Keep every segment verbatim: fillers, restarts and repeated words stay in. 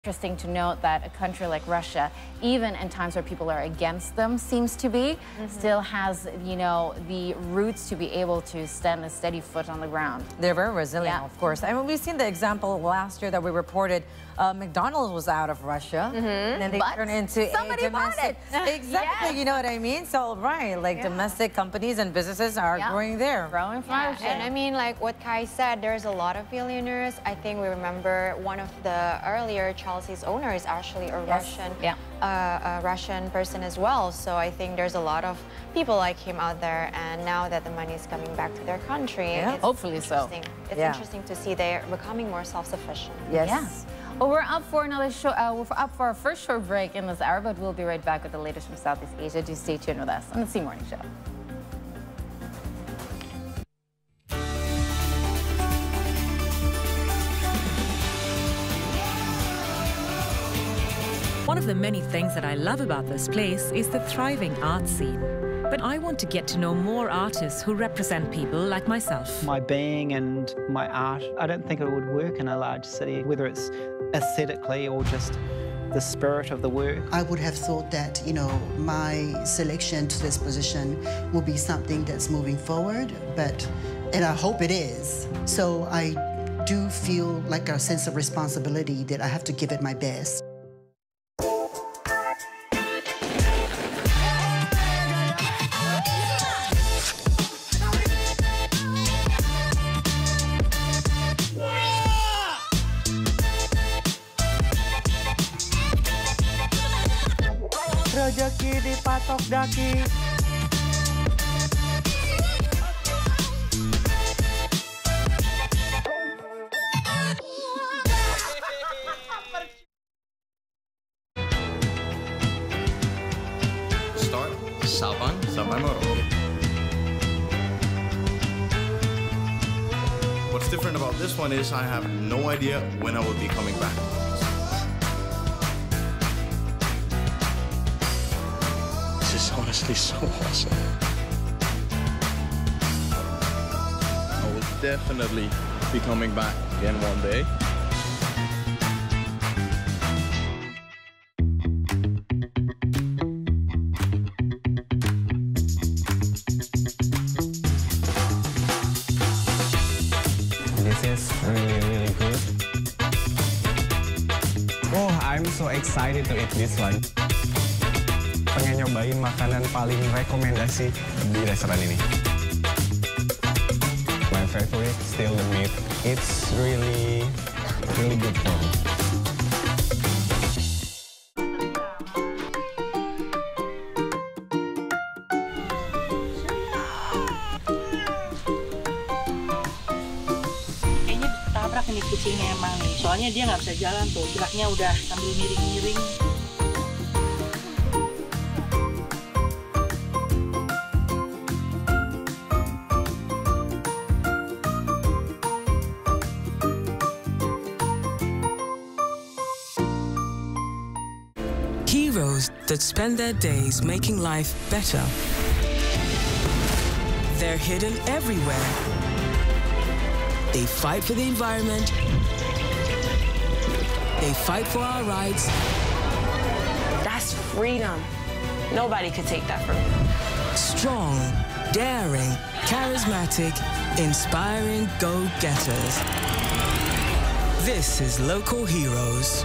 Interesting to note that a country like Russia, even in times where people are against them, seems to be, mm-hmm. still has, you know, the roots to be able to stand a steady foot on the ground. They're very resilient, yeah. of course. I mean, we've seen the example last year that we reported. Uh, McDonald's was out of Russia, mm-hmm. and then they but turned into somebody a domestic. bought it. Exactly, yes. You know what I mean? So, right, like yeah. domestic companies and businesses are yeah. growing there. Growing yeah. And I mean, like what Kai said, there's a lot of billionaires. I think we remember one of the earlier Chelsea's owners actually a yes. Russian, yeah. uh, a Russian person as well. So I think there's a lot of people like him out there. And now that the money is coming back to their country, yeah. it's hopefully so. It's yeah. interesting to see they're becoming more self-sufficient. Yes. yes. Well, we're up for another show. Uh, we're up for our first short break in this hour, but we'll be right back with the latest from Southeast Asia. Do stay tuned with us on the C Morning Show. One of the many things that I love about this place is the thriving art scene. But I want to get to know more artists who represent people like myself. My being and my art, I don't think it would work in a large city, whether it's aesthetically or just the spirit of the work. I would have thought that, you know, my selection to this position will be something that's moving forward, but, and I hope it is. So I do feel like a sense of responsibility that I have to give it my best. Rezeki dipatok daki. Start Sabang sampai Merauke. What's different about this one is I have no idea when I will be coming back. It's honestly so awesome. I will definitely be coming back again one day. This is really, really good. Oh, I'm so excited to eat this one. Pengen nyobain makanan paling rekomendasi di restoran ini. My favorite still the meat. It's really, really good for me. Kayaknya tabrak ini kucingnya emang nih. Soalnya dia nggak bisa jalan tuh. Geraknya udah sambil miring-miring. Heroes that spend their days making life better. They're hidden everywhere. They fight for the environment. They fight for our rights. That's freedom. Nobody could take that from me. Strong, daring, charismatic, inspiring go-getters. This is Local Heroes.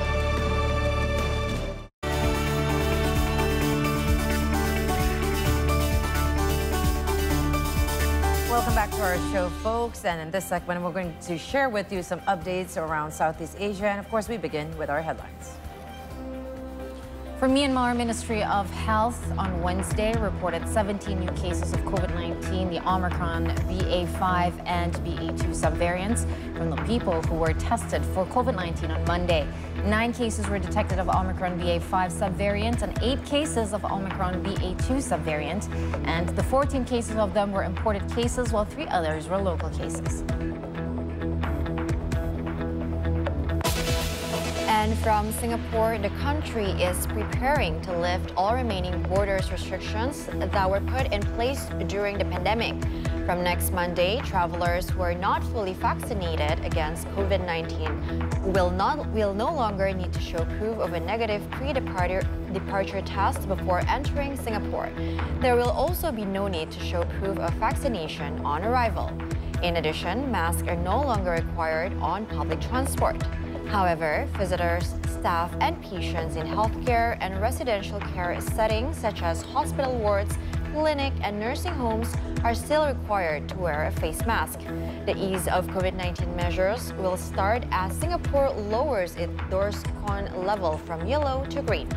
Welcome back to our show, folks. And in this segment, we're going to share with you some updates around Southeast Asia. And of course, we begin with our headlines. For Myanmar, Ministry of Health on Wednesday reported seventeen new cases of COVID nineteen, the Omicron B A five and B A two subvariants from the people who were tested for COVID nineteen on Monday. Nine cases were detected of Omicron B A five subvariant and eight cases of Omicron B A two subvariant. And the fourteen cases of them were imported cases, while three others were local cases. And And from Singapore, the country is preparing to lift all remaining borders restrictions that were put in place during the pandemic. From next Monday, travelers who are not fully vaccinated against COVID nineteen will not will no longer need to show proof of a negative pre-departure departure test before entering Singapore. There will also be no need to show proof of vaccination on arrival. In addition, masks are no longer required on public transport. However, visitors, staff, and patients in healthcare and residential care settings such as hospital wards, clinic, and nursing homes are still required to wear a face mask. The ease of COVID nineteen measures will start as Singapore lowers its DORS-CON level from yellow to green.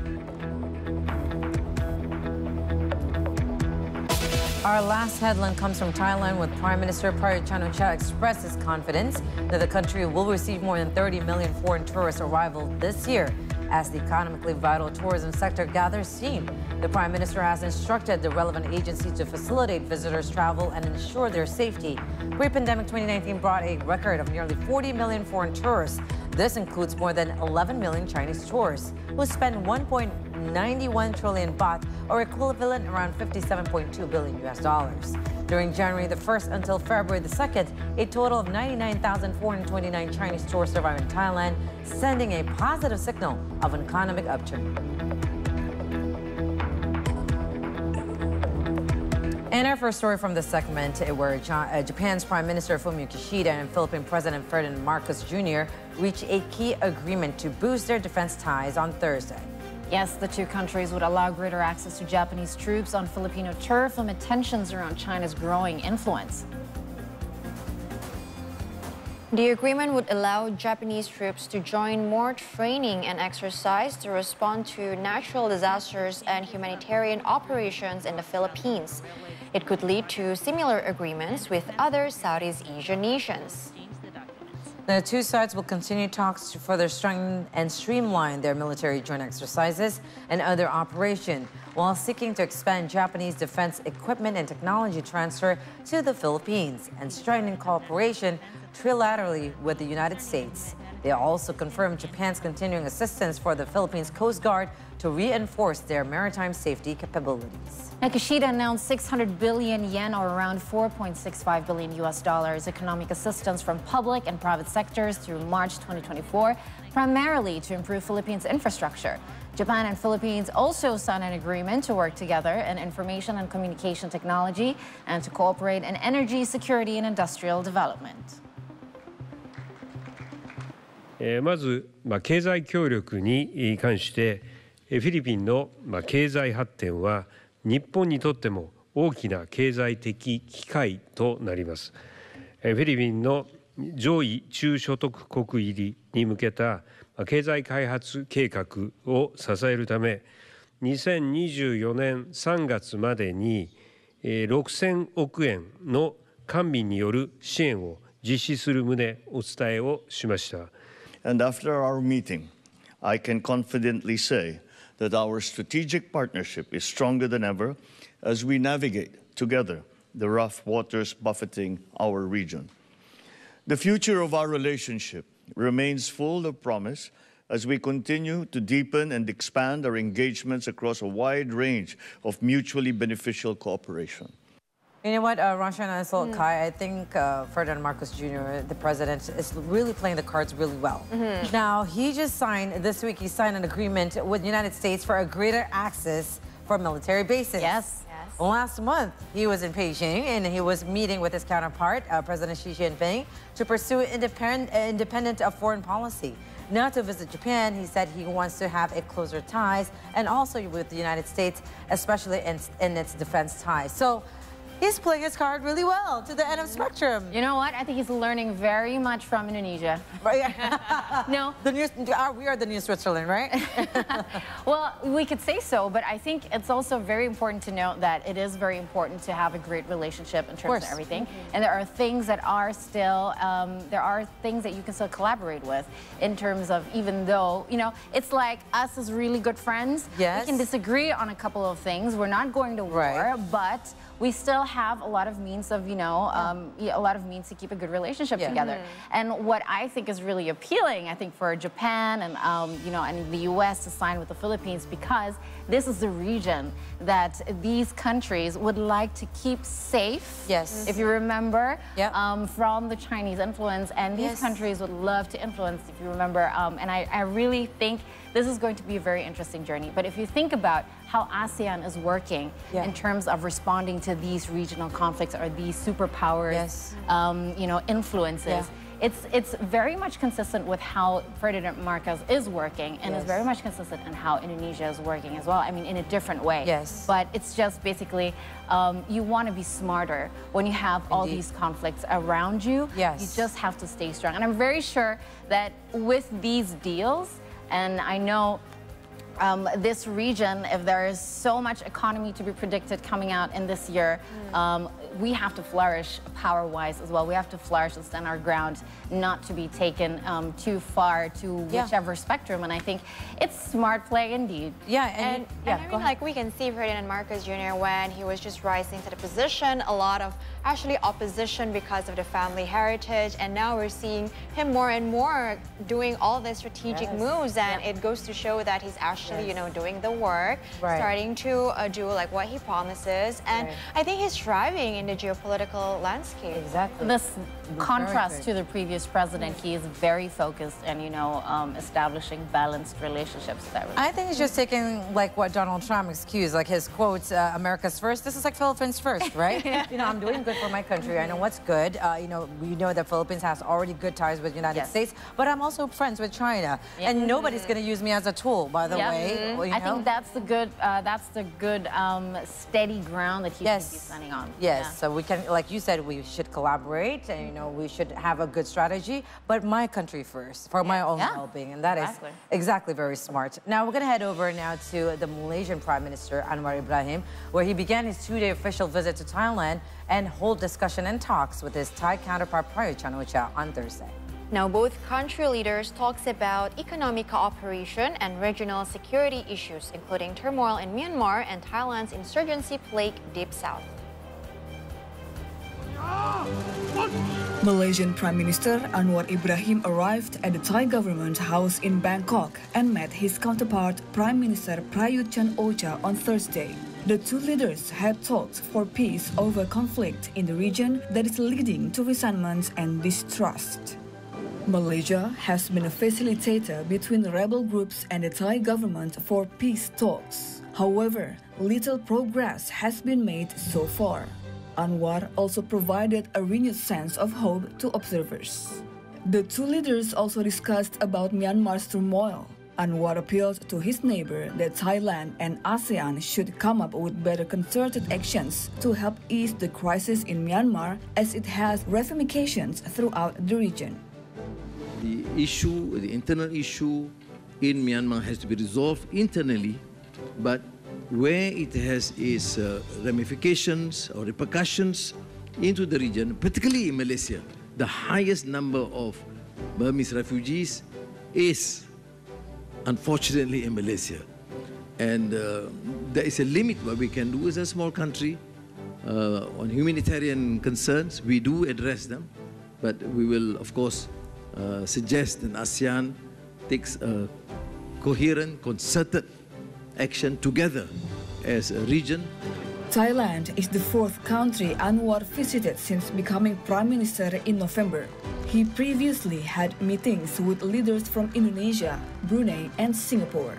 Our last headline comes from Thailand, with Prime Minister Prayut Chan-o-cha expressed his confidence that the country will receive more than thirty million foreign tourist arrivals this year as the economically vital tourism sector gathers steam. The Prime Minister has instructed the relevant agencies to facilitate visitors' travel and ensure their safety. Pre-pandemic twenty nineteen brought a record of nearly forty million foreign tourists. This includes more than eleven million Chinese tourists who spent one point nine one trillion baht, or equivalent around fifty-seven point two billion U S dollars. During January the first until February the second, a total of ninety-nine thousand four hundred twenty-nine Chinese tourists arrived in Thailand, sending a positive signal of an economic upturn. And our first story from this segment, where Japan's Prime Minister Fumio Kishida and Philippine President Ferdinand Marcos Junior reached a key agreement to boost their defense ties on Thursday. Yes, the two countries would allow greater access to Japanese troops on Filipino turf amid tensions around China's growing influence. The agreement would allow Japanese troops to join more training and exercise to respond to natural disasters and humanitarian operations in the Philippines. It could lead to similar agreements with other Southeast Asian nations. The two sides will continue talks to further strengthen and streamline their military joint exercises and other operations, while seeking to expand Japanese defense equipment and technology transfer to the Philippines and strengthening cooperation trilaterally with the United States. They also confirmed Japan's continuing assistance for the Philippines Coast Guard to reinforce their maritime safety capabilities. Now, Kishida announced six hundred billion yen, or around four point six five billion U S dollars, economic assistance from public and private sectors through March twenty twenty-four, primarily to improve Philippines' infrastructure. Japan and Philippines also signed an agreement to work together in information and communication technology and to cooperate in energy, security, and industrial development. まず、経済協力に関してフィリピンの経済発展は日本にとっても大きな経済的機会となります。フィリピンの上位中所得国入りに向けた経済開発計画を支えるため、にせんにじゅうよねんさんがつまでにろくせんおくえんの官民による支援を実施する旨お伝えをしました。 And after our meeting, I can confidently say that our strategic partnership is stronger than ever as we navigate together the rough waters buffeting our region. The future of our relationship remains full of promise as we continue to deepen and expand our engagements across a wide range of mutually beneficial cooperation. You know what, uh, Rasha and Ansel, mm. Kai, I think uh, Ferdinand Marcos Junior, the president, is really playing the cards really well. Mm-hmm. Now, he just signed, this week, he signed an agreement with the United States for a greater access for military bases. Yes. yes. Last month, he was in Beijing and he was meeting with his counterpart, uh, President Xi Jinping, to pursue independent, uh, independent of foreign policy. Now to visit Japan, he said he wants to have a closer ties and also with the United States, especially in, in its defense ties. So, he's playing his card really well to the end of spectrum. You know what? I think he's learning very much from Indonesia. No. The new, we are the new Switzerland, right? Well, we could say so, but I think it's also very important to note that it is very important to have a great relationship in terms of, of everything. Mm-hmm. And there are things that are still, um, there are things that you can still collaborate with in terms of, even though, you know, it's like us as really good friends. Yes. We can disagree on a couple of things. We're not going to war, right. but we still have a lot of means of, you know, um, yeah, a lot of means to keep a good relationship Yeah. together. Mm-hmm. And what I think is really appealing, I think, for Japan and, um, you know, and the U S to sign with the Philippines, because this is the region that these countries would like to keep safe. Yes. If you remember, Yep. um, from the Chinese influence, and these Yes. countries would love to influence, if you remember. Um, and I, I really think this is going to be a very interesting journey. But if you think about how ASEAN is working Yeah. in terms of responding to these regional conflicts or these superpowers, Yes. um, you know, influences, Yeah. it's it's very much consistent with how Ferdinand Marcos is working, and Yes. is very much consistent in how Indonesia is working as well. I mean, in a different way. Yes. But it's just basically, um, you want to be smarter when you have all Indeed. these conflicts around you. Yes. You just have to stay strong. And I'm very sure that with these deals, and I know um, this region, if there is so much economy to be predicted coming out in this year, Mm. um, we have to flourish power-wise as well. We have to flourish and stand our ground, not to be taken um, too far to Yeah. whichever spectrum. And I think it's smart play indeed. Yeah, And, and I mean, like, we can see Ferdinand Marcos Junior when he was just rising to the position, a lot of actually opposition because of the family heritage, and now we're seeing him more and more doing all the strategic Yes. moves, and Yeah. it goes to show that he's actually, you Yes. know, doing the work, Right. starting to uh, do like what he promises, and Right. I think he's thriving in the geopolitical landscape. Exactly. This contrast good. to the previous president, he is very focused and, you know, um, establishing balanced relationships with that region. I think he's just taking like what Donald Trump excused, like his quotes, uh, America's first. This is like Philippines first, right? You know, I'm doing good for my country. I know what's good. Uh, you know, we know that Philippines has already good ties with the United Yes. States, but I'm also friends with China. Yeah. And nobody's going to use me as a tool, by the Yeah. way. Well, you I know? think that's the good, uh, that's the good um, steady ground that he Yes. should be standing on. Yes, Yeah. so we can, like you said, we should collaborate and, you know, we should have a good strategy, but my country first, for my own Yeah. well-being, and that Exactly. is exactly very smart. Now, we're going to head over now to the Malaysian Prime Minister, Anwar Ibrahim, where he began his two-day official visit to Thailand and hold discussion and talks with his Thai counterpart, Prayut Chan-o-cha, on Thursday. Now, both country leaders talks about economic cooperation and regional security issues, including turmoil in Myanmar and Thailand's insurgency-plagued Deep South. Malaysian Prime Minister Anwar Ibrahim arrived at the Thai government house in Bangkok and met his counterpart Prime Minister Prayut Chan-o-cha on Thursday. The two leaders had talked for peace over conflict in the region that is leading to resentment and distrust. Malaysia has been a facilitator between the rebel groups and the Thai government for peace talks. However, little progress has been made so far. Anwar also provided a renewed sense of hope to observers. The two leaders also discussed about Myanmar's turmoil. Anwar appealed to his neighbor that Thailand and ASEAN should come up with better concerted actions to help ease the crisis in Myanmar, as it has ramifications throughout the region. The issue, the internal issue in Myanmar has to be resolved internally, but where it has its uh, ramifications or repercussions into the region, particularly in Malaysia, the highest number of Burmese refugees is unfortunately in Malaysia. And uh, there is a limit what we can do as a small country uh, on humanitarian concerns. We do address them, but we will, of course, uh, suggest that ASEAN takes a coherent, concerted action together as a region. Thailand is the fourth country Anwar visited since becoming Prime Minister in November. He previously had meetings with leaders from Indonesia, Brunei, and Singapore.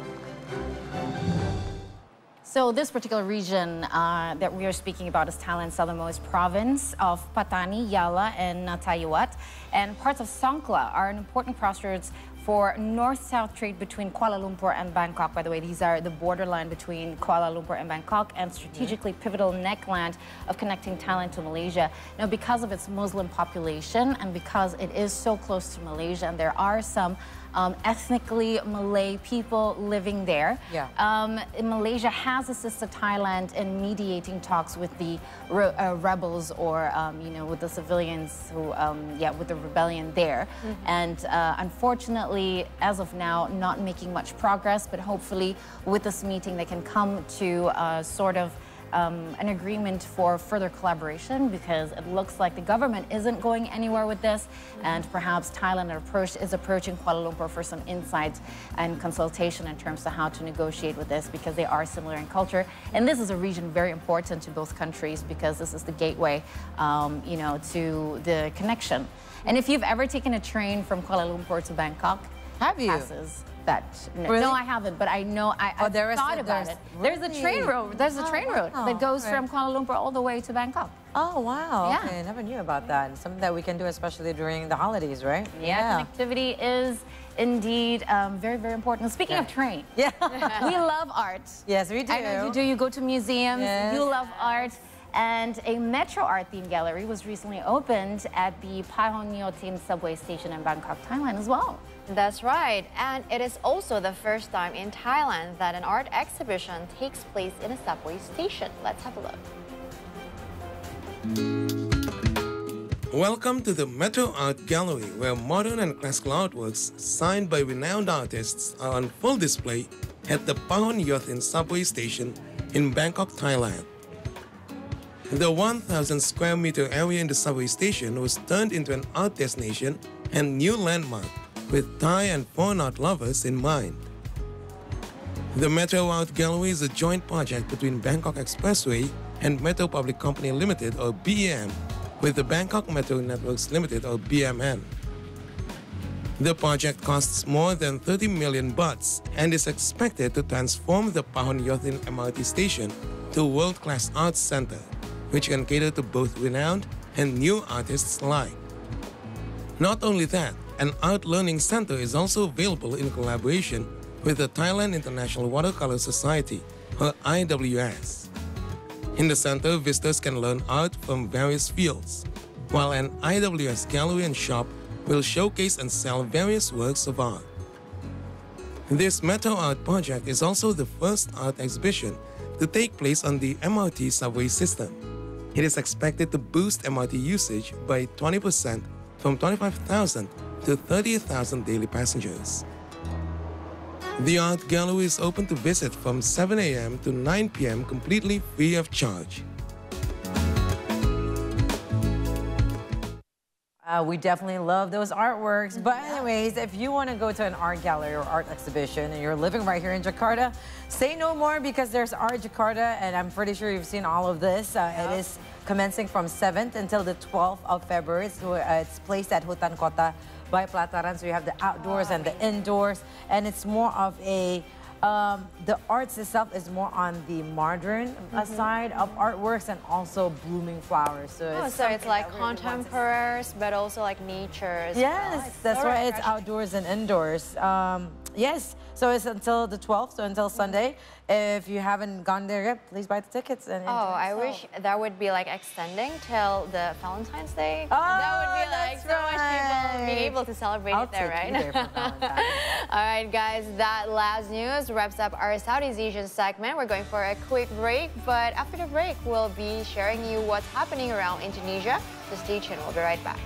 So this particular region uh, that we are speaking about is Thailand's southernmost province of Patani, Yala, and Natayuat. And parts of Songkhla are an important crossroads for north-south trade between Kuala Lumpur and Bangkok. By the way, these are the borderline between Kuala Lumpur and Bangkok, and strategically pivotal neckland of connecting Thailand to Malaysia. Now, because of its Muslim population and because it is so close to Malaysia, and there are some um, ethnically Malay people living there, Yeah. um, Malaysia has assisted Thailand in mediating talks with the re uh, rebels, or um, you know, with the civilians who, um, yeah, with the rebellion there. Mhm. And uh, unfortunately, as of now, not making much progress. But hopefully, with this meeting, they can come to uh, sort of um, an agreement for further collaboration, because it looks like the government isn't going anywhere with this, and perhaps Thailand approach is approaching Kuala Lumpur for some insights and consultation in terms of how to negotiate with this, because they are similar in culture. And this is a region very important to both countries, because this is the gateway, um, you know, to the connection. And if you've ever taken a train from Kuala Lumpur to Bangkok, have you? Passes that. No, really? no, I haven't, but I know, I, oh, I've there is thought a, about there's, it. really? There's a train road, there's a oh, train wow. road that goes right. from Kuala Lumpur all the way to Bangkok. Oh, wow. Yeah. Okay, I never knew about that. It's something that we can do, especially during the holidays, right? Yeah, yeah. Connectivity is indeed um, very, very important. Speaking yeah. of train, yeah. we love art. Yes, we do. I know you do. You go to museums, yes. you love art. And a Metro Art Theme Gallery was recently opened at the Phayonyotin subway station in Bangkok, Thailand as well. That's right. And it is also the first time in Thailand that an art exhibition takes place in a subway station. Let's have a look. Welcome to the Metro Art Gallery, where modern and classical artworks signed by renowned artists are on full display at the Phayonyotin subway station in Bangkok, Thailand. The one thousand square meter area in the subway station was turned into an art destination and new landmark with Thai and foreign art lovers in mind. The Metro Art Gallery is a joint project between Bangkok Expressway and Metro Public Company Limited, or B E M, with the Bangkok Metro Networks Limited, or B M N. The project costs more than thirty million bahts and is expected to transform the Phayonyotin M R T station to a world-class arts center, which can cater to both renowned and new artists alike. Not only that, an art learning center is also available in collaboration with the Thailand International Watercolor Society, or I W S. In the center, visitors can learn art from various fields, while an I W S gallery and shop will showcase and sell various works of art. This Metro Art project is also the first art exhibition to take place on the M R T subway system. It is expected to boost M R T usage by twenty percent from twenty-five thousand to thirty thousand daily passengers. The art gallery is open to visit from seven A M to nine P M completely free of charge. Uh, we definitely love those artworks. But anyways, if you want to go to an art gallery or art exhibition and you're living right here in Jakarta, say no more, because there's Art Jakarta, and I'm pretty sure you've seen all of this. Uh, yeah. It is commencing from seventh until the twelfth of February. So, uh, it's placed at Hutan Kota by Pelataran. So you have the outdoors oh, and the indoors, and it's more of a Um, the arts itself is more on the modern mm-hmm. side of artworks, and also blooming flowers. So oh, it's, so it's like contemporary, but also like nature. Yes, well. that's why it's outdoors and indoors. Um, yes, so it's until the twelfth, so until Sunday. If you haven't gone there yet, please buy the tickets. And oh, I wish that would be like extending till the Valentine's Day. Oh, that would be like so right. much people being able to celebrate I'll it there, right? There for Valentine's. All right, guys, that last news wraps up our Southeast Asian segment. We're going for a quick break, but after the break, we'll be sharing you what's happening around Indonesia. So stay tuned. We'll be right back.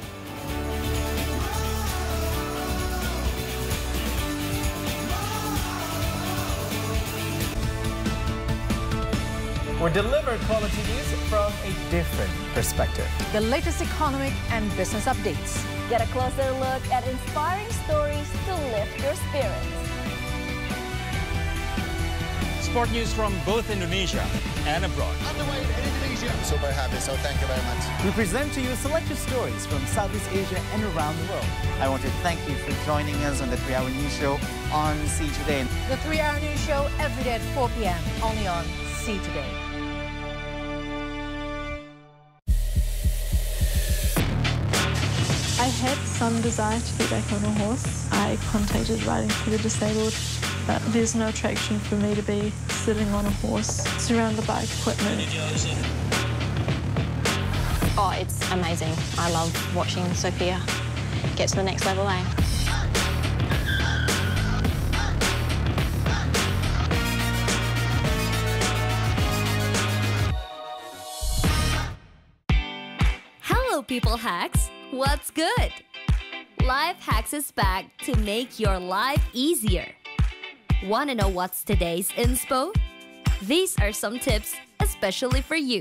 We deliver quality news from a different perspective. The latest economic and business updates. Get a closer look at inspiring stories to lift your spirits. Sport news from both Indonesia and abroad. Underway in Indonesia. Super happy, so thank you very much. We present to you selected stories from Southeast Asia and around the world. I want to thank you for joining us on the three hour News Show on C Today. The three hour News Show every day at four P M only on C Today. I had some desire to get back on a horse. I contacted riding for the disabled, but there's no attraction for me to be sitting on a horse surrounded by equipment. Oh, it's amazing. I love watching Sophia get to the next level, eh? Hello, People Hacks. What's good? Life Hacks is back to make your life easier. Want to know what's today's inspo? These are some tips especially for you.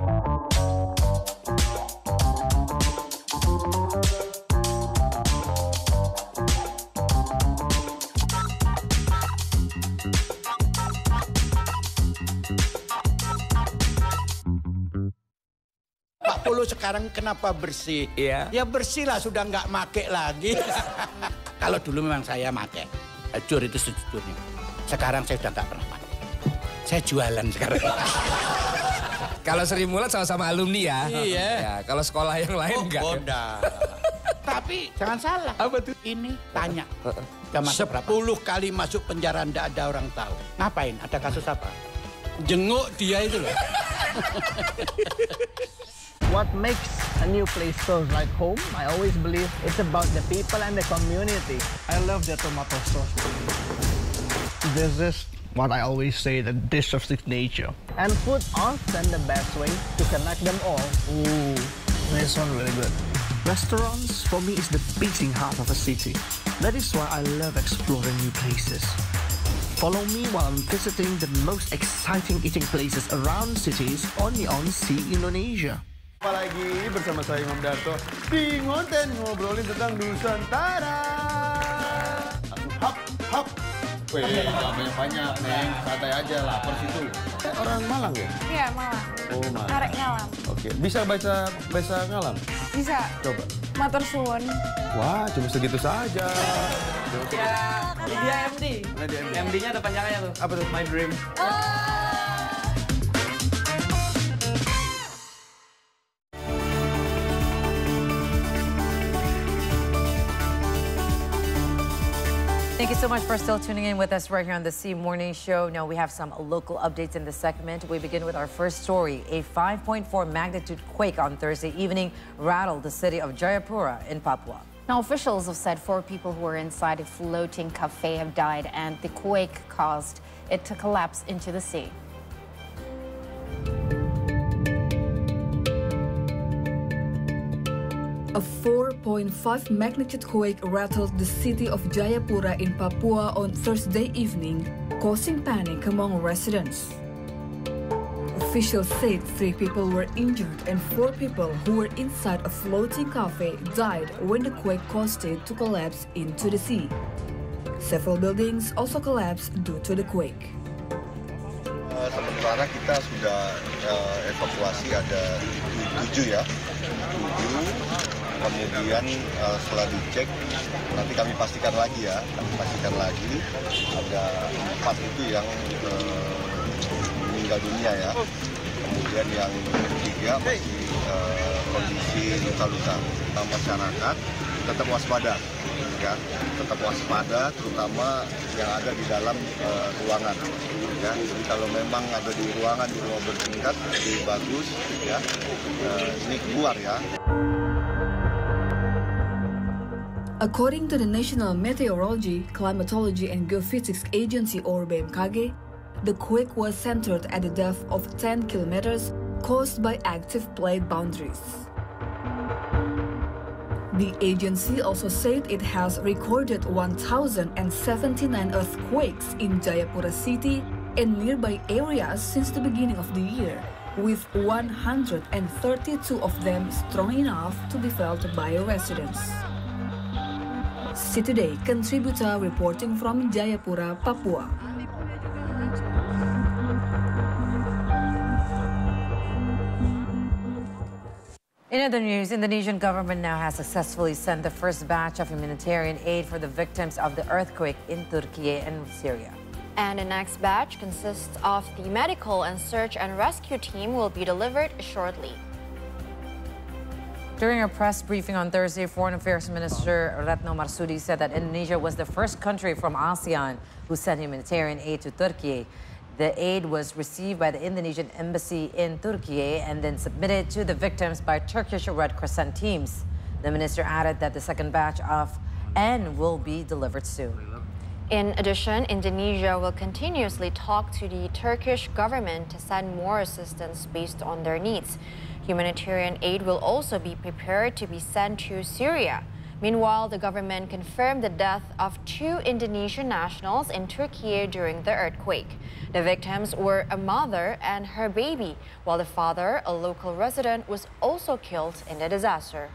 Pak Polo sekarang kenapa bersih? Ya, ya bersih lah, sudah nggak make lagi. Kalau dulu memang saya make, jujur itu sejujurnya. Sekarang saya sudah nggak pernah pakai. Saya jualan sekarang. Kalau Sri Mulat sama-sama alumni ya. Iya. Ya, kalau sekolah yang lain oh, enggak. Bodoh. Tapi jangan salah. Apa tuh? Ini tanya. Sepuluh kali masuk penjara ndak ada orang tahu. Ngapain? Ada kasus apa? Jenguk dia itu loh. What makes a new place feel like home? I always believe it's about the people and the community. I love the tomato sauce. This is what I always say, the dish of signature. And food often the best way to connect them all. Ooh, this one really good. Restaurants, for me, is the beating heart of a city. That is why I love exploring new places. Follow me while I'm visiting the most exciting eating places around cities only on Sea Indonesia. Apalagi bersama saya Imam Darto di Ngonten ngobrolin tentang Nusantara. Hap, hap. Wih, jangan banyak-banyak, Neng. Santai aja, lapar situ. Eh, orang Malang ya? Iya, Malang. Oh, Malang. Arek ngalam. Oke, bisa baca bahasa ngalam? Bisa. Coba. Matur suwun. Wah, cuma segitu saja. Ya, dia M D. M D-nya ada panjangannya tuh. Apa tuh? My Dream. Thank you so much for still tuning in with us right here on the C Morning Show. Now we have some local updates in this segment. We begin with our first story. A five point four magnitude quake on Thursday evening rattled the city of Jayapura in Papua. Now, officials have said four people who were inside a floating cafe have died, and the quake caused it to collapse into the sea. A four point five magnitude quake rattled the city of Jayapura in Papua on Thursday evening, causing panic among residents. Officials said three people were injured and four people who were inside a floating cafe died when the quake caused it to collapse into the sea. Several buildings also collapsed due to the quake. Uh, sementara kita sudah uh, evakuasi ada tujuh ya, tujuh. Kemudian uh, setelah dicek nanti kami pastikan lagi ya, kami pastikan lagi ada empat itu yang uh, meninggal dunia ya. Kemudian yang tiga masih uh, kondisi luka-luka. Masyarakat tetap waspada, ya, tetap waspada, terutama yang ada di dalam uh, ruangan. Ya, jadi kalau memang ada di ruangan di ruang bertingkat lebih bagus, ya, uh, ini keluar ya. According to the National Meteorology, Climatology and Geophysics Agency or B M K G, the quake was centered at a depth of ten kilometers caused by active plate boundaries. The agency also said it has recorded one thousand seventy-nine earthquakes in Jayapura city and nearby areas since the beginning of the year, with one hundred thirty-two of them strong enough to be felt by residents. See Today contributor reporting from Jayapura, Papua. In other news, Indonesian government now has successfully sent the first batch of humanitarian aid for the victims of the earthquake in Turkey and Syria. And the next batch consists of the medical and search and rescue team will be delivered shortly. During a press briefing on Thursday, Foreign Affairs Minister Retno Marsudi said that Indonesia was the first country from ASEAN who sent humanitarian aid to Turkey. The aid was received by the Indonesian embassy in Turkey and then submitted to the victims by Turkish Red Crescent teams. The minister added that the second batch of N will be delivered soon. In addition, Indonesia will continuously talk to the Turkish government to send more assistance based on their needs. Humanitarian aid will also be prepared to be sent to Syria. Meanwhile, the government confirmed the death of two Indonesian nationals in Turkey during the earthquake. The victims were a mother and her baby, while the father, a local resident, was also killed in the disaster.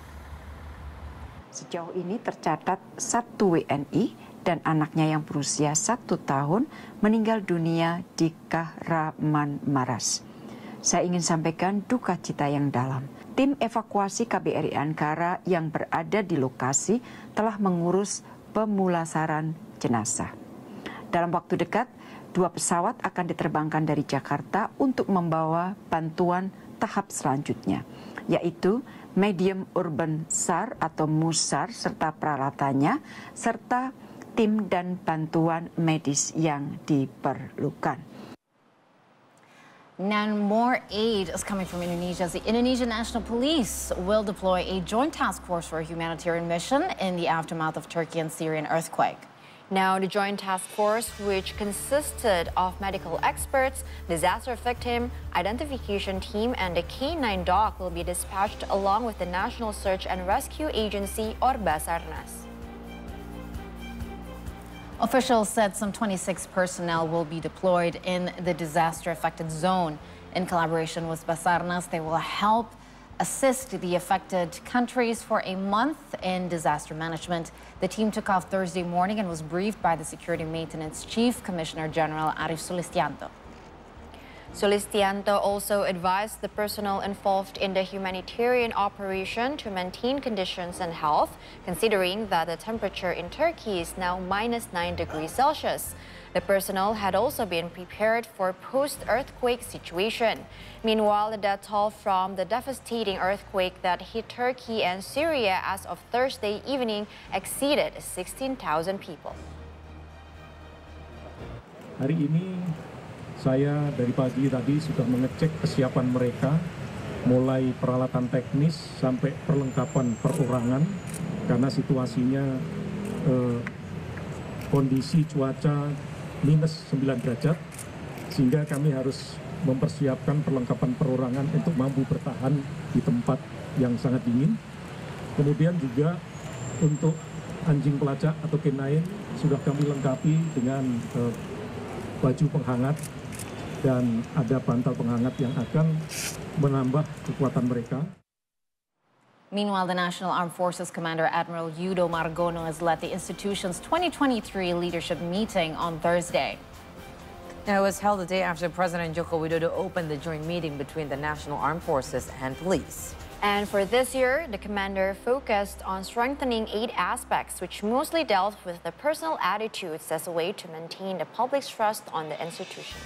Sejauh ini tercatat satu W N I dan anaknya yang berusia satu tahun meninggal dunia di Kahramanmaras. Saya ingin sampaikan duka cita yang dalam. Tim evakuasi K B R I Ankara yang berada di lokasi telah mengurus pemulasaran jenazah. Dalam waktu dekat, dua pesawat akan diterbangkan dari Jakarta untuk membawa bantuan tahap selanjutnya, yaitu medium urban SAR atau MUSAR serta peralatannya, serta tim dan bantuan medis yang diperlukan. Now, more aid is coming from Indonesia. The Indonesian National Police will deploy a joint task force for a humanitarian mission in the aftermath of Turkey and Syrian earthquake. Now, the joint task force, which consisted of medical experts, disaster victim identification team, and a K nine dog, will be dispatched along with the National Search and Rescue Agency, or Basarnas. Officials said some twenty-six personnel will be deployed in the disaster-affected zone. In collaboration with Basarnas, they will help assist the affected countries for a month in disaster management. The team took off Thursday morning and was briefed by the Security Maintenance Chief Commissioner General Arif Sulistianto. Sulistianto also advised the personnel involved in the humanitarian operation to maintain conditions and health, considering that the temperature in Turkey is now minus nine degrees Celsius. The personnel had also been prepared for post-earthquake situation. Meanwhile, the death toll from the devastating earthquake that hit Turkey and Syria as of Thursday evening exceeded sixteen thousand people. Hari ini saya dari pagi tadi sudah mengecek kesiapan mereka, mulai peralatan teknis sampai perlengkapan perorangan, karena situasinya eh, kondisi cuaca minus sembilan derajat, sehingga kami harus mempersiapkan perlengkapan perorangan untuk mampu bertahan di tempat yang sangat dingin. Kemudian juga untuk anjing pelacak atau K sembilan sudah kami lengkapi dengan eh, baju penghangat, dan ada bantal penghangat yang akan menambah kekuatan mereka. Meanwhile, the National Armed Forces Commander Admiral Yudo Margono has led the institution's twenty twenty-three leadership meeting on Thursday. Now, it was held the day after President Joko Widodo opened the joint meeting between the National Armed Forces and police. And for this year, the commander focused on strengthening eight aspects, which mostly dealt with the personal attitudes as a way to maintain the public's trust on the institution.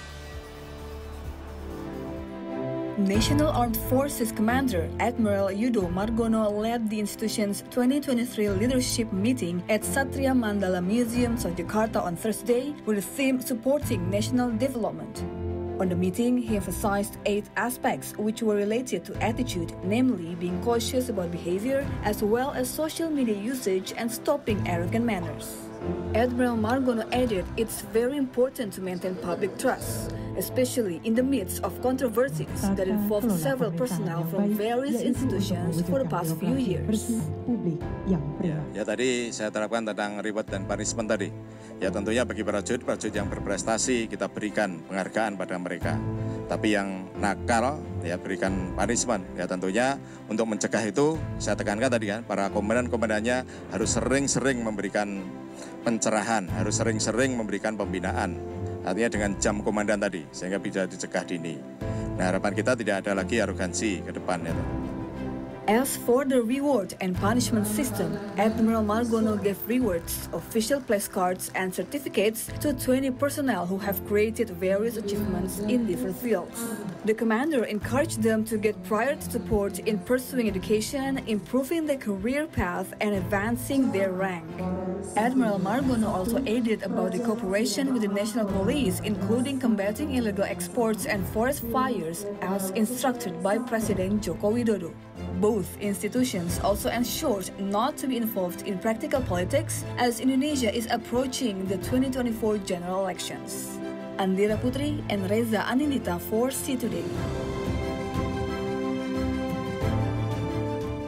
National Armed Forces Commander Admiral Yudo Margono led the institution's twenty twenty-three leadership meeting at Satria Mandala Museum, Jakarta on Thursday with the theme Supporting National Development. On the meeting, he emphasized eight aspects which were related to attitude, namely being cautious about behavior, as well as social media usage and stopping arrogant manners. Admiral Margono added it's very important to maintain public trust, especially in the midst of controversies that involved several personnel from various institutions for the past few years. Ya, ya tadi saya terapkan tentang reward dan punishment tadi. Ya tentunya bagi prajurit, prajurit yang berprestasi kita berikan penghargaan pada mereka. Tapi yang nakal ya berikan punishment. Ya tentunya untuk mencegah itu saya tekankan tadi kan para komandan-komandannya harus sering-sering memberikan pencerahan, harus sering-sering memberikan pembinaan. Artinya dengan jam komandan tadi, sehingga bisa dicegah dini. Nah, harapan kita tidak ada lagi arogansi ke depan. Ya. As for the reward and punishment system, Admiral Margono gave rewards, official place cards, and certificates to twenty personnel who have created various achievements in different fields. The commander encouraged them to get priority support in pursuing education, improving their career path, and advancing their rank. Admiral Margono also added about the cooperation with the National Police, including combating illegal exports and forest fires, as instructed by President Joko Widodo. Both institutions also ensured not to be involved in practical politics as Indonesia is approaching the twenty twenty-four general elections. Andira Putri and Reza Anindita for C Today.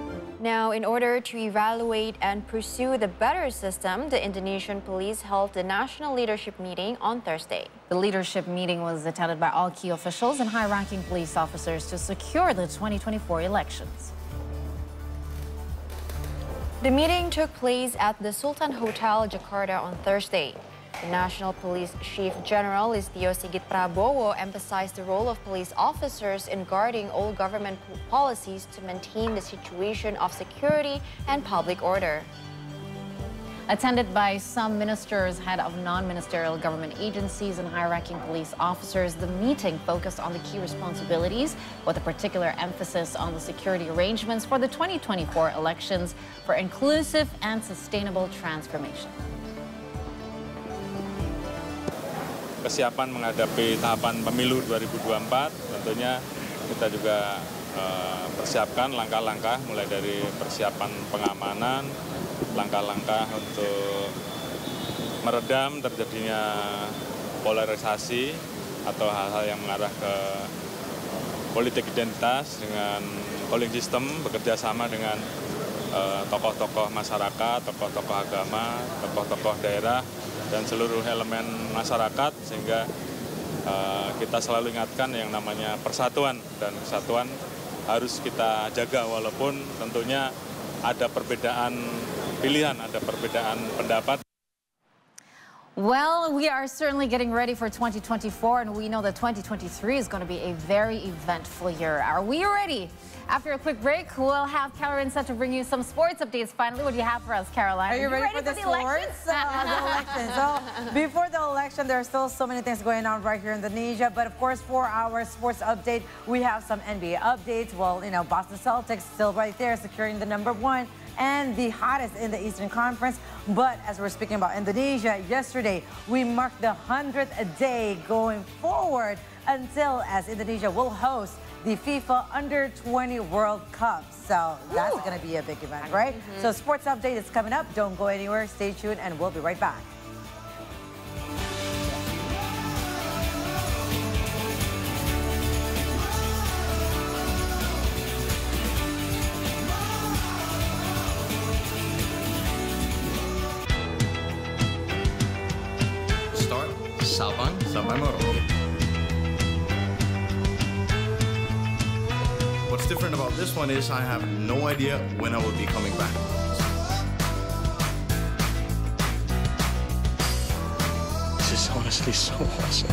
Now, in order to evaluate and pursue the better system, the Indonesian police held the national leadership meeting on Thursday. The leadership meeting was attended by all key officials and high-ranking police officers to secure the twenty twenty-four elections. The meeting took place at the Sultan Hotel, Jakarta on Thursday. The National Police Chief General Listio Sigit Prabowo emphasized the role of police officers in guarding all government policies to maintain the situation of security and public order. Attended by some ministers, head of non-ministerial government agencies and high-ranking police officers, the meeting focused on the key responsibilities with a particular emphasis on the security arrangements for the twenty twenty-four elections for inclusive and sustainable transformation. Kesiapan menghadapi tahapan pemilu dua ribu dua puluh empat, tentunya kita juga uh, persiapkan langkah-langkah mulai dari persiapan pengamanan, langkah-langkah untuk meredam terjadinya polarisasi atau hal-hal yang mengarah ke politik identitas dengan polling system, bekerja sama dengan tokoh-tokoh uh, masyarakat, tokoh-tokoh agama, tokoh-tokoh daerah, dan seluruh elemen masyarakat, sehingga uh, kita selalu ingatkan yang namanya persatuan, dan kesatuan harus kita jaga walaupun tentunya ada perbedaan pilihan, ada perbedaan pendapat. Well, we are certainly getting ready for twenty twenty-four, and we know that twenty twenty-three is going to be a very eventful year. Are we ready? After a quick break, we'll have Caroline set to bring you some sports updates. Finally, what do you have for us, Caroline? Are you, Are you ready, ready, for, for the, the sports? elections? Uh, the election. So, before the election, there are still so many things going on right here in Indonesia. But of course, for our sports update, we have some N B A updates. Well, you know, Boston Celtics still right there, securing the number one and the hottest in the Eastern Conference. But as we're speaking about Indonesia, yesterday we marked the hundredth day going forward until as Indonesia will host the FIFA Under twenty World Cup. So that's going to be a big event, right? Mm-hmm. So sports update is coming up. Don't go anywhere. Stay tuned and we'll be right back. Start Sabang sampai Merauke. What's different about this one is I have no idea when I will be coming back. This is honestly so awesome.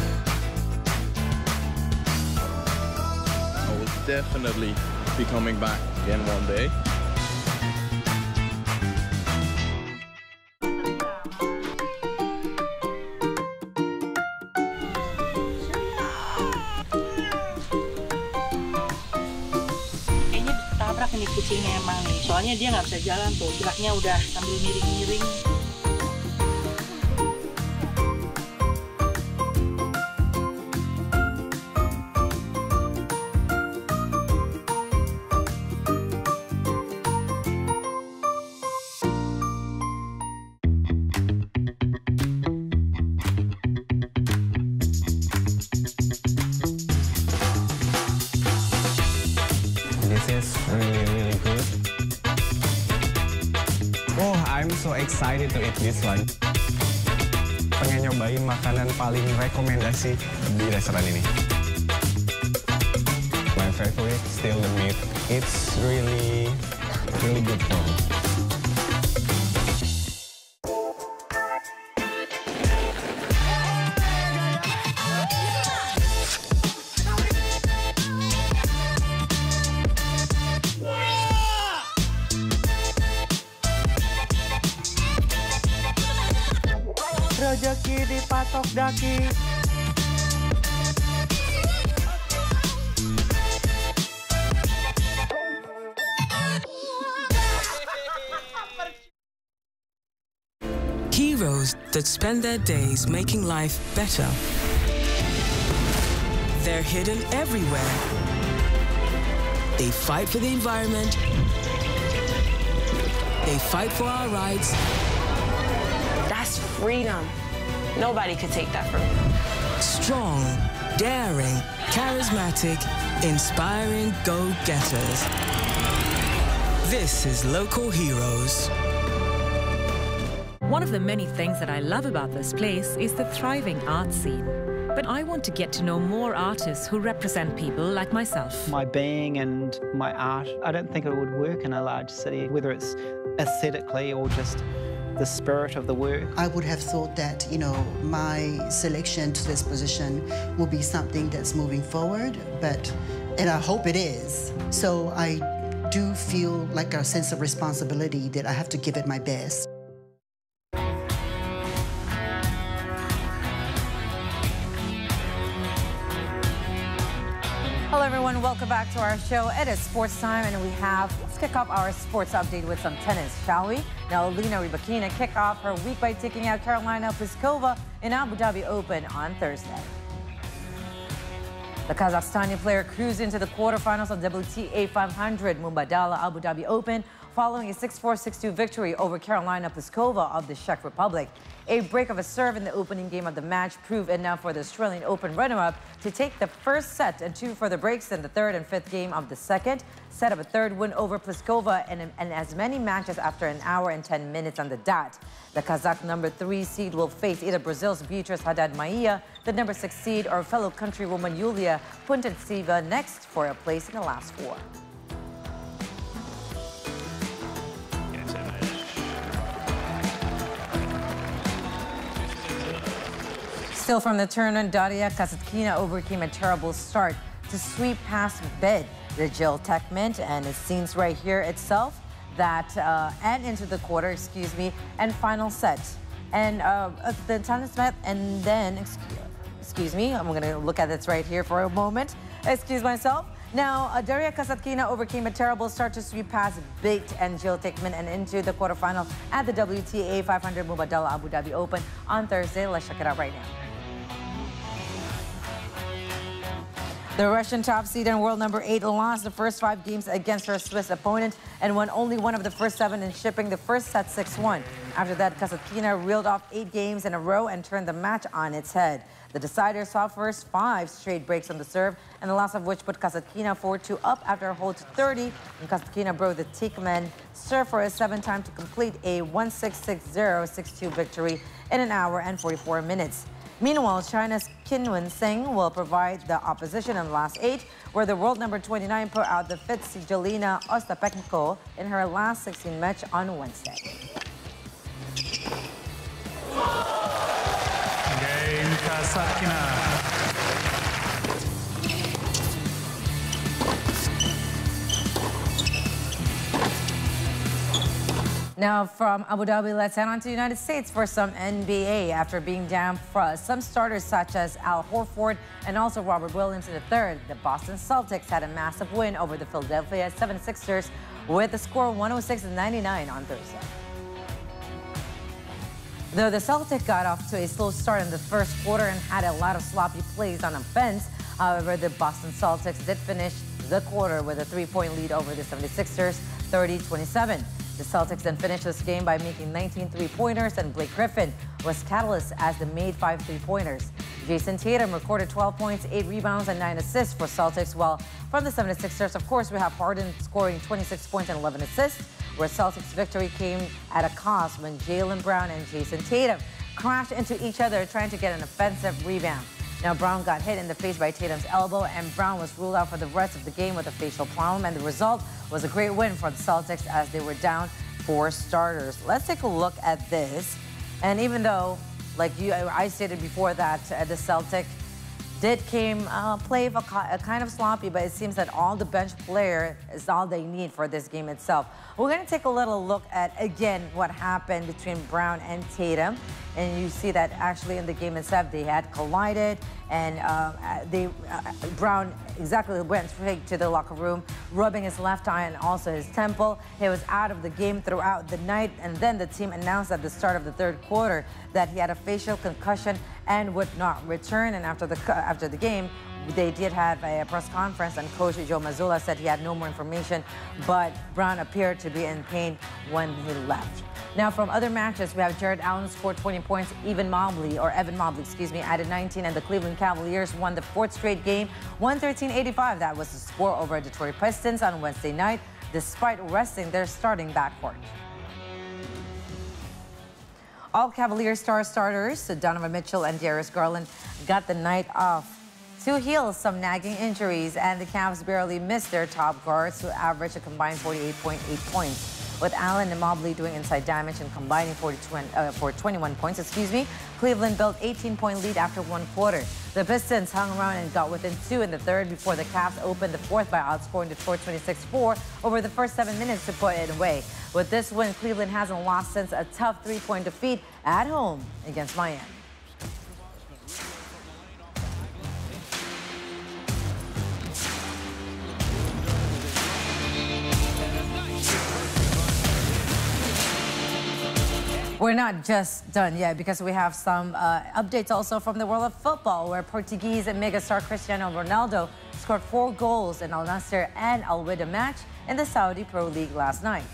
I will definitely be coming back again one day. Ini kucingnya emang nih, soalnya dia nggak bisa jalan tuh, geraknya udah sambil miring-miring. This is really, really good. Oh, I'm so excited to eat this one. Pengen nyobain makanan paling rekomendasi di restoran ini. My favorite still the meat. It's really, really good for me. Rezeki dipatok daki. Heroes that spend their days making life better. They're hidden everywhere. They fight for the environment. They fight for our rights. That's freedom. Nobody could take that from me. Strong, daring, charismatic, inspiring go-getters. This is Local Heroes. One of the many things that I love about this place is the thriving art scene. But I want to get to know more artists who represent people like myself. My being and my art, I don't think it would work in a large city, whether it's aesthetically or just the spirit of the work. I would have thought that, you know, my selection to this position will be something that's moving forward, but, and I hope it is. So I do feel like a sense of responsibility that I have to give it my best. Hello everyone, welcome back to our show. It is sports time and we have, let's kick off our sports update with some tennis, shall we? Now, Alina Rybakina kicked off her week by taking out Karolina Pliskova in Abu Dhabi Open on Thursday. The Kazakhstani player cruised into the quarterfinals of W T A five hundred Mubadala Abu Dhabi Open following a six four, six two victory over Karolina Pliskova of the Czech Republic. A break of a serve in the opening game of the match proved enough for the Australian Open runner-up to take the first set and two further breaks in the third and fifth game of the second. Set up a third win over Pliskova and, and as many matches after an hour and ten minutes on the dot. The Kazakh number three seed will face either Brazil's Beatriz Haddad Maia, the number six seed, or fellow countrywoman Yulia Putintseva next for a place in the last four. Still from the tournament, Daria Kasatkina overcame a terrible start to sweep past Bed, the Jill Techment, and it seems right here itself that uh, and into the quarter, excuse me, and final set. And uh, the tennis met, and then, excuse, excuse me, I'm going to look at this right here for a moment. Excuse myself. Now, uh, Daria Kasatkina overcame a terrible start to sweep past Bate and Jill Tickman and into the quarterfinal at the W T A five hundred Mubadala Abu Dhabi Open on Thursday. Let's check it out right now. The Russian top seed and world number eight lost the first five games against her Swiss opponent and won only one of the first seven in shipping the first set six one. After that, Kasatkina reeled off eight games in a row and turned the match on its head. The decider saw first five straight breaks on the serve, and the last of which put Kasatkina four two up after a hold to thirty, and Kasatkina broke the Tickman serve for a seven time to complete a one six, six zero, six two victory in an hour and forty-four minutes. Meanwhile, China's Qinwen Singh will provide the opposition in the last eight, where the world number twenty-nine put out the fifth seed Jelena Ostapenko in her last sixteen match on Wednesday. Game Kasatkina. Now from Abu Dhabi, let's head on to the United States for some N B A. After being down for some starters such as Al Horford and also Robert Williams in the third, the Boston Celtics had a massive win over the Philadelphia seventy-sixers with a score of one oh six to ninety-nine on Thursday. Though the Celtics got off to a slow start in the first quarter and had a lot of sloppy plays on offense, however, the Boston Celtics did finish the quarter with a three-point lead over the seventy-sixers, thirty twenty-seven. The Celtics then finished this game by making nineteen three-pointers, and Blake Griffin was catalyst as they made five three-pointers. Jason Tatum recorded twelve points, eight rebounds, and nine assists for Celtics, while from the seventy-sixers, of course, we have Harden scoring twenty-six points and eleven assists, where Celtics' victory came at a cost when Jaylen Brown and Jason Tatum crashed into each other trying to get an offensive rebound. Now, Brown got hit in the face by Tatum's elbow, and Brown was ruled out for the rest of the game with a facial problem, and the result was a great win for the Celtics as they were down four starters. Let's take a look at this. And even though, like you, I stated before that uh, the Celtics did came uh, play a, a kind of sloppy, but it seems that all the bench player is all they need for this game itself. We're going to take a little look at, again, what happened between Brown and Tatum. And you see that actually in the game itself, they had collided, and uh, they uh, Brown exactly went straight to the locker room, rubbing his left eye and also his temple. He was out of the game throughout the night, and then the team announced at the start of the third quarter that he had a facial concussion and would not return. And after the after the game, they did have a press conference, and Coach Joe Mazzulla said he had no more information, but Brown appeared to be in pain when he left. Now, from other matches, we have Jared Allen scored twenty points. Evan Mobley, or Evan Mobley, excuse me, added nineteen, and the Cleveland Cavaliers won the fourth straight game, one thirteen eighty-five. That was the score over Detroit Pistons on Wednesday night. despite resting their starting backcourt. All Cavaliers star starters, Donovan Mitchell and Darius Garland, got the night off to heal some nagging injuries, and the Cavs barely missed their top guards, who averaged a combined forty-eight point eight points. With Allen and Mobley doing inside damage and combining forty-two, uh, for twenty-one points, excuse me, Cleveland built eighteen point lead after one quarter. The Pistons hung around and got within two in the third before the Cavs opened the fourth by outscoring Detroit twenty-six four over the first seven minutes to put it away. With this win, Cleveland hasn't lost since a tough three-point defeat at home against Miami. We're not just done yet, because we have some uh, updates also from the world of football, where Portuguese megastar Cristiano Ronaldo scored four goals in Al Nassr and Al Wihda match in the Saudi Pro League last night.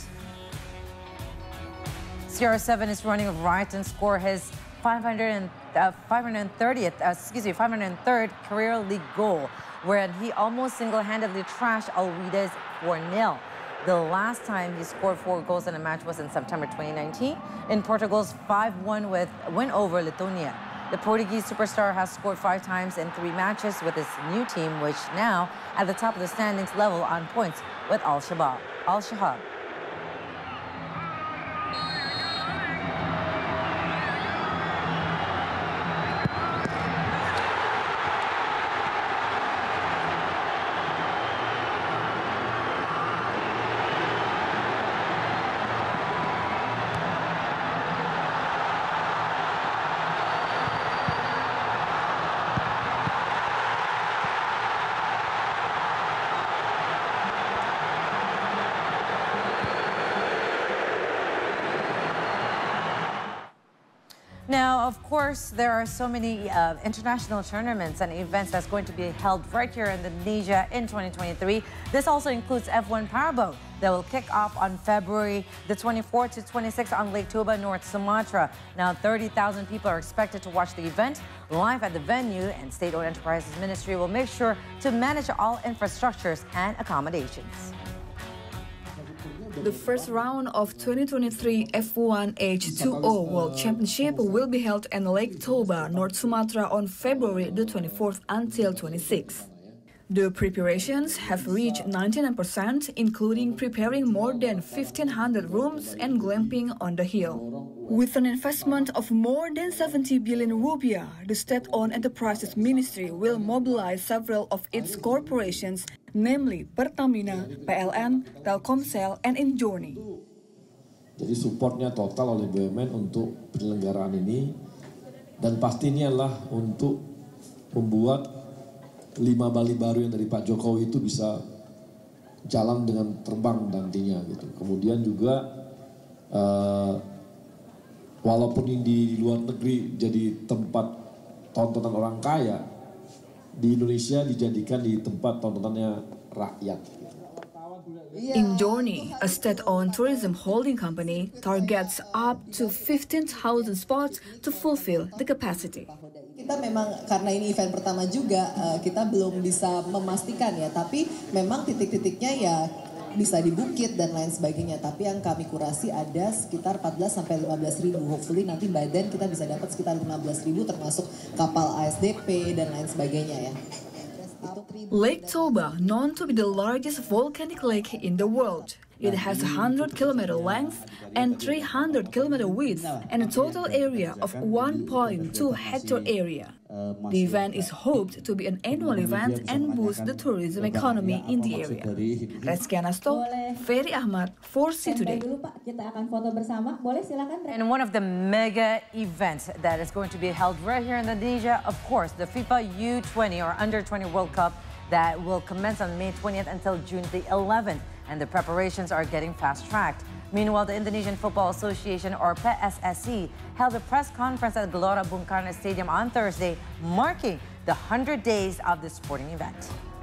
C R seven is running right and scored his five hundred thirtieth, uh, excuse me, five hundred third career league goal, where he almost single-handedly trashed Al Wihda's four nil. The last time he scored four goals in a match was in September twenty nineteen in Portugal's five one with win over Lithuania. The Portuguese superstar has scored five times in three matches with his new team, which now at the top of the standings level on points with Al Shabab. Al Shahab. Now, of course, there are so many uh, international tournaments and events that's going to be held right here in Indonesia in twenty twenty-three. This also includes F one Powerboat that will kick off on February the twenty-fourth to twenty-sixth on Lake Toba, North Sumatra. Now, thirty thousand people are expected to watch the event live at the venue, and State-owned Enterprises Ministry will make sure to manage all infrastructures and accommodations. The first round of twenty twenty-three F one H two O World Championship will be held in Lake Toba, North Sumatra on February the twenty-fourth until twenty-sixth. The preparations have reached ninety-nine percent, including preparing more than fifteen hundred rooms and glamping on the hill. With an investment of more than seventy billion rupiah, the State-owned Enterprises Ministry will mobilize several of its corporations, namely Pertamina, P L N, Telkomsel, and Injorni. Jadi supportnya total oleh B U M N untuk penyelenggaraan ini, dan pastinya adalah untuk membuat lima Bali baru yang dari Pak Jokowi itu bisa jalan dengan terbang nantinya gitu. Kemudian juga uh, walaupun ini di luar negeri jadi tempat tontonan orang kaya, di Indonesia dijadikan di tempat tontonannya rakyat. Injorni, a state-owned tourism holding company, targets up to fifteen thousand spots to fulfill the capacity. Kita memang karena ini event pertama juga, kita belum bisa memastikan ya, tapi memang titik-titiknya ya bisa di bukit dan lain sebagainya. Tapi yang kami kurasi ada sekitar empat belas sampai lima belas ribu. Hopefully nanti by then kita bisa dapat sekitar lima belas ribu termasuk kapal A S D P dan lain sebagainya ya. Lake Toba, known to be the largest volcanic lake in the world. It has one hundred kilometer length and three hundred kilometer width and a total area of one point two hectare area. The event is hoped to be an annual event and boost the tourism economy in the area. Reski Anasto, Ferry Ahmad, four C Today. And one of the mega events that is going to be held right here in Indonesia, of course, the FIFA U twenty or Under twenty World Cup that will commence on May twentieth until June the eleventh. And the preparations are getting fast-tracked. Meanwhile, the Indonesian Football Association, or P S S I, held a press conference at Gelora Bung Karno Stadium on Thursday, marking the one hundred days of the sporting event.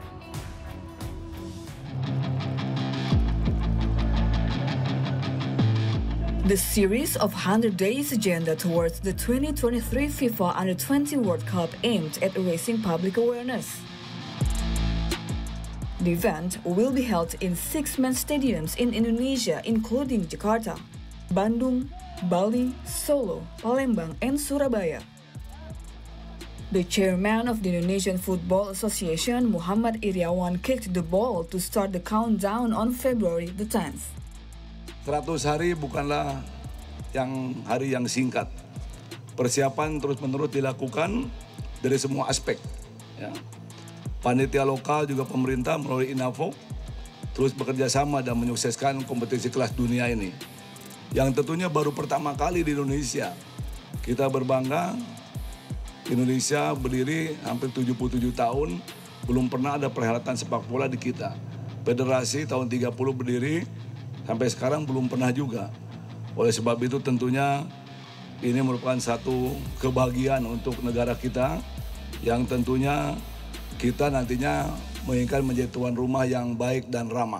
The series of one hundred days agenda towards the twenty twenty-three FIFA Under twenty World Cup aimed at raising public awareness. The event will be held in six main stadiums in Indonesia, including Jakarta, Bandung, Bali, Solo, Palembang, and Surabaya. The chairman of the Indonesian Football Association, Muhammad Iriawan, kicked the ball to start the countdown on February the tenth. seratus hari bukanlah yang hari yang singkat. Persiapan terus-menerus dilakukan dari semua aspek. Ya. Panitia lokal juga pemerintah melalui Inafo terus bekerja sama dan menyukseskan kompetisi kelas dunia ini. Yang tentunya baru pertama kali di Indonesia. Kita berbangga, Indonesia berdiri hampir tujuh puluh tujuh tahun, belum pernah ada perhelatan sepak bola di kita. Federasi tahun tiga puluh berdiri, sampai sekarang belum pernah juga. Oleh sebab itu tentunya ini merupakan satu kebahagiaan untuk negara kita yang tentunya kita nantinya menginginkan menjadi tuan rumah yang baik dan ramah.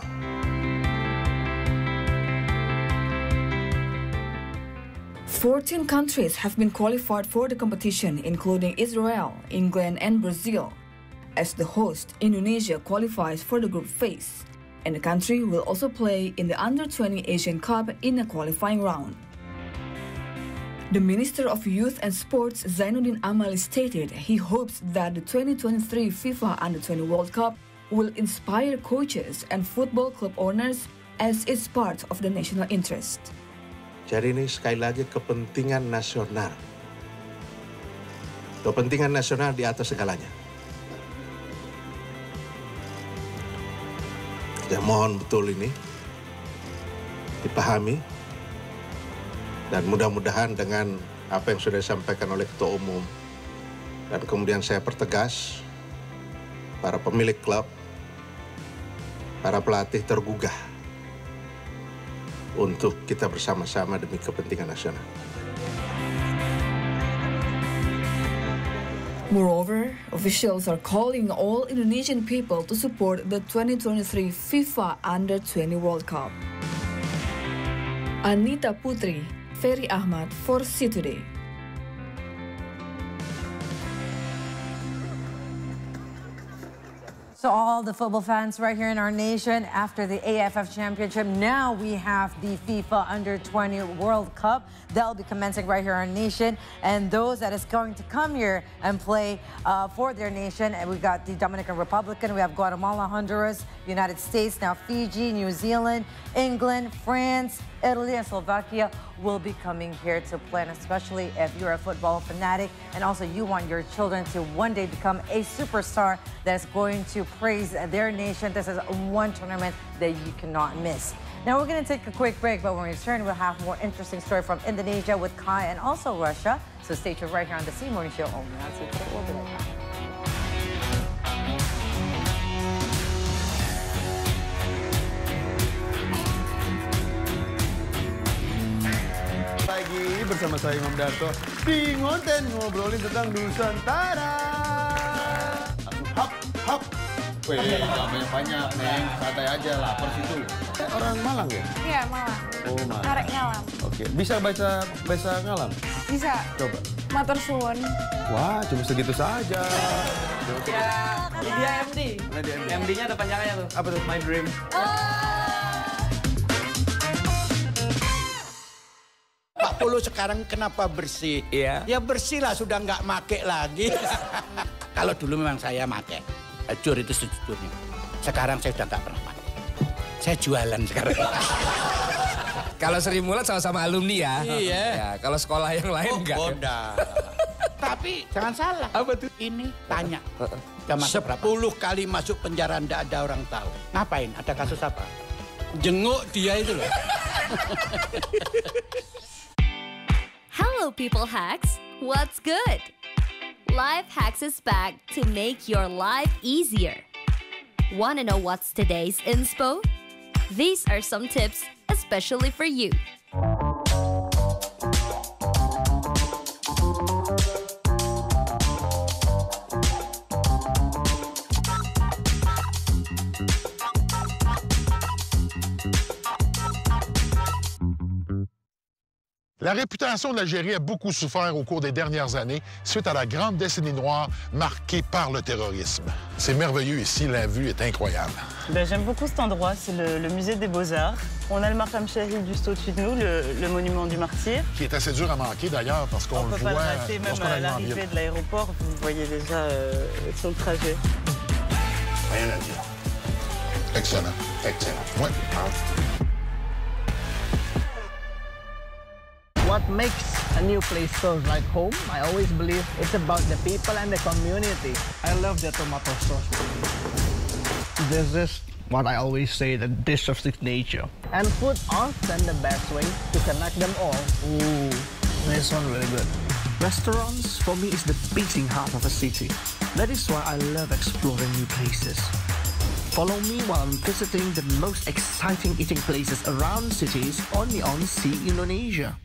fourteen countries have been qualified for the competition, including Israel, England, and Brazil. As the host, Indonesia qualifies for the group phase, and the country will also play in the under twenty Asian Cup in a qualifying round. The Minister of Youth and Sports, Zainuddin Amali, stated he hopes that the twenty twenty-three FIFA under twenty World Cup will inspire coaches and football club owners as it's part of the national interest. Jadi ini sekali lagi kepentingan nasional. Kepentingan nasional di atas segalanya. Ya, mohon betul ini dipahami. Dan mudah-mudahan dengan apa yang sudah disampaikan oleh Ketua Umum dan kemudian saya pertegas, para pemilik klub, para pelatih tergugah untuk kita bersama-sama demi kepentingan nasional. Moreover, officials are calling all Indonesian people to support the twenty twenty-three FIFA under twenty World Cup. Anita Putri, Ferry Ahmad for C Today. So all the football fans right here in our nation, after the A F F Championship, now we have the FIFA under twenty World Cup. That'll be commencing right here in our nation. And those that is going to come here and play uh, for their nation, and we've got the Dominican Republic, we have Guatemala, Honduras, United States, now Fiji, New Zealand, England, France, Italy, and Slovakia will be coming here to play, and especially if you're a football fanatic and also you want your children to one day become a superstar that's going to praise their nation. This is one tournament that you cannot miss. Now we're going to take a quick break, but when we return, we'll have more interesting story from Indonesia with Kai and also Russia. So stay tuned right here on the C Morning Show only on C T V. We'll be right back. Pagi bersama saya Imam Darto di Ngonten ngobrolin tentang Nusantara. Hap, hap. Wih, jangan banyak-banyak, Neng. Santai aja, lapar situ. Eh, orang Malang ya? Iya, Malang. Oh, Malang. Arek ngalam. Oke, bisa baca bahasa ngalam? Bisa. Coba. Matur suwun. Wah, cuma segitu saja. Ya, dia M D. Mana dia M D? M D-nya ada panjangnya tuh. Apa tuh? My Dream. Pak Polo sekarang kenapa bersih? Iya. Ya bersih lah, sudah nggak make lagi. Kalau dulu memang saya make. Jujur itu sejujurnya. Sekarang saya sudah nggak pernah pakai. Saya jualan sekarang. Kalau Sri Mulat sama-sama alumni ya. Iya. Ya, kalau sekolah yang lain Oh, enggak. bodoh. Tapi jangan salah. Apa tuh? Ini tanya. Sepuluh kali masuk penjara ndak ada orang tahu. Ngapain? Ada kasus apa? Jenguk dia itu loh. Hello, People Hacks. What's good? Life Hacks is back to make your life easier. Want to know what's today's inspo? These are some tips especially for you. La réputation de l'Algérie a beaucoup souffert au cours des dernières années suite à la grande décennie noire marquée par le terrorisme. C'est merveilleux ici, la vue est incroyable. Ben, j'aime beaucoup cet endroit, c'est le, le musée des Beaux-Arts. On a le Markham Shahid juste au-dessus de nous, le, le monument du martyr. Qui est assez dur à manquer d'ailleurs parce qu'on le voit. On peut pas le rater, même à l'arrivée de l'aéroport, vous voyez déjà euh, sur le trajet. Rien à dire. Excellent, excellent. Ouais. What makes a new place feel like home? I always believe it's about the people and the community. I love the tomato sauce. This is what I always say, the dish of signature. And food often the best way to connect them all. Ooh, this one really good. Restaurants, for me, is the beating heart of a city. That is why I love exploring new places. Follow me while I'm visiting the most exciting eating places around cities only on See Indonesia.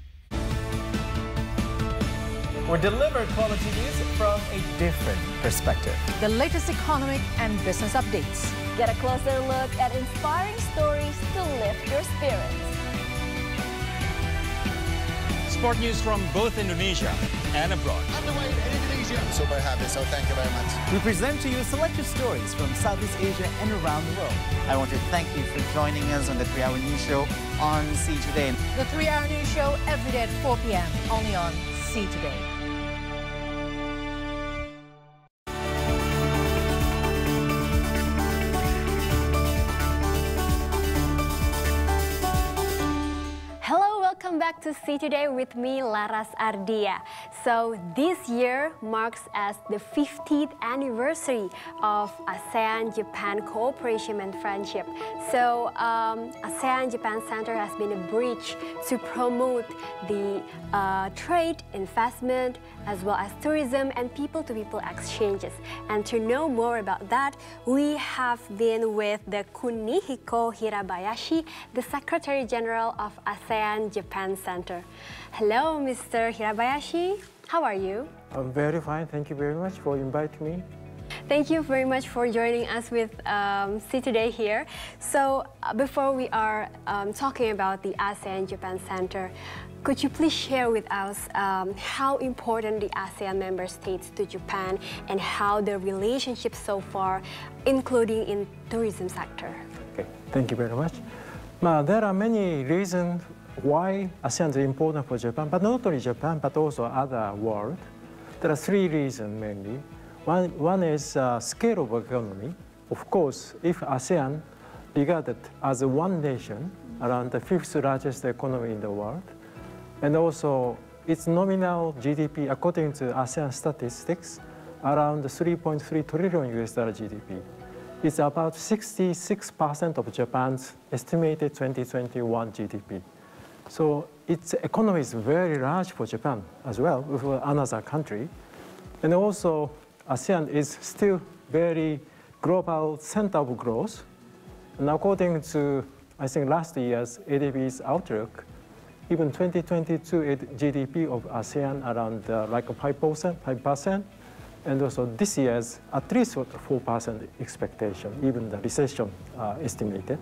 We deliver quality news from a different perspective. The latest economic and business updates. Get a closer look at inspiring stories to lift your spirits. Sport news from both Indonesia and abroad. Underway in Indonesia. I'm super happy, so thank you very much. We present to you selected stories from Southeast Asia and around the world. I want to thank you for joining us on the three hour News Show on See Today. The three hour News Show every day at four p m only on See Today. Welcome back to See Today with me, Laras Ardia. So this year marks as the fiftieth anniversary of ASEAN-Japan cooperation and friendship. So um, ASEAN-Japan Center has been a bridge to promote the uh, trade, investment, as well as tourism and people-to-people exchanges. And to know more about that, we have been with the Kunihiko Hirabayashi, the Secretary General of ASEAN-Japan Center. Hello, Mister Hirabayashi. How are you? I'm very fine. Thank you very much for inviting me. Thank you very much for joining us with um, See Today here. So uh, before we are um, talking about the ASEAN-Japan Center, could you please share with us um, how important the ASEAN member states to Japan and how the relationship so far, including in tourism sector? Okay, thank you very much. Uh, there are many reasons why ASEAN is important for Japan, but not only Japan, but also other world. There are three reasons mainly. One, one is uh, scale of economy. Of course, if ASEAN regarded as one nation, around the fifth largest economy in the world, and also its nominal G D P, according to ASEAN statistics, around three point three trillion U S dollar G D P. It's about sixty-six percent of Japan's estimated twenty twenty-one G D P. So its economy is very large for Japan as well, for another country. And also, ASEAN is still very global center of growth. And according to, I think, last year's A D B's outlook, even twenty twenty-two G D P of ASEAN around uh, like five percent, five percent. And also this year's at least four percent expectation, even the recession uh, estimated.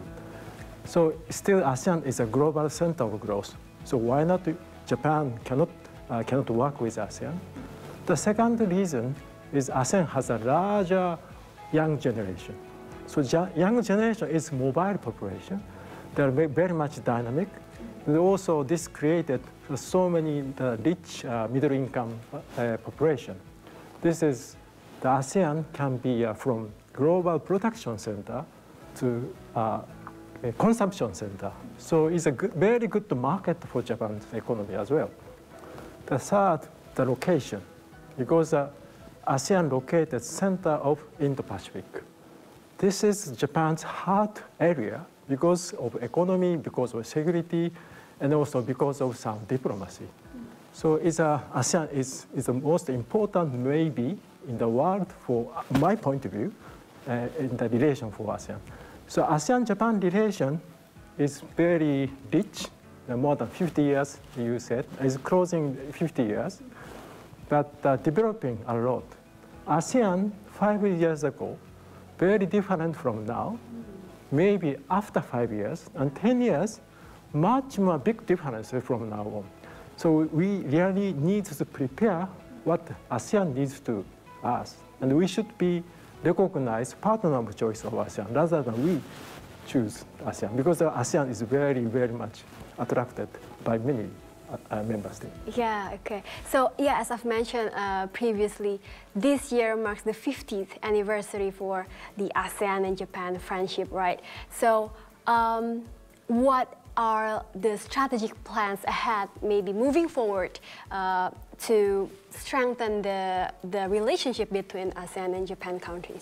So still ASEAN is a global center of growth. So why not Japan cannot, uh, cannot work with ASEAN? The second reason is ASEAN has a larger young generation. So young generation is mobile population. They're very much dynamic. And also this created so many uh, rich uh, middle income uh, population. This is, the ASEAN can be uh, from global production center to uh, a consumption center. So it's a good, very good market for Japan's economy as well. The third, the location, because uh, ASEAN located center of Indo-Pacific. This is Japan's heart area because of economy, because of security, and also because of some diplomacy. So it's a, ASEAN is, is the most important maybe in the world for my point of view uh, in the relation for ASEAN. So ASEAN-Japan relation is very rich, uh, more than fifty years, you said, is closing fifty years, but uh, developing a lot. ASEAN five years ago, very different from now. Maybe after five years and ten years, much more big difference from now on. So we really need to prepare what ASEAN needs to us. And we should be recognized partner of choice of ASEAN rather than we choose ASEAN, because ASEAN is very, very much attracted by many uh, member states. Yeah, okay. So yeah, as I've mentioned uh, previously, this year marks the fiftieth anniversary for the ASEAN and Japan friendship, right? So um, what are the strategic plans ahead, maybe moving forward, uh, to strengthen the, the relationship between ASEAN and Japan countries?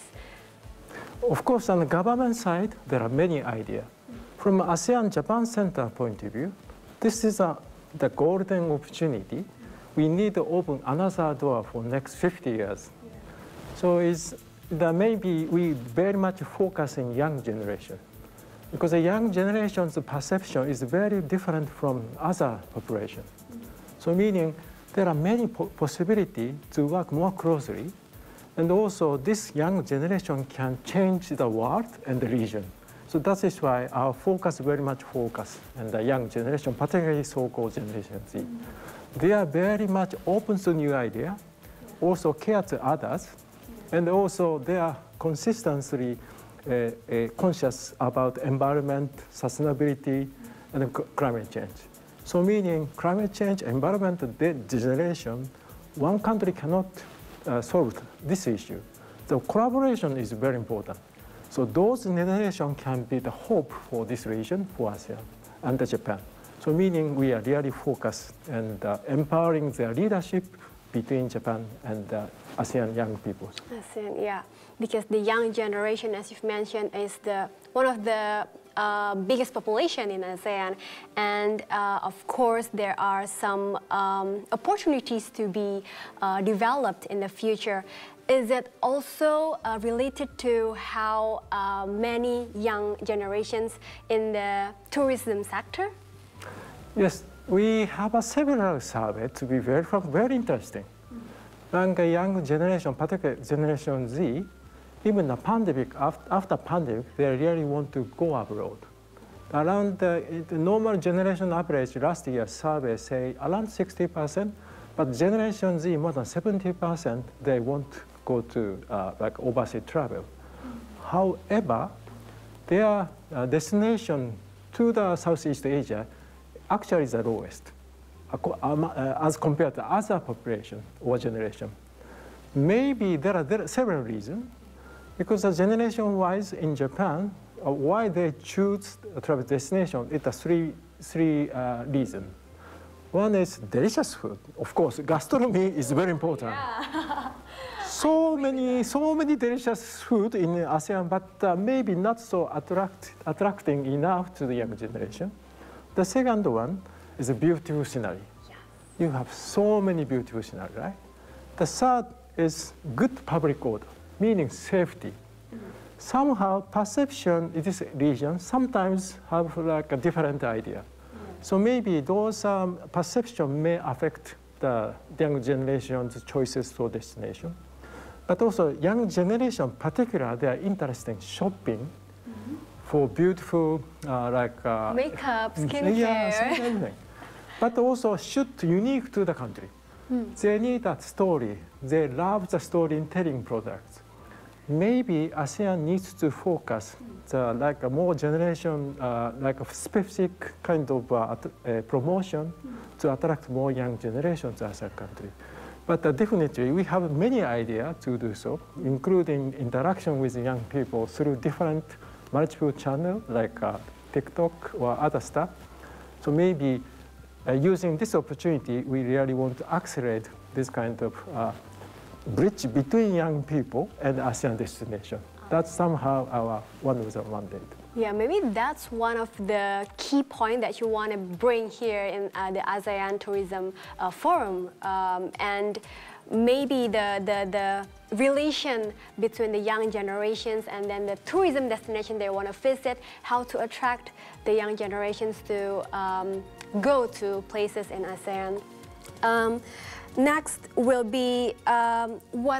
Of course, on the government side, there are many ideas. From ASEAN-Japan Center point of view, this is a, the golden opportunity. We need to open another door for next fifty years. So it's, the maybe we very much focus on young generation, because the young generation's perception is very different from other population. So meaning there are many po possibilities to work more closely. And also, this young generation can change the world and the region. So that is why our focus very much focus on the young generation, particularly so-called Generation Z. Mm. They are very much open to new ideas, also care to others, and also they are consistently uh, uh, conscious about environment, sustainability, and climate change. So meaning climate change, environment, degeneration, one country cannot Uh, solved this issue. So collaboration is very important. So those generations can be the hope for this region, for ASEAN and Japan. So meaning we are really focused and uh, empowering the leadership between Japan and uh, ASEAN young people. ASEAN, yeah, because the young generation, as you've mentioned, is the one of the uh, biggest population in ASEAN, and uh, of course there are some um, opportunities to be uh, developed in the future. Is it also uh, related to how uh, many young generations in the tourism sector? Yes, we have a several surveys to be very, very interesting. Mm-hmm. And the young generation, particularly Generation Z, even the pandemic, after, after pandemic, they really want to go abroad. Around the, the normal generation average last year survey say around sixty percent, but Generation Z more than seventy percent, they want to go to uh, like overseas travel. Mm-hmm. However, their uh, destination to the Southeast Asia actually is the lowest uh, as compared to other population or generation. Maybe there are, there are several reasons. Because the generation-wise in Japan, uh, why they choose a travel destination, it's a three, three uh, reasons. One is delicious food. Of course, gastronomy is very important. Yeah. so many, so many delicious food in ASEAN, but uh, maybe not so attract, attracting enough to the young generation. The second one is a beautiful scenery. Yes. You have so many beautiful scenery, right? The third is good public order, meaning safety. Mm-hmm. Somehow perception in this region sometimes have like a different idea. Mm-hmm. So maybe those um, perception may affect the young generation's choices for destination. But also young generation particularly, they are interested in shopping mm-hmm. for beautiful uh, like uh, makeup, skincare. Yeah, but also should unique to the country. Mm. They need that story. They love the storytelling products. Maybe ASEAN needs to focus the, like a more generation, uh, like a specific kind of uh, uh, promotion mm. to attract more young generations as a country. But uh, definitely we have many ideas to do so, including interaction with young people through different multiple channels like uh, TikTok or other stuff. So maybe uh, using this opportunity, we really want to accelerate this kind of uh, bridge between young people and ASEAN destination. That's somehow our one of the mandate. Yeah, maybe that's one of the key points that you want to bring here in uh, the ASEAN Tourism uh, Forum. Um, and maybe the, the, the relation between the young generations and then the tourism destination they want to visit, how to attract the young generations to um, go to places in ASEAN. Um, next will be um, what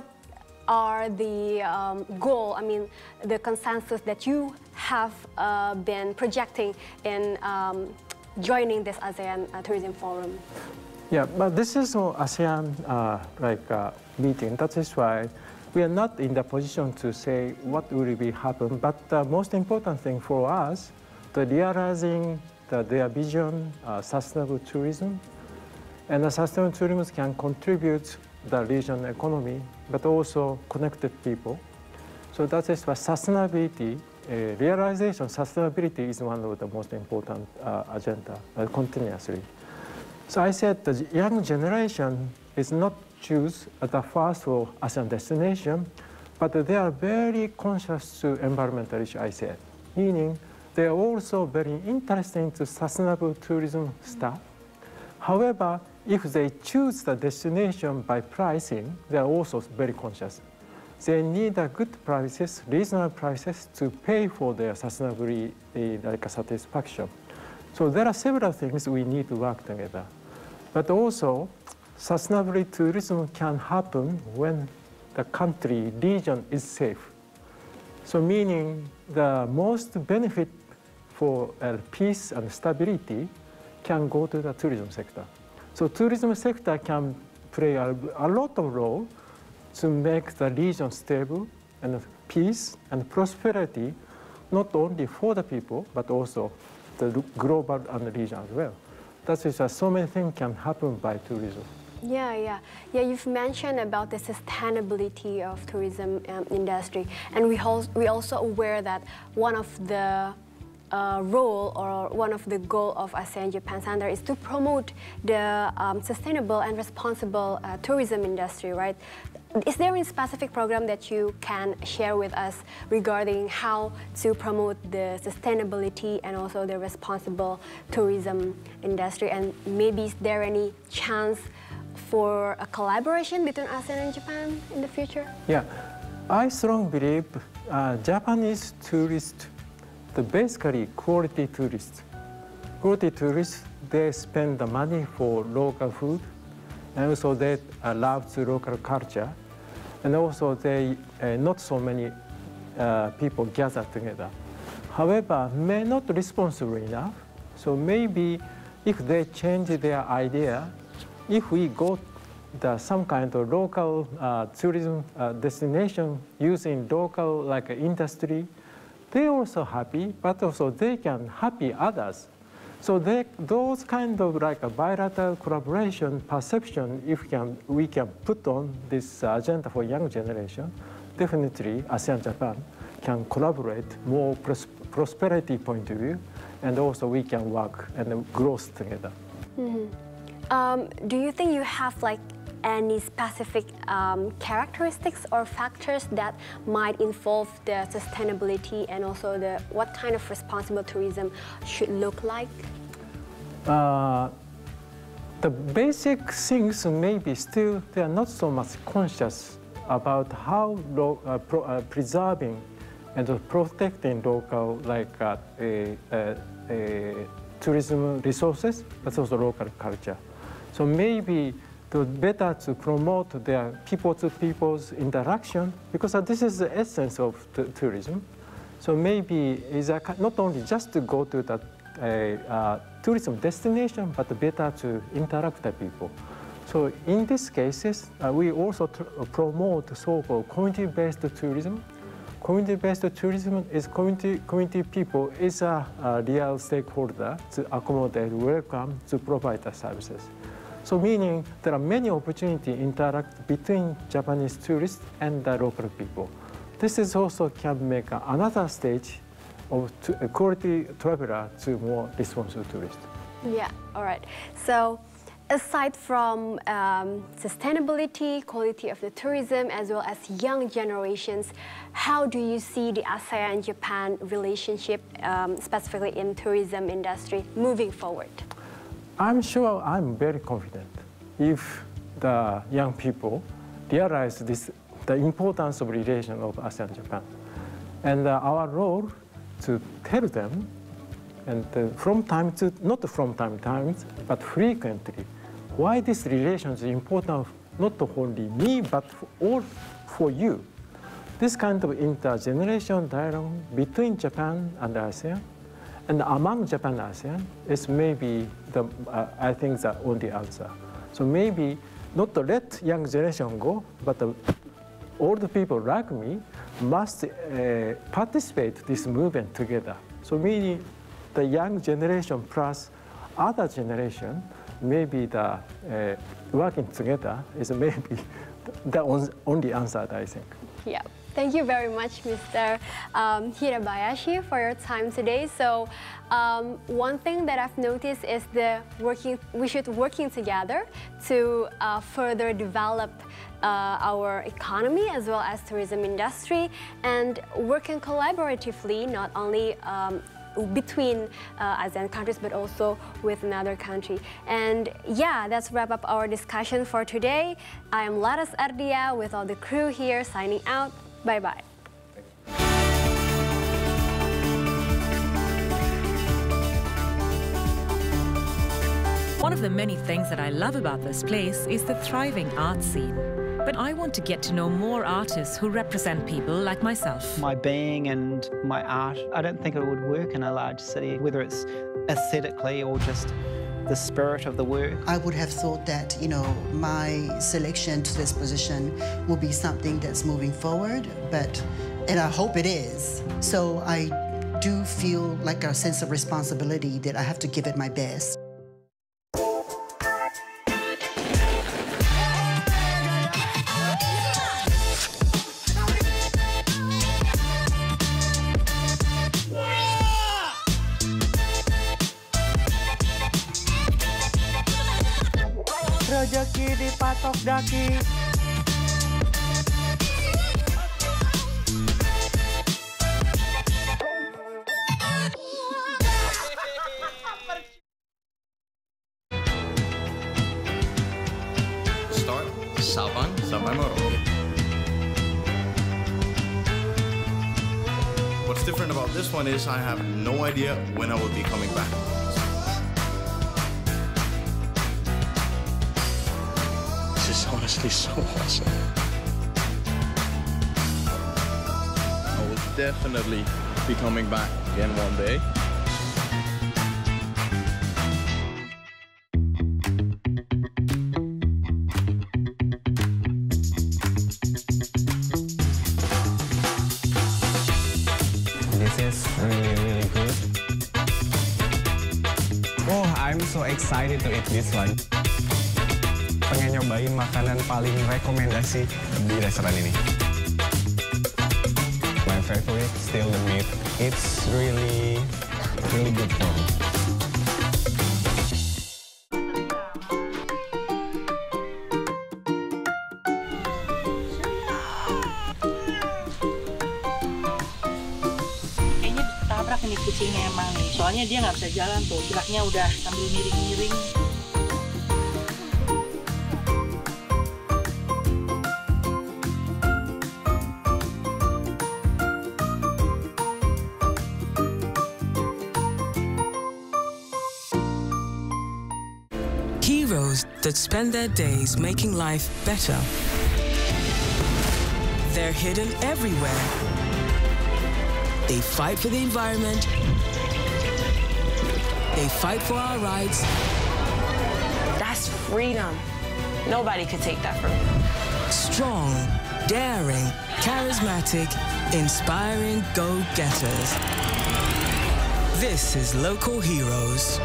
are the um, goal, I mean, the consensus that you have uh, been projecting in um, joining this ASEAN uh, Tourism Forum? Yeah, but this is an ASEAN uh, like uh, meeting. That is why we are not in the position to say what will be happen. But the most important thing for us, the realizing the, their vision, uh, sustainable tourism, and the sustainable tourism can contribute the region economy, but also connected people. So that is why sustainability, uh, realization, sustainability is one of the most important uh, agenda uh, continuously. So I said the young generation is not choose the first for ASEAN destination, but they are very conscious to environmental issue, I said. Meaning they are also very interested to sustainable tourism stuff. However, if they choose the destination by pricing, they are also very conscious. They need a good prices, reasonable prices to pay for their sustainability like a satisfaction. So there are several things we need to work together. But also, sustainability tourism can happen when the country, region is safe. So meaning the most benefit for uh, peace and stability can go to the tourism sector. So tourism sector can play a, a lot of role to make the region stable and peace and prosperity, not only for the people, but also the global and the region as well. That is why so many things can happen by tourism. Yeah, yeah, yeah. You've mentioned about the sustainability of tourism um, industry, and we also we also aware that one of the uh, role or one of the goal of ASEAN Japan Center is to promote the um, sustainable and responsible uh, tourism industry, right? Is there a specific program that you can share with us regarding how to promote the sustainability and also the responsible tourism industry? And maybe is there any chance for a collaboration between ASEAN and Japan in the future? Yeah, I strongly believe uh, Japanese tourists, the basically quality tourists. Quality tourists, they spend the money for local food, and also they uh, love the local culture, and also they uh, not so many uh, people gather together. However, may not responsible enough. So maybe if they change their idea, if we go the some kind of local uh, tourism uh, destination using local like industry, they also happy, but also they can happy others. So they, those kind of like a bilateral collaboration perception, if we can, we can put on this agenda for young generation, definitely ASEAN Japan can collaborate more pros prosperity point of view, and also we can work and growth together. Mm-hmm. Um, do you think you have like any specific um, characteristics or factors that might involve the sustainability and also the what kind of responsible tourism should look like? Uh, the basic things maybe still they are not so much conscious about how lo uh, pro uh, preserving and protecting local like uh, a, a, a tourism resources, but also local culture. So maybe the better to promote their people-to-people's interaction, because uh, this is the essence of tourism. So maybe is not only just to go to the uh, uh, tourism destination, but better to interact with people. So in these cases, uh, we also promote so-called community-based tourism. Community-based tourism is community, community people is a, a real stakeholder to accommodate, welcome, to provide the services. So meaning there are many opportunities to interact between Japanese tourists and the local people. This is also can make another stage of quality traveler to more responsible tourists. Yeah, all right. So aside from um, sustainability, quality of the tourism, as well as young generations, how do you see the ASEAN-Japan relationship, um, specifically in tourism industry, moving forward? I'm sure I'm very confident if the young people realize this, the importance of relation of ASEAN-Japan. And uh, our role to tell them, and uh, from time to, not from time to time, but frequently, why this relation is important, not only me, but for all for you. This kind of intergenerational dialogue between Japan and ASEAN, and among Japan and ASEAN, is maybe the, uh, I think, the only answer. So maybe not to let young generation go, but the old people like me must uh, participate this movement together. So meaning the young generation plus other generation, maybe the uh, working together is maybe the only answer, I think. Yeah. Thank you very much, Mister Um, Hirabayashi, for your time today. So, um, one thing that I've noticed is the working. We should working together to uh, further develop uh, our economy as well as tourism industry, and working collaboratively, not only Um, between uh, ASEAN countries, but also with another country. And yeah, that's wrap up our discussion for today. I am Laras Ardia with all the crew here signing out. Bye-bye. One of the many things that I love about this place is the thriving art scene. But I want to get to know more artists who represent people like myself. My being and my art, I don't think it would work in a large city, whether it's aesthetically or just the spirit of the work. I would have thought that, you know, my selection to this position will be something that's moving forward, but, and I hope it is. So I do feel like a sense of responsibility that I have to give it my best. Rezeki dipatok daki. Start Sabang sampai Merauke. What's different about this one is I have no idea when I will be coming back. Honestly, so awesome. I will definitely be coming back again one day. This is really, really good. Oh, I'm so excited to eat this one. Pengen nyobain makanan paling rekomendasi di restoran ini. My favorite still the meat. It's really, really good for me. Kayaknya tabrak ini kucingnya emang nih. Soalnya dia nggak bisa jalan tuh. Geraknya udah sambil miring-miring. Heroes that spend their days making life better. They're hidden everywhere. They fight for the environment. They fight for our rights. That's freedom. Nobody could take that from me. Strong, daring, charismatic, inspiring go-getters. This is Local Heroes.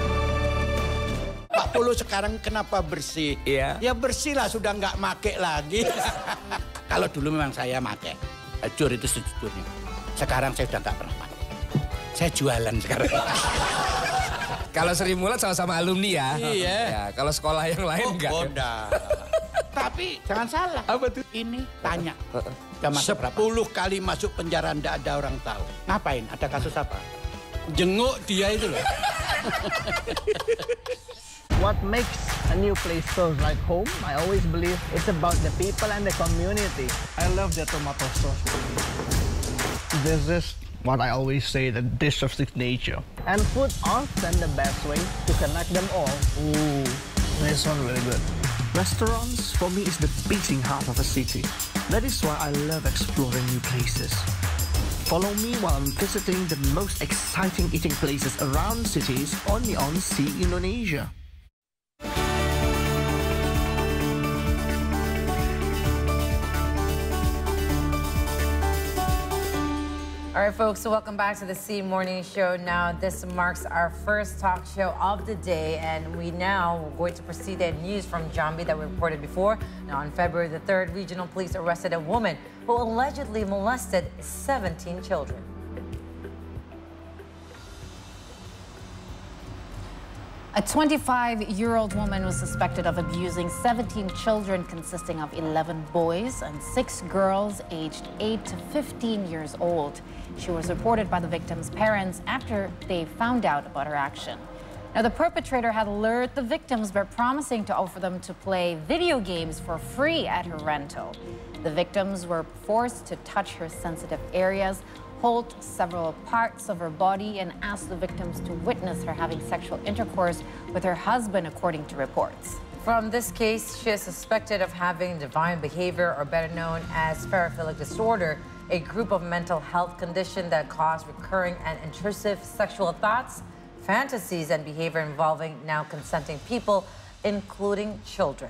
Pak Polo sekarang kenapa bersih? Ya, ya bersih lah, sudah nggak make lagi. Kalau dulu memang saya make, jujur itu sejujurnya. Sekarang saya sudah nggak pernah pakai. Saya jualan sekarang. Kalau Sri Mulat sama-sama alumni ya. Iya. Ya, kalau sekolah yang lain oh, enggak. Bodoh. Tapi jangan salah. Apa tuh? Ini tanya. Sepuluh kali masuk penjara ndak ada orang tahu. Ngapain? Ada kasus apa? Jenguk dia itu loh. What makes a new place feel like home, I always believe it's about the people and the community. I love the tomato sauce. This is what I always say, the dish of signature. And food often the best way to connect them all. Ooh, this one really good. Restaurants, for me, is the beating heart of a city. That is why I love exploring new places. Follow me while I'm visiting the most exciting eating places around cities only on Sea Indonesia. All right, folks, so welcome back to the C Morning Show. Now, this marks our first talk show of the day, and we now are going to proceed to news from Jambi that we reported before. Now, on February the third, regional police arrested a woman who allegedly molested seventeen children. A twenty-five-year-old woman was suspected of abusing seventeen children consisting of eleven boys and six girls aged eight to fifteen years old. She was reported by the victim's parents after they found out about her action. Now, the perpetrator had lured the victims by promising to offer them to play video games for free at her rental. The victims were forced to touch her sensitive areas, hold several parts of her body, and asked the victims to witness her having sexual intercourse with her husband, according to reports. From this case, she is suspected of having deviant behavior, or better known as paraphilic disorder, a group of mental health condition that cause recurring and intrusive sexual thoughts, fantasies, and behavior involving now consenting people, including children.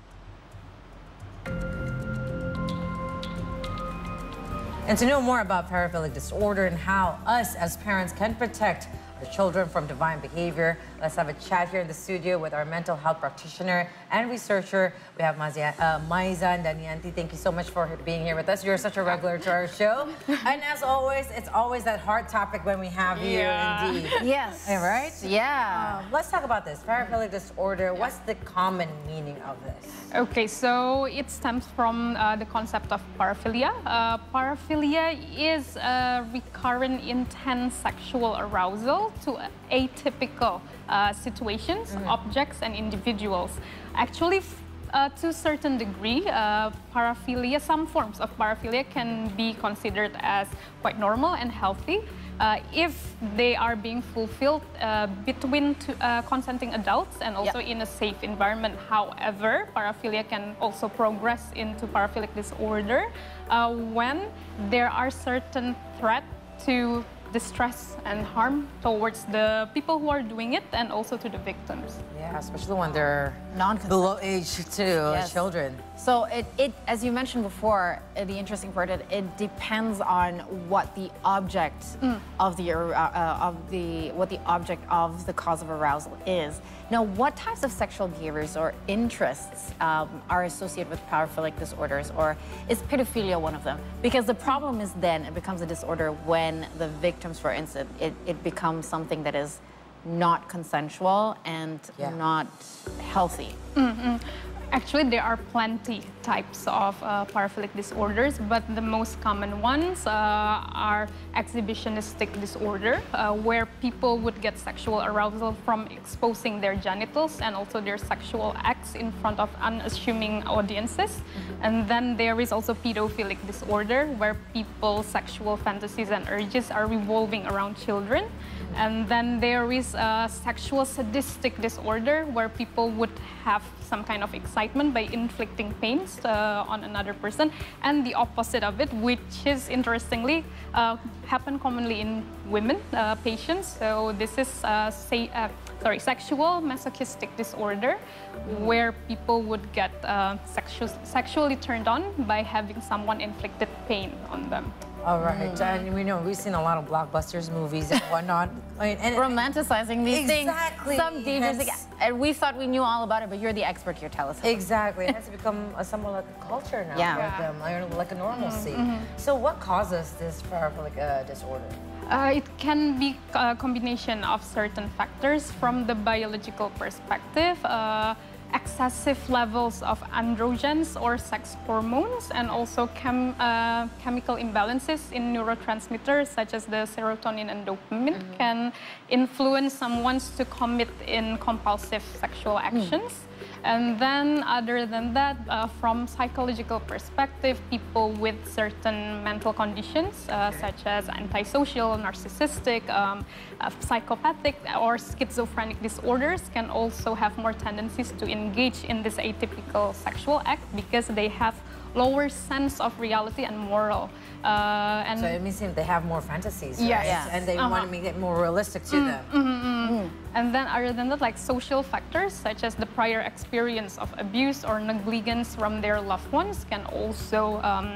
And to know more about paraphilic disorder and how us as parents can protect our children from deviant behavior, let's have a chat here in the studio with our mental health practitioner and researcher. We have Mazia, uh, Maiza Danianti. Thank you so much for being here with us. You're such a regular to our show. And as always, it's always that hard topic when we have you, Yeah. indeed. Yes. All right? Yeah. Um, let's talk about this. Paraphilic disorder, what's the common meaning of this? Okay, so it stems from uh, the concept of paraphilia. Uh, paraphilia is a recurrent intense sexual arousal to atypical uh, situations, mm-hmm. objects, and individuals. Actually, uh, to a certain degree, uh, paraphilia, some forms of paraphilia can be considered as quite normal and healthy uh, if they are being fulfilled uh, between two, uh, consenting adults and also yep. in a safe environment. However, paraphilia can also progress into paraphilic disorder uh, when there are certain threats to distress and harm towards the people who are doing it and also to the victims. Yeah, especially when they're non-consenting. Below age too, yes. children. So it, it, as you mentioned before, uh, the interesting part, it, it depends on what the object mm. of the uh, uh, of the what the object of the cause of arousal is. Now, what types of sexual behaviors or interests um, are associated with paraphilic disorders, or is pedophilia one of them? Because the problem is then it becomes a disorder when the victims, for instance, it, it becomes something that is not consensual and yeah. not healthy. Mm-hmm. Actually, there are plenty types of uh, paraphilic disorders, but the most common ones uh, are exhibitionistic disorder, uh, where people would get sexual arousal from exposing their genitals and also their sexual acts in front of unassuming audiences. Mm-hmm. And then there is also pedophilic disorder, where people's sexual fantasies and urges are revolving around children. And then there is a sexual sadistic disorder, where people would have some kind of excitement by inflicting pains uh, on another person. And the opposite of it, which is interestingly uh, happen commonly in women uh, patients. So this is uh, say, uh, sorry, sexual masochistic disorder, where people would get uh, sexu sexually turned on by having someone inflicted pain on them. All right, mm. and we know we've seen a lot of blockbusters, movies, and whatnot. I mean, and, romanticizing these exactly. things. Some dangerous, and we thought we knew all about it, but you're the expert here. Tell us. Exactly, it has to become a, somewhat like a culture now yeah. for them, like a normalcy. Mm-hmm. So, what causes this paraphilic uh, disorder? Uh, it can be a combination of certain factors. From the biological perspective, uh, excessive levels of androgens or sex hormones, and also chem, uh, chemical imbalances in neurotransmitters such as the serotonin and dopamine mm-hmm. can influence someone to commit in compulsive sexual actions. Mm. And then, other than that, uh, from psychological perspective, people with certain mental conditions, uh, okay. such as antisocial, narcissistic, um, uh, psychopathic, or schizophrenic disorders, can also have more tendencies to engage in this atypical sexual act because they have lower sense of reality and moral. Uh, and so it means they have more fantasies, yes. right? Yes. And they uh-huh. want to make it more realistic to mm, them. Mm-hmm, mm. And then other than that, like social factors such as the prior experience of abuse or negligence from their loved ones can also um,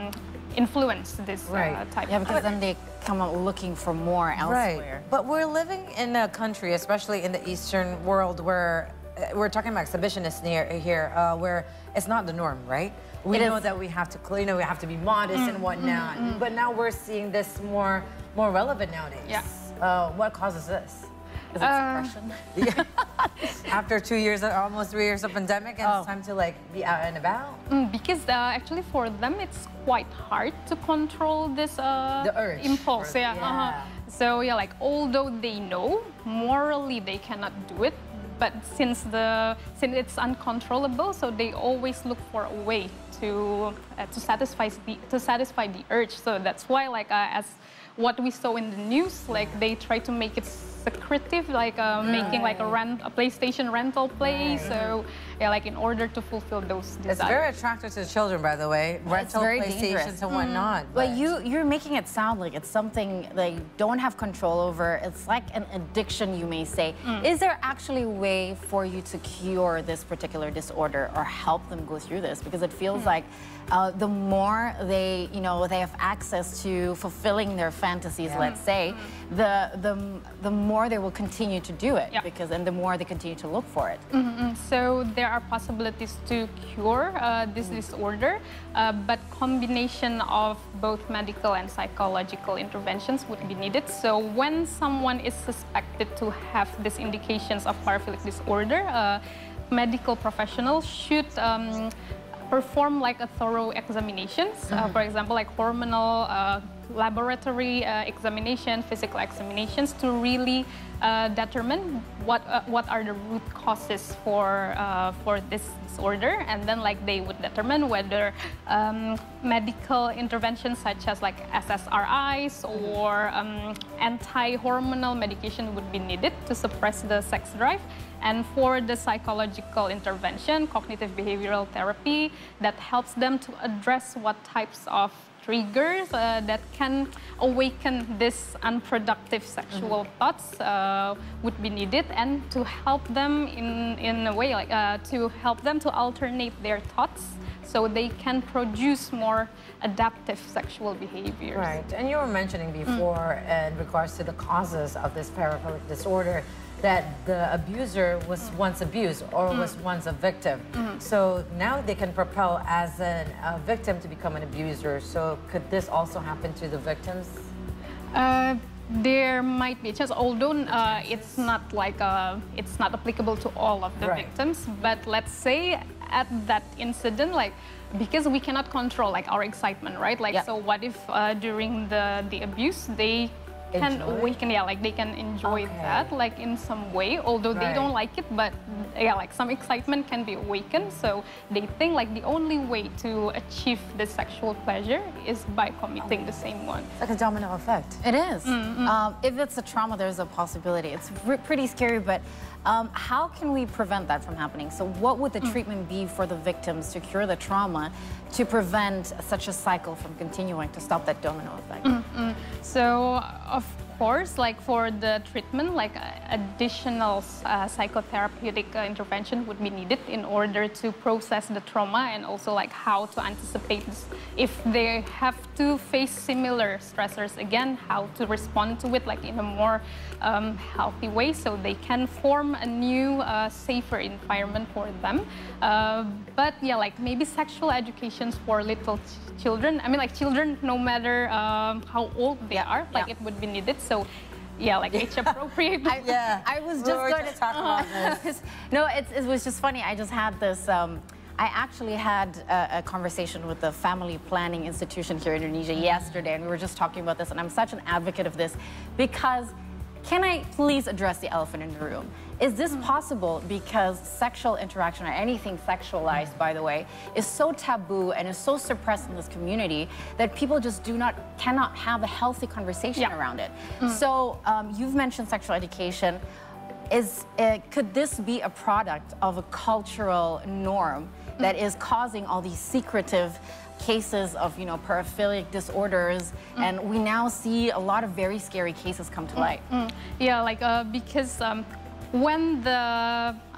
influence this right. uh, type. Yeah, because of then they come out looking for more elsewhere. Right. But we're living in a country, especially in the Eastern world, where uh, we're talking about exhibitionists near here, uh, where it's not the norm, right? We It know is. that we have to, you know, we have to be modest Mm, and whatnot. mm, mm. But now we're seeing this more, more relevant nowadays. Yeah. Uh, what causes this? Is it Uh, suppression? After two years, almost three years of pandemic, and Oh. it's time to like be out and about. Mm, because uh, actually for them it's quite hard to control this uh, The urge impulse. for- Yeah. yeah. Uh-huh. So yeah, like although they know morally they cannot do it, but since the since it's uncontrollable, so they always look for a way to uh, to satisfy the to satisfy the urge. So that's why like uh, as what we saw in the news, like they try to make it secretive, like uh, making like a rent a PlayStation rental place. Right. So yeah, like in order to fulfill those desires. It's very attractive to children, by the way. Rental very PlayStations dangerous. and whatnot. But you, you're making it sound like it's something they don't have control over. It's like an addiction, you may say. Mm. Is there actually a way for you to cure this particular disorder or help them go through this? Because it feels Mm. like uh, the more they, you know, they have access to fulfilling their fantasies, Yeah. let's say, the, the, the more they will continue to do it. Yeah. Because, and the more they continue to look for it. Mm-hmm. So there are possibilities to cure uh, this disorder, uh, but combination of both medical and psychological interventions would be needed. So when someone is suspected to have these indications of paraphilic disorder, uh, medical professionals should um, perform like a thorough examinations. Uh, for example, like hormonal uh, laboratory uh, examination, physical examinations to really uh, determine what uh, what are the root causes for uh, for this disorder, and then like they would determine whether um, medical interventions such as like S S R Is or um, anti-hormonal medication would be needed to suppress the sex drive. And for the psychological intervention, cognitive behavioral therapy, that helps them to address what types of triggers uh, that can awaken this unproductive sexual mm-hmm. thoughts uh, would be needed, and to help them in, in a way, like uh, to help them to alternate their thoughts so they can produce more adaptive sexual behaviors. Right, and you were mentioning before mm. in regards to the causes of this paraphilic disorder, that the abuser was once abused or mm. was once a victim. Mm. So now they can propel as an, a victim to become an abuser. So could this also happen to the victims? Uh, there might be a chance, although uh, it's not like uh, it's not applicable to all of the right. victims. But let's say at that incident, like because we cannot control like our excitement, right? Like yeah. so, what if uh, during the the abuse they can enjoy? awaken, yeah, like they can enjoy okay. that, like in some way, although right. they don't like it, but yeah, like some excitement can be awakened. So they think like the only way to achieve the sexual pleasure is by committing the same one. It's like a domino effect. It is. Mm-hmm. um, if it's a trauma, there's a possibility. It's pretty scary, but um, how can we prevent that from happening? So what would the mm. treatment be for the victims to cure the trauma, to prevent such a cycle from continuing, to stop that domino effect? Mm-hmm. So, of course, like for the treatment, like uh, additional uh, psychotherapeutic uh, intervention would be needed in order to process the trauma, and also like how to anticipate this. If they have to face similar stressors again, how to respond to it like in a more um, healthy way, so they can form a new, uh, safer environment for them. Uh, but yeah, like maybe sexual educations for little ch children. I mean, like children, no matter um, how old they are, like yeah. it would be needed. So. Yeah, like age appropriate. I, yeah, I was just we going to to talk about this. No, it's, it was just funny. I just had this. Um, I actually had a, a conversation with the family planning institution here in Indonesia yesterday, and we were just talking about this. And I'm such an advocate of this because. Can I please address the elephant in the room? Is this possible because sexual interaction, or anything sexualized, by the way, is so taboo and is so suppressed in this community that people just do not, cannot have a healthy conversation yeah. around it? Mm. So um, you've mentioned sexual education. Is, uh, could this be a product of a cultural norm mm. that is causing all these secretive cases of, you know, paraphilic disorders, mm. and we now see a lot of very scary cases come to light? Mm. Yeah, like uh, because um, when the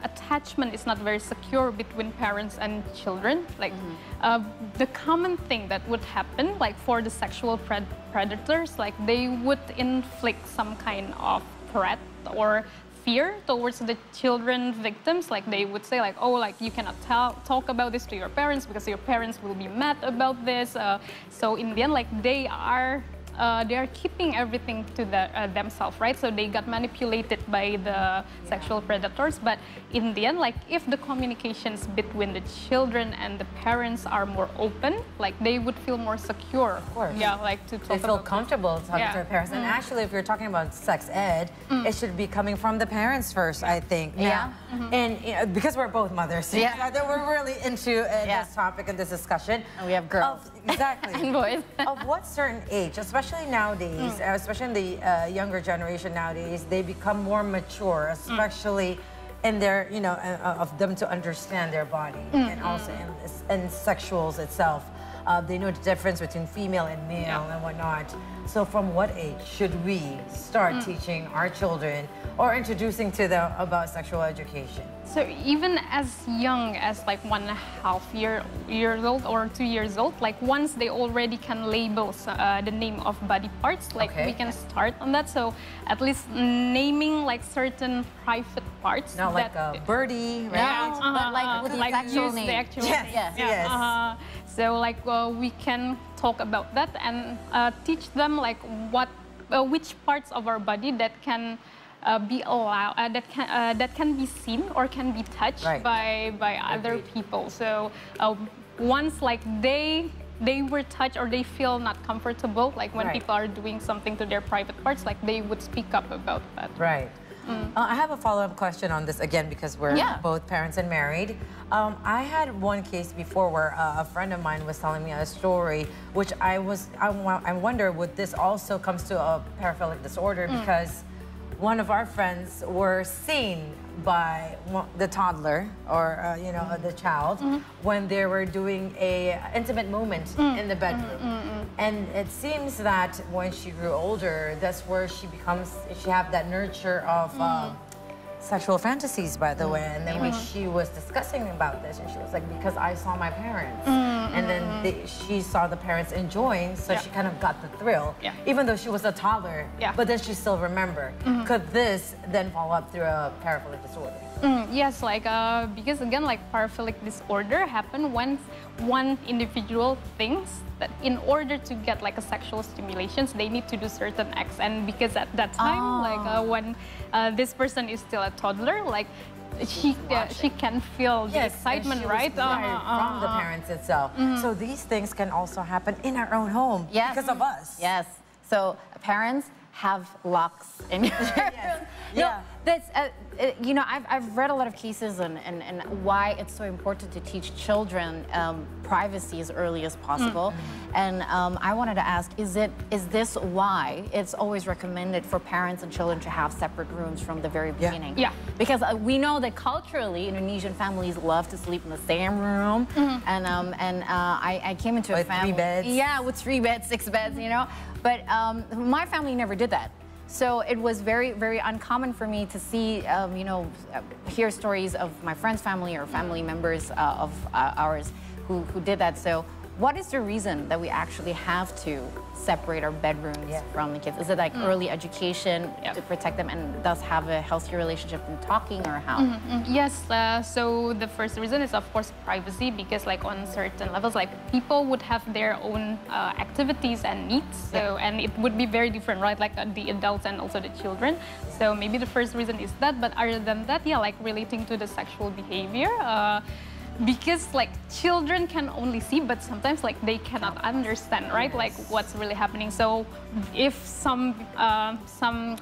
attachment is not very secure between parents and children. Like mm-hmm. uh, the common thing that would happen, like for the sexual pred predators, like they would inflict some kind of threat or fear towards the children victims. Like they would say like, oh, like you cannot tell, talk about this to your parents because your parents will be mad about this. Uh, so in the end, like they are Uh, they are keeping everything to the, uh, themselves, right? So they got manipulated by the yeah. sexual predators. But in the end, like if the communications between the children and the parents are more open, like they would feel more secure. Of course. Yeah, like to talk They feel about comfortable this. talking Yeah. to their parents. Mm. And actually, if you're talking about sex ed, mm. it should be coming from the parents first, I think. Yeah. yeah. Mm-hmm. And you know, because we're both mothers, yeah. yeah. we're really into uh, yeah. this topic and this discussion. And we have girls. Of, exactly. And boys. Of what certain age, especially nowadays, mm. especially in the uh, younger generation nowadays, they become more mature, especially mm. in their, you know, uh, of them to understand their body mm. and also in, in sexuals itself. Uh, they know the difference between female and male yeah. and whatnot. So from what age should we start mm. teaching our children or introducing to them about sexual education? So even as young as like one and a half year, years old or two years old, like once they already can label uh, the name of body parts, like okay. we can start on that. So at least naming like certain private parts. Not like a birdie, right? Yeah, uh -huh, but like with like the actual use name. the actual yes, name. Yes, yeah, yes. Uh -huh. So like uh, we can talk about that and uh, teach them like what, uh, which parts of our body that can uh, be allowed, uh, that can uh, that can be seen or can be touched right. by by other Agreed. people. So uh, once like they they were touched or they feel not comfortable, like when right. people are doing something to their private parts, like they would speak up about that. Right. Mm. Uh, I have a follow-up question on this again because we're yeah. both parents and married. Um, I had one case before where uh, a friend of mine was telling me a story, which I was I, I wonder would this also comes to a paraphilic disorder mm. because one of our friends were seen by the toddler or uh, you know mm. the child mm-hmm. when they were doing a intimate moment mm. in the bedroom. Mm-hmm. And it seems that when she grew older, that's where she becomes, she had that nurture of mm. uh, sexual fantasies, by the mm. way. And then when mm. she was discussing about this, and she was like, because I saw my parents. Mm. And then they, she saw the parents enjoying, so yeah. she kind of got the thrill. Yeah. Even though she was a toddler, yeah. but then she still remembered. Mm. Could this then follow up through a paraphilic disorder? Mm, yes, like uh, because again, like paraphilic disorder happen when one individual thinks that in order to get like a sexual stimulations, they need to do certain acts, and because at that time, oh. like uh, when uh, this person is still a toddler, like she uh, she can feel the yes, excitement, and she right? Was uh, uh, from uh, the parents itself. Mm-hmm. So these things can also happen in our own home yes. because of us. Yes. So parents have locks in your yes. No, yeah. that's uh, you know I've I've read a lot of cases and and, and why it's so important to teach children um, privacy as early as possible. Mm-hmm. And um, I wanted to ask, is it is this why it's always recommended for parents and children to have separate rooms from the very beginning? Yeah. yeah. Because uh, we know that culturally Indonesian families love to sleep in the same room, mm-hmm. and um, and uh, I, I came into with a family. Three beds. Yeah, with three beds, six beds, you know. But um, my family never did that. So it was very, very uncommon for me to see, um, you know, hear stories of my friend's family or family members uh, of uh, ours who, who did that. So what is the reason that we actually have to separate our bedrooms yeah. from the kids? Is it like mm. early education yep. to protect them and thus have a healthier relationship in talking, or how? Mm-hmm. Yes, uh, so the first reason is of course privacy, because like on certain levels, like people would have their own uh, activities and needs, so yeah. and it would be very different, right? Like uh, the adults and also the children. So maybe the first reason is that, but other than that, yeah, like relating to the sexual behavior. Uh, Because like children can only see, but sometimes like they cannot understand, right? Yes. Like what's really happening. So if some uh, some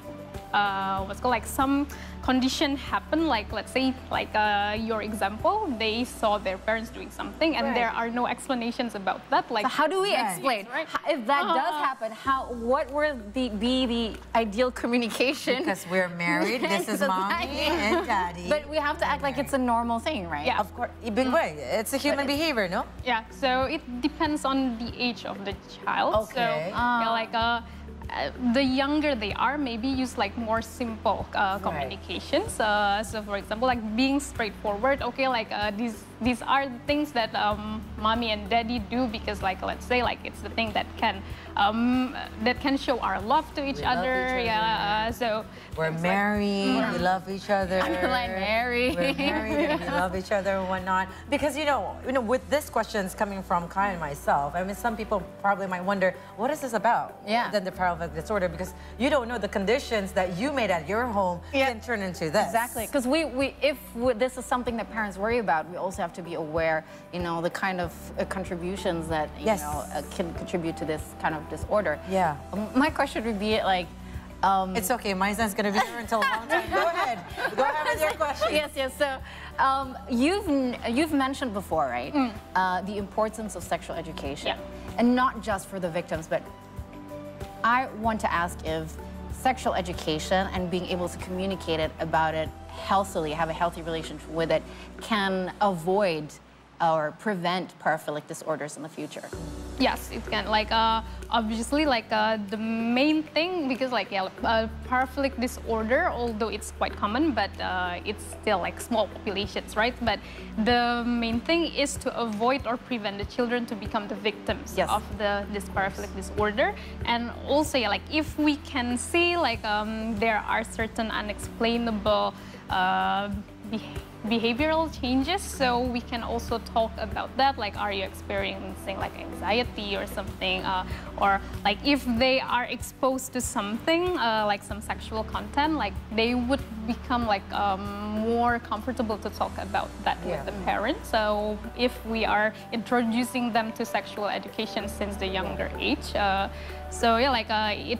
uh, what's called like some condition happen, like let's say like uh, your example, they saw their parents doing something and right. there are no explanations about that. Like, so how do we right. explain right. how, if that uh, does happen? How what would the, be the ideal communication? Because we're married. This is mommy and daddy. But we have to act like it's a normal thing, right? Yeah, of course. Big way. It's a human it's, behavior, no? Yeah. So it depends on the age of the child. Okay. So uh, yeah, like uh. uh, the younger they are, maybe use like more simple uh, communications. Uh, so for example, like being straightforward. Okay, like uh, these these are the things that um, mommy and daddy do because, like, let's say, like it's the thing that can um, that can show our love to each we other. Each other. Yeah. Uh, so we're married. Like, we love each other. Underline married. We're married and we love each other and whatnot. Because you know, you know, with this questions coming from Kai and myself, I mean, some people probably might wonder, what is this about? Yeah. Then the paraplegic disorder, because you don't know the conditions that you made at your home yeah. can turn into this. Exactly. Because we, we, if we, this is something that parents worry about, we also have to be aware, you know, the kind of uh, contributions that you yes. know uh, can contribute to this kind of disorder. Yeah. Um, my question would be like. Um, it's okay. My son's gonna be here until a long time. Go ahead. Go ahead with your question. Yes, yes. So um, you've you've mentioned before, right? Mm. Uh, the importance of sexual education, yeah. and not just for the victims, but I want to ask if sexual education and being able to communicate it about it healthily, have a healthy relationship with it, can avoid or prevent paraphilic disorders in the future. Yes, it can. Like uh, obviously, like uh, the main thing, because like yeah, uh, paraphilic disorder, although it's quite common, but uh, it's still like small populations, right? But the main thing is to avoid or prevent the children to become the victims yes. of the this paraphilic disorder. And also, yeah, like if we can see like um, there are certain unexplainable uh, behaviors. behavioral changes, so we can also talk about that, like are you experiencing like anxiety or something, uh, or like if they are exposed to something uh, like some sexual content, like they would become like um, more comfortable to talk about that yeah. with the parents. So if we are introducing them to sexual education since the younger age, uh, so yeah, like uh, it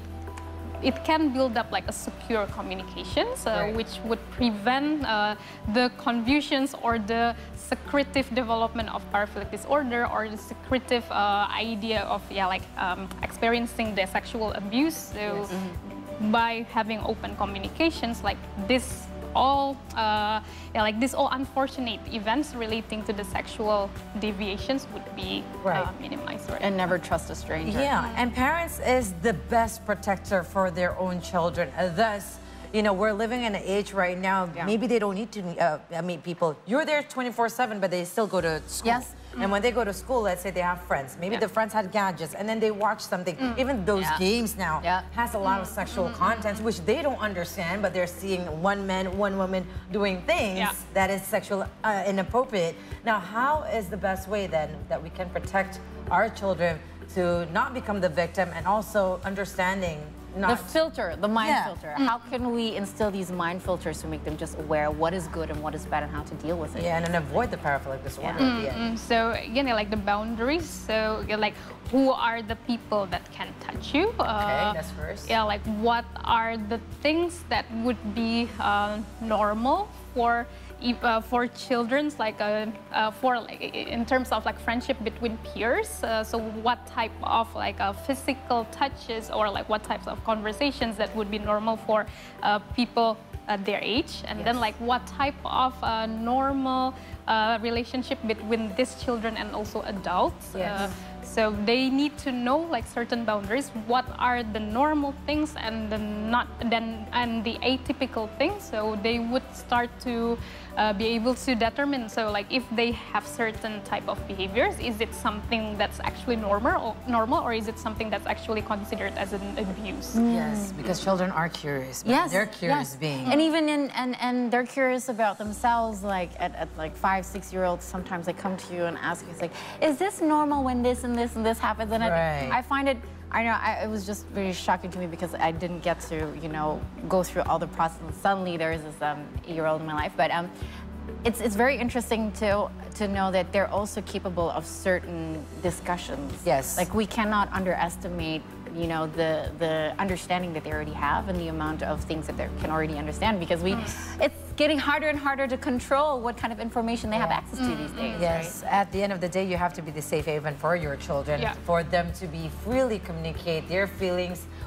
It can build up like a secure communications, uh, right. which would prevent uh, the confusions or the secretive development of paraphilic disorder or the secretive uh, idea of yeah like um, experiencing the sexual abuse. So yes. mm-hmm. by having open communications like this. all uh, yeah, like this all unfortunate events relating to the sexual deviations would be right. uh, minimized. Right? And never trust a stranger. Yeah, and parents is the best protector for their own children. Uh, thus, you know, we're living in an age right now, yeah. maybe they don't need to uh, meet people. You're there twenty-four seven, but they still go to school. Yes. And when they go to school, let's say they have friends. Maybe yeah. the friends had gadgets, and then they watch something. Mm. Even those yeah. games now yeah. has a lot of sexual mm. content, which they don't understand, but they're seeing one man, one woman doing things yeah. that is sexual uh, inappropriate. Now, how is the best way then that we can protect our children to not become the victim and also understanding Not. The filter, the mind yeah. filter. Mm. How can we instill these mind filters to make them just aware of what is good and what is bad and how to deal with it? Yeah, and then avoid the paraphilic disorder yeah. at the end. Mm, so again, like the boundaries. So like, who are the people that can touch you? Okay, uh, that's first. Yeah, like what are the things that would be uh, normal for Uh, for children's, like uh, uh, for like in terms of like friendship between peers. Uh, so what type of like uh, physical touches or like what types of conversations that would be normal for uh, people at their age, and yes. then like what type of uh, normal uh, relationship between these children and also adults. Yes. Uh, So they need to know like certain boundaries. What are the normal things and the not then and the atypical things? So they would start to uh, be able to determine. So like if they have certain type of behaviors, is it something that's actually normal or normal, or is it something that's actually considered as an abuse? Mm. Yes, because children are curious. Yes, they're curious yes. beings. And even in and and they're curious about themselves. Like at, at like five, six year olds, sometimes they come to you and ask you, it's like, is this normal when this and this and this happens? And right. I, I find it, I know, I, it was just very shocking to me because I didn't get to, you know, go through all the process. And suddenly there is this um, eight-year-old in my life. But um, it's, it's very interesting to, to know that they're also capable of certain discussions. Yes. Like we cannot underestimate, you know, the, the understanding that they already have and the amount of things that they can already understand, because we, it's getting harder and harder to control what kind of information they yeah. have access to mm-hmm. these days. Yes, right? At the end of the day, you have to be the safe haven for your children, yeah. for them to be freely communicate their feelings,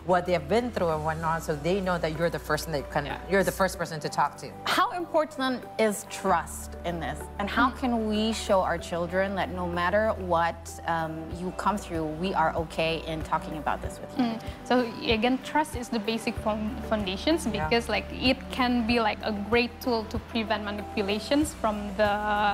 what they have been through and whatnot, so they know that you're the person that can, yeah. you're the first person to talk to. How important is trust in this? And how mm. can we show our children that no matter what um, you come through, we are okay in talking about this with you? Mm. So again, trust is the basic foundations because yeah. like it can be like a great tool to prevent manipulations from the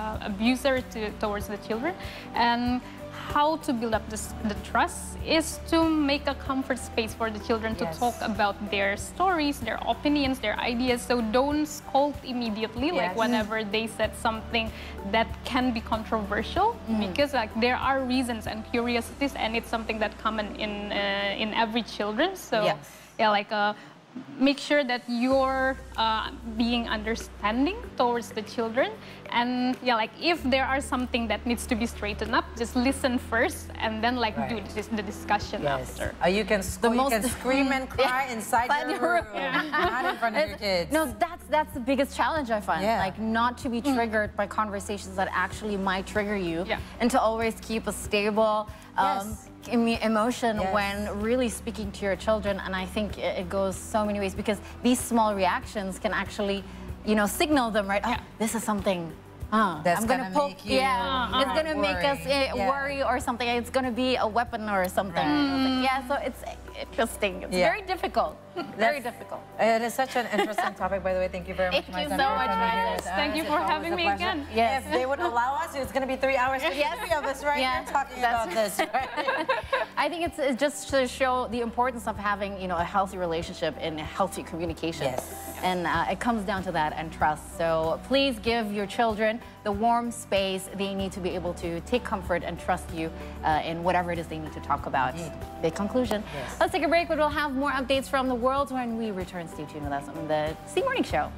abuser to, towards the children. And how to build up this, the trust is to make a comfort space for the children to yes. talk about their stories, their opinions, their ideas. So don't scold immediately, yes. like whenever they said something that can be controversial, mm. because like there are reasons and curiosities, and it's something that common in uh, in every children. So yes. yeah, like uh, make sure that you're uh, being understanding towards the children, and yeah, like if there are something that needs to be straightened up, just listen first and then like right. do this, the discussion yes. after. Uh, you can the you most can scream and cry yeah. inside your room, yeah. not in front of your kids. No, that's that's the biggest challenge I find. Yeah. Like not to be triggered mm. by conversations that actually might trigger you, yeah. and to always keep a stable um, yes. emotion yes. when really speaking to your children. And I think it goes so many ways because these small reactions can actually, you know, signal them, right? Oh, yeah. this is something. Uh, That's I'm gonna, gonna poke, make you yeah, uh, it's gonna worry. make us uh, yeah. worry or something. It's gonna be a weapon or something. Right. Yeah, so it's interesting. It's yeah. very difficult. Very difficult. It is such an interesting topic, by the way. Thank you very much. Thank you so much, Yes. Thank you for having me again. Yes. If they would allow us, it's going to be three hours for yes. three of us right yeah. here talking That's about this. Right? I think it's, it's just to show the importance of having, you know, a healthy relationship and healthy communication. Yes. And uh, it comes down to that and trust. So please give your children the warm space they need to be able to take comfort and trust you uh, in whatever it is they need to talk about. Mm. Big conclusion. Yes. Let's take a break, but we'll have more updates from the world when we return. Stay tuned with us on the C Morning Show.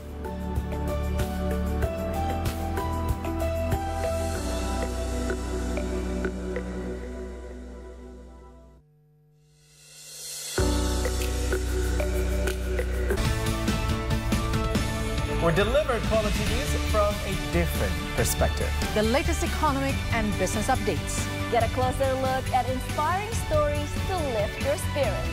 We deliver quality news from a different perspective. The latest economic and business updates. Get a closer look at inspiring stories to lift your spirits.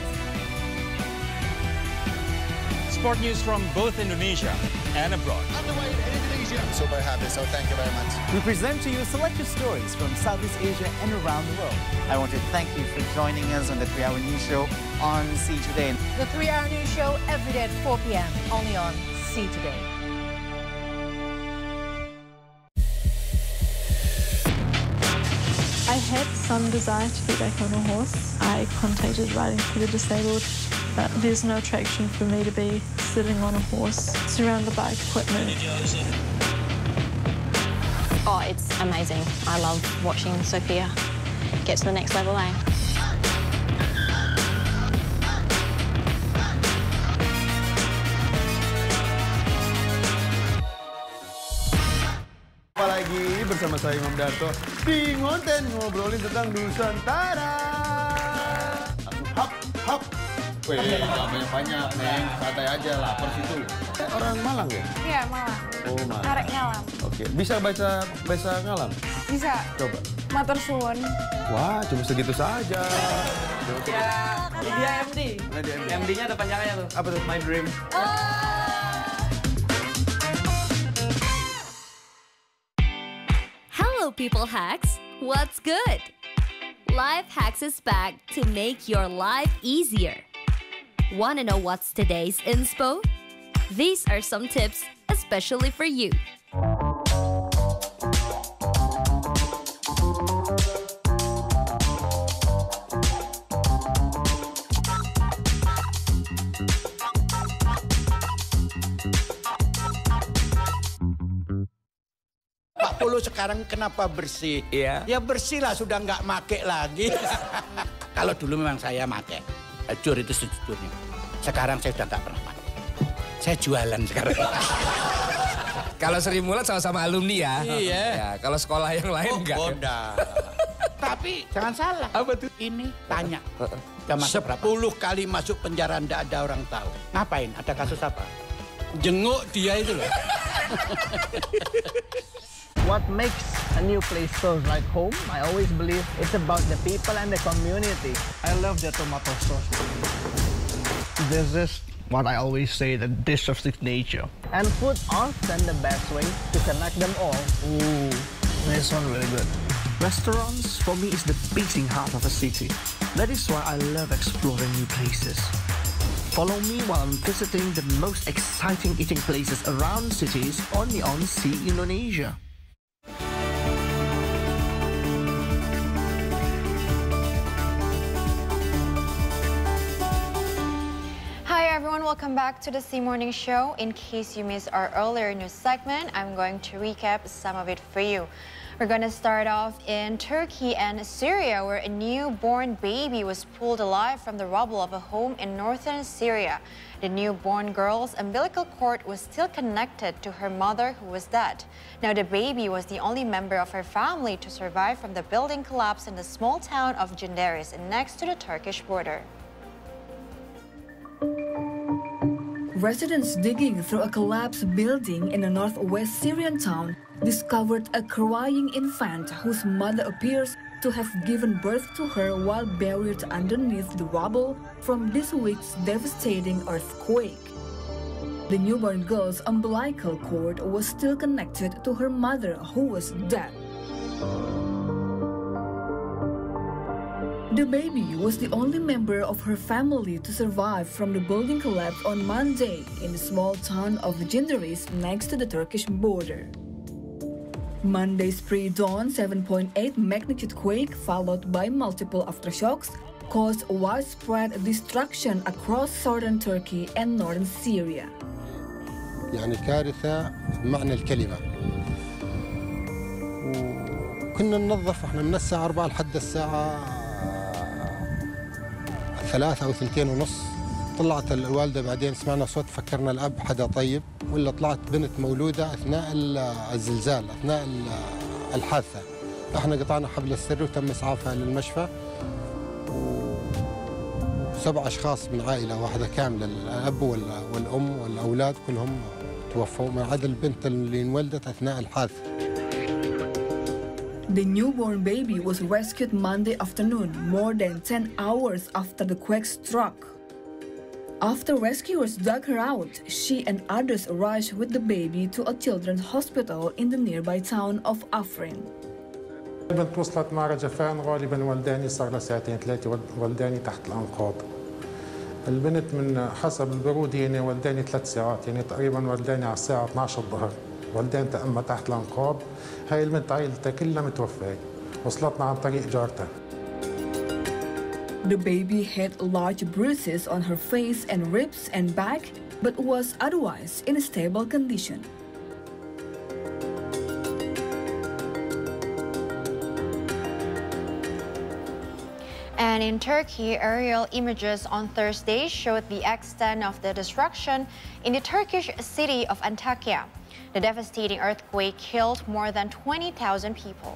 Sport news from both Indonesia and abroad. Underway in Indonesia. I'm super happy, so thank you very much. We present to you selected stories from Southeast Asia and around the world. I want to thank you for joining us on the three hour news show on C Today. The three hour news show every day at four p m only on C Today. I had some desire to get back on a horse. I contacted riding for the disabled, but there's no attraction for me to be sitting on a horse surrounded by equipment. Oh, it's amazing. I love watching Sophia get to the next level, eh? Apalagi bersama saya Imam Darto di Ngonten ngobrolin tentang Nusantara. Hap, hap. Wih, jangan banyak-banyak, Neng. Santai aja, lapar situ. Eh, orang Malang ya? Iya, Malang. Oh, Malang. Arek ngalam. Oke, bisa baca bahasa ngalam? Bisa. Coba. Matur suwun. Wah, cuma segitu saja. Ya, dia M D. M D-nya ada panjangnya tuh. Apa tuh? My Dream. Hello, People Hacks. What's good? Life Hacks is back to make your life easier. Want to know what's today's inspo? These are some tips especially for you. Pak Polo sekarang kenapa bersih? Ya, ya bersih lah, sudah nggak make lagi. Kalau dulu memang saya make, jujur itu sejujurnya. Sekarang saya sudah nggak pernah make. Saya jualan sekarang. Kalau Sri Mulat sama-sama alumni ya. Iya. Ya, kalau sekolah yang lain oh, enggak. Bodoh. Tapi jangan salah. Apa tuh? Ini tanya. Sepuluh kali masuk penjara ndak ada orang tahu. Ngapain? Ada kasus apa? Jenguk dia itu loh. What makes a new place feels like home, I always believe it's about the people and the community. I love the tomato sauce. This is what I always say, the dish of signature. And food often the best way to connect them all. Ooh, this one really good. Restaurants, for me, is the beating heart of a city. That is why I love exploring new places. Follow me while I'm visiting the most exciting eating places around cities only on See Indonesia. Hi everyone, welcome back to the C Morning Show. In case you missed our earlier news segment, I'm going to recap some of it for you. We're going to start off in Turkey and Syria, where a newborn baby was pulled alive from the rubble of a home in northern Syria. The newborn girl's umbilical cord was still connected to her mother, who was dead. Now, the baby was the only member of her family to survive from the building collapse in the small town of Cenderis, next to the Turkish border. Residents digging through a collapsed building in a northwest Syrian town discovered a crying infant whose mother appears to have given birth to her while buried underneath the rubble from this week's devastating earthquake. The newborn girl's umbilical cord was still connected to her mother, who was dead. The baby was the only member of her family to survive from the building collapse on Monday in the small town of Cenderis next to the Turkish border. Monday's pre-dawn seven point eight magnitude quake, followed by multiple aftershocks, caused widespread destruction across southern Turkey and northern Syria. يعني كارثة بمعنى الكلمة. وكنا ننظف احنا من الساعة أربعة لحد الساعة ثلاثة أو ثنتين ونص. طلعت الوالدة بعدين سمعنا صوت، فكرنا الأب حدا طيب، ولا طلعت بنت مولودة أثناء الزلزال، أثناء الحادثة. احنا قطعنا حبل السري وتم إسعافها للمشفى. وسبع أشخاص من عائلة واحدة كاملة، الأب والأم والأولاد كلهم توفوا، ما عدا البنت اللي انولدت أثناء الحادثة. The newborn baby was rescued Monday afternoon, more than ten hours after the quake struck. After rescuers dug her out, she and others rushed with the baby to a children's hospital in the nearby town of Afrin. البنت وصلت مع رجفان، غالبا ولداني صار لها ساعتين ثلاثة ولداني تحت الأنقاض. البنت من حسب البرود هنا ولداني ثلاث ساعات، يعني تقريبا ولداني على الساعة اثنعش الظهر. ولدان تأمى تحت الأنقاض. هاي البنت عائلتها كلها متوفاة، وصلتنا عن طريق جارتها. The baby had large bruises on her face and ribs and back, but was otherwise in a stable condition. And in Turkey, aerial images on Thursday showed the extent of the destruction in the Turkish city of Antakya. The devastating earthquake killed more than twenty thousand people.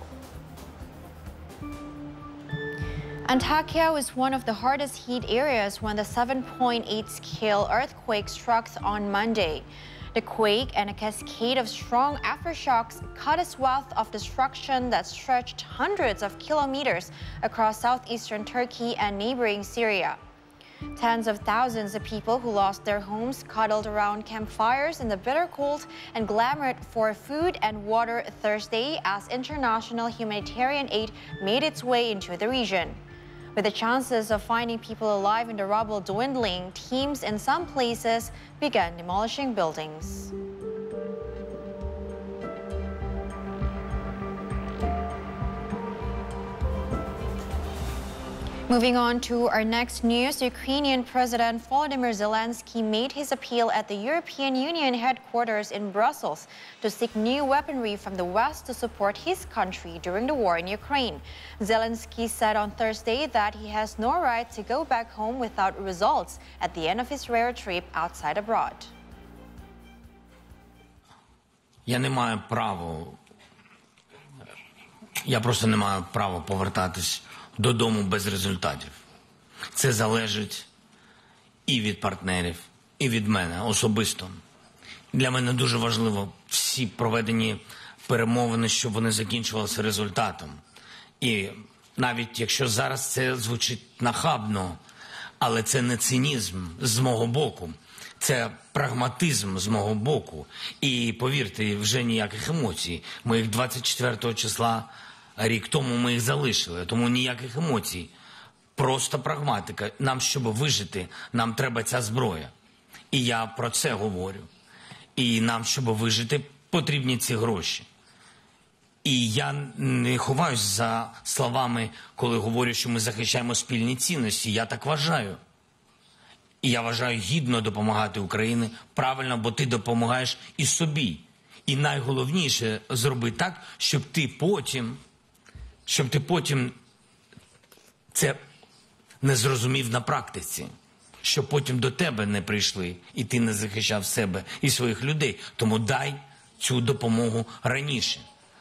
Antakya was one of the hardest hit areas when the seven point eight scale earthquake struck on Monday. The quake and a cascade of strong aftershocks cut a swath of destruction that stretched hundreds of kilometers across southeastern Turkey and neighboring Syria. Tens of thousands of people who lost their homes cuddled around campfires in the bitter cold and clamored for food and water Thursday as international humanitarian aid made its way into the region. With the chances of finding people alive in the rubble dwindling, teams in some places began demolishing buildings. Moving on to our next news, Ukrainian President Volodymyr Zelensky made his appeal at the European Union headquarters in Brussels to seek new weaponry from the West to support his country during the war in Ukraine. Zelensky said on Thursday that he has no right to go back home without results at the end of his rare trip outside abroad. Я не маю права, я просто не маю права повертатись додому без результатів. Це залежить і від партнерів, і від мене особисто. Для мене дуже важливо всі проведені перемовини, щоб вони закінчувалися результатом. І навіть якщо зараз це звучить нахабно, Але це не цинізм з мого боку. Це прагматизм з мого боку. І повірте, вже ніяких емоцій. Ми їх двадцять четвертого числа, рік тому ми їх залишили. Тому ніяких емоцій. Просто прагматика. Нам, щоб вижити, нам треба ця зброя. І я про це говорю. І нам, щоб вижити, потрібні ці гроші. І я не ховаюсь за словами, коли говорю, що ми захищаємо спільні цінності. Я так вважаю. І я вважаю гідно допомагати Україні правильно, бо ти допомагаєш і собі. І найголовніше зроби так, щоб ти потім, щоб ти потім це не зрозумів на практиці. Щоб потім до тебе не прийшли, і ти не захищав себе і своїх людей. Тому дай цю допомогу раніше.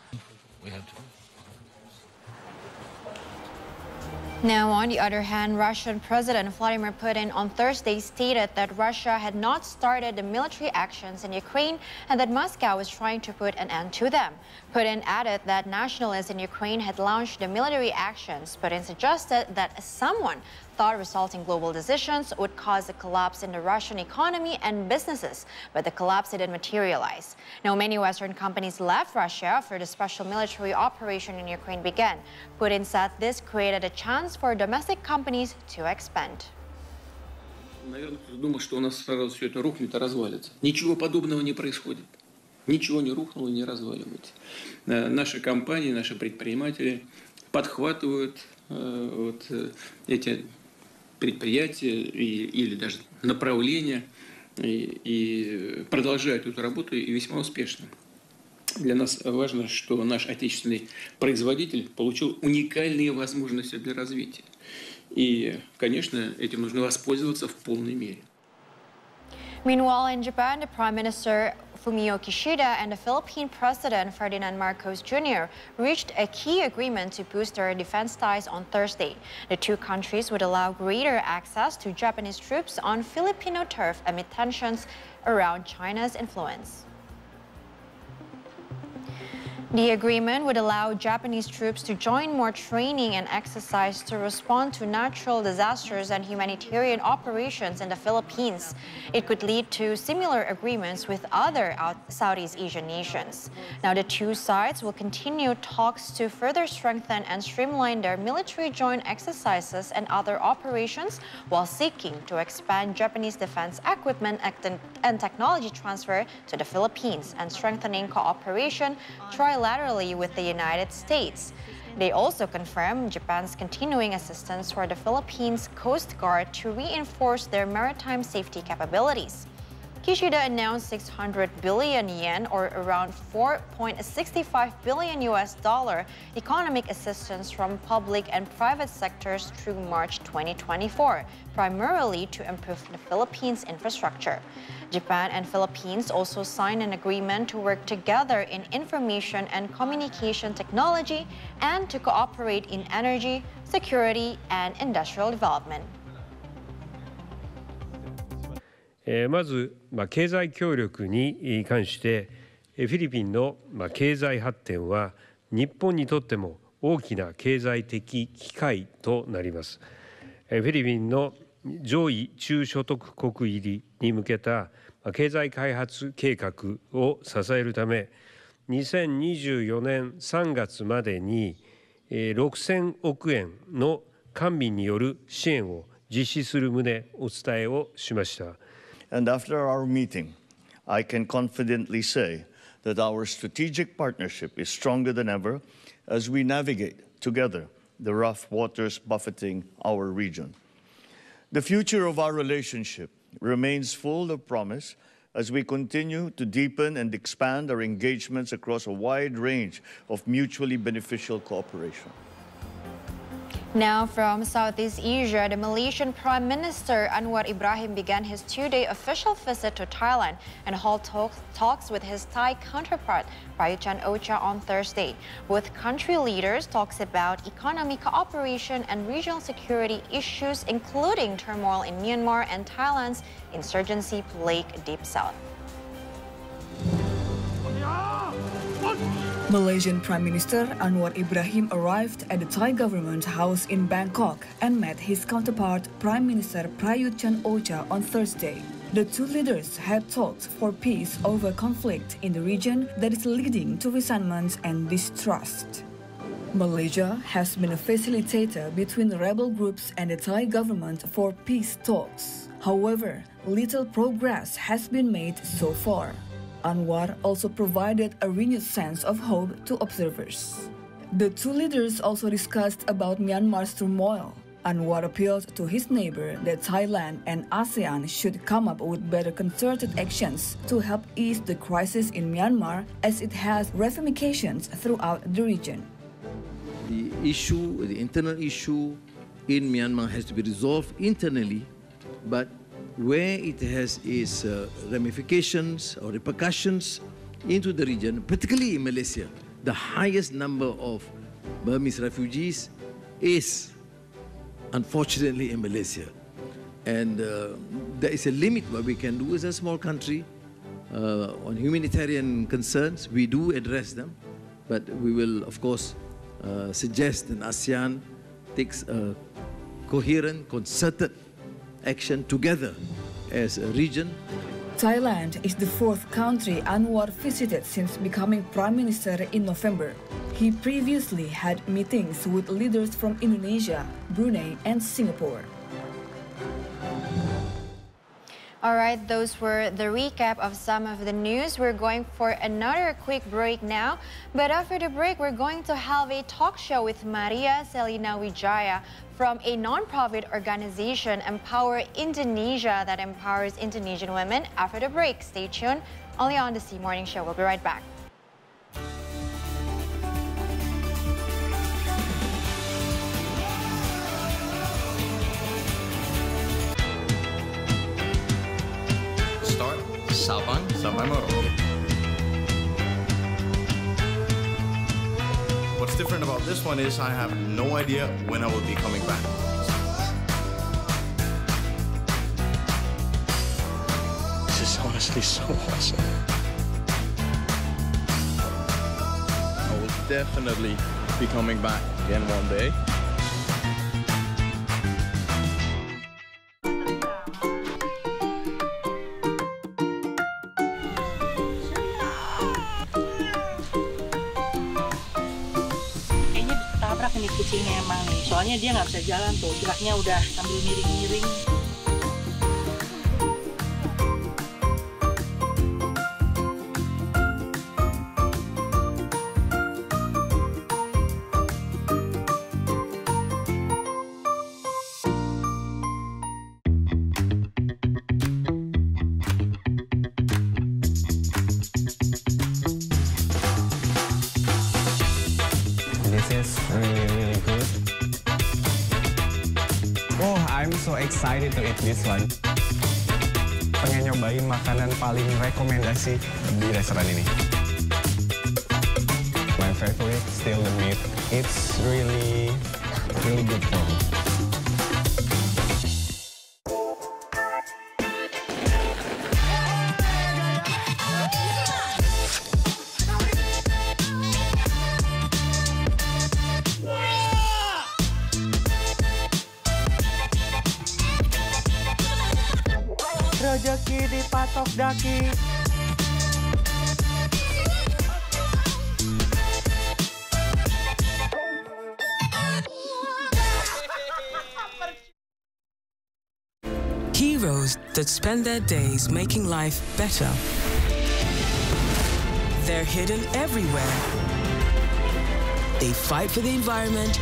Now, on the other hand, Russian President Vladimir Putin on Thursday stated that Russia had not started the military actions in Ukraine and that Moscow was trying to put an end to them. Putin added that nationalists in Ukraine had launched the military actions. Putin suggested that someone thought resulting global decisions would cause a collapse in the Russian economy and businesses, but the collapse didn't materialize. Now, many Western companies left Russia after the special military operation in Ukraine began. Putin said this created a chance for domestic companies to expand. Наверное, кто-то думал, что у нас сразу все это рухнет и развалится. Ничего подобного не происходит. Ничего не рухнуло, не разваливается. Наши компании, наши предприниматели подхватывают вот эти предприятия и, или даже направления и, и продолжают эту работу и весьма успешно. Для нас важно, что наш отечественный производитель получил уникальные возможности для развития. И, конечно, этим нужно воспользоваться в полной мере. Meanwhile, in Japan, the Prime Minister Fumio Kishida and the Philippine President Ferdinand Marcos Junior reached a key agreement to boost their defense ties on Thursday. The two countries would allow greater access to Japanese troops on Filipino turf amid tensions around China's influence. The agreement would allow Japanese troops to join more training and exercise to respond to natural disasters and humanitarian operations in the Philippines. It could lead to similar agreements with other Southeast Asian nations. Now, the two sides will continue talks to further strengthen and streamline their military joint exercises and other operations while seeking to expand Japanese defense equipment and technology transfer to the Philippines and strengthening cooperation trilaterally with the United States. They also confirmed Japan's continuing assistance for the Philippines Coast Guard to reinforce their maritime safety capabilities. Kishida announced six hundred billion yen, or around four point six five billion U S dollar, economic assistance from public and private sectors through March twenty twenty-four, primarily to improve the Philippines' infrastructure. Japan and Philippines also signed an agreement to work together in information and communication technology and to cooperate in energy, security, and industrial development. まず、経済協力に関してフィリピンの経済発展は日本にとっても大きな経済的機会となります。フィリピンの上位中所得国入りに向けた経済開発計画を支えるため、にせんにじゅうよねんさんがつまでにろくせんおくえんの官民による支援を実施する旨お伝えをしました。 And after our meeting, I can confidently say that our strategic partnership is stronger than ever as we navigate together the rough waters buffeting our region. The future of our relationship remains full of promise as we continue to deepen and expand our engagements across a wide range of mutually beneficial cooperation. Now from Southeast Asia, the Malaysian Prime Minister Anwar Ibrahim began his two-day official visit to Thailand and held talk, talks with his Thai counterpart, Prayut Chan-o-cha, on Thursday. Both country leaders talks about economic cooperation and regional security issues, including turmoil in Myanmar and Thailand's insurgency-plagued Deep South. Malaysian Prime Minister Anwar Ibrahim arrived at the Thai government house in Bangkok and met his counterpart Prime Minister Prayut Chan-o-cha on Thursday. The two leaders had talked for peace over conflict in the region that is leading to resentment and distrust. Malaysia has been a facilitator between the rebel groups and the Thai government for peace talks. However, little progress has been made so far. Anwar also provided a renewed sense of hope to observers. The two leaders also discussed about Myanmar's turmoil. Anwar appealed to his neighbor that Thailand and ASEAN should come up with better concerted actions to help ease the crisis in Myanmar as it has ramifications throughout the region. The issue, the internal issue in Myanmar has to be resolved internally, but where it has its uh, ramifications or repercussions into the region, particularly in Malaysia, the highest number of Burmese refugees is unfortunately in Malaysia. And uh, there is a limit what we can do as a small country uh, on humanitarian concerns. We do address them, but we will, of course, uh, suggest that ASEAN takes a coherent, concerted action together as a region. Thailand is the fourth country Anwar visited since becoming Prime Minister in November. He previously had meetings with leaders from Indonesia, Brunei, and Singapore. All right, those were the recap of some of the news. We're going for another quick break now. But after the break, we're going to have a talk show with Maria Selina Wijaya from a non-profit organization, Empower Indonesia, that empowers Indonesian women. After the break, stay tuned. Only on the C Morning Show. We'll be right back. Sabang sampai Merauke. What's different about this one is I have no idea when I will be coming back. This is honestly so awesome. I will definitely be coming back again one day. Ini kucingnya emang nih, soalnya dia nggak bisa jalan tuh, geraknya udah sambil miring-miring. This is really, really good. Oh, I'm so excited to eat this one. Pengen nyobain makanan paling rekomendasi di restoran ini. My favorite still the meat. It's really, really good for me. Rezeki dipatok daki. Heroes that spend their days making life better. They're hidden everywhere. They fight for the environment.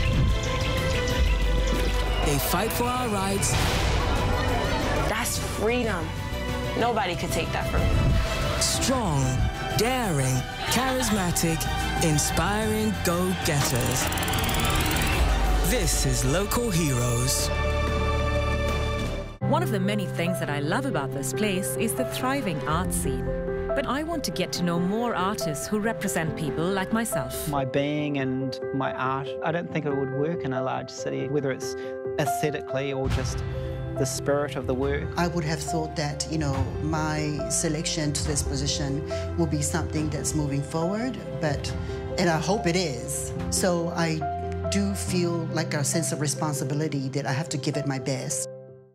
They fight for our rights. That's freedom. Nobody could take that from me. Strong, daring, charismatic, inspiring go-getters. This is Local Heroes. One of the many things that I love about this place is the thriving art scene. But I want to get to know more artists who represent people like myself. My being and my art, I don't think it would work in a large city, whether it's aesthetically or just the spirit of the work. I would have thought that, you know, my selection to this position will be something that's moving forward, but and I hope it is. So I do feel like a sense of responsibility that I have to give it my best.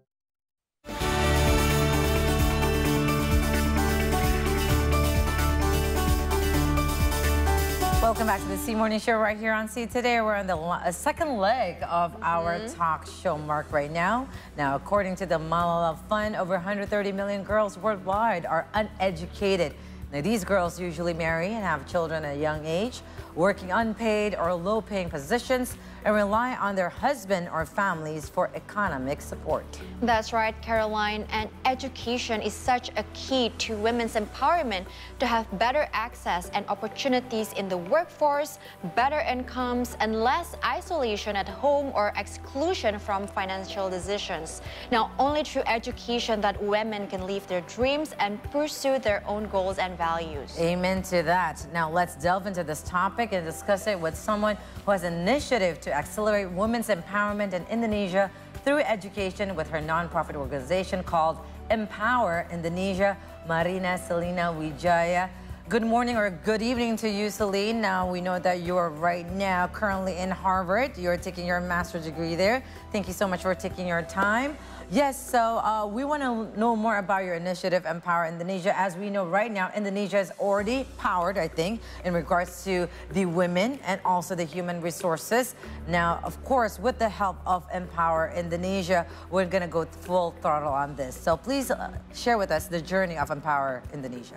Welcome back to the C Morning Show right here on C Today. We're on the uh, second leg of mm-hmm. our talk show mark right now. Now, according to the Malala Fund, over one hundred thirty million girls worldwide are uneducated. Now, these girls usually marry and have children at a young age, working unpaid or low-paying positions, and rely on their husband or families for economic support. That's right, Caroline. And education is such a key to women's empowerment to have better access and opportunities in the workforce, better incomes, and less isolation at home or exclusion from financial decisions. Now, only through education that women can live their dreams and pursue their own goals and values. Amen to that. Now, let's delve into this topic and discuss it with someone who has an initiative to accelerate women's empowerment in Indonesia through education with her nonprofit organization called Empower Indonesia, Marina Selina Wijaya. Good morning or good evening to you, Celine. Now, we know that you are right now currently in Harvard. You're taking your master's degree there. Thank you so much for taking your time. Yes, so uh, we want to know more about your initiative, Empower Indonesia. As we know right now, Indonesia is already powered, I think, in regards to the women and also the human resources. Now, of course, with the help of Empower Indonesia, we're going to go full throttle on this. So please uh, share with us the journey of Empower Indonesia.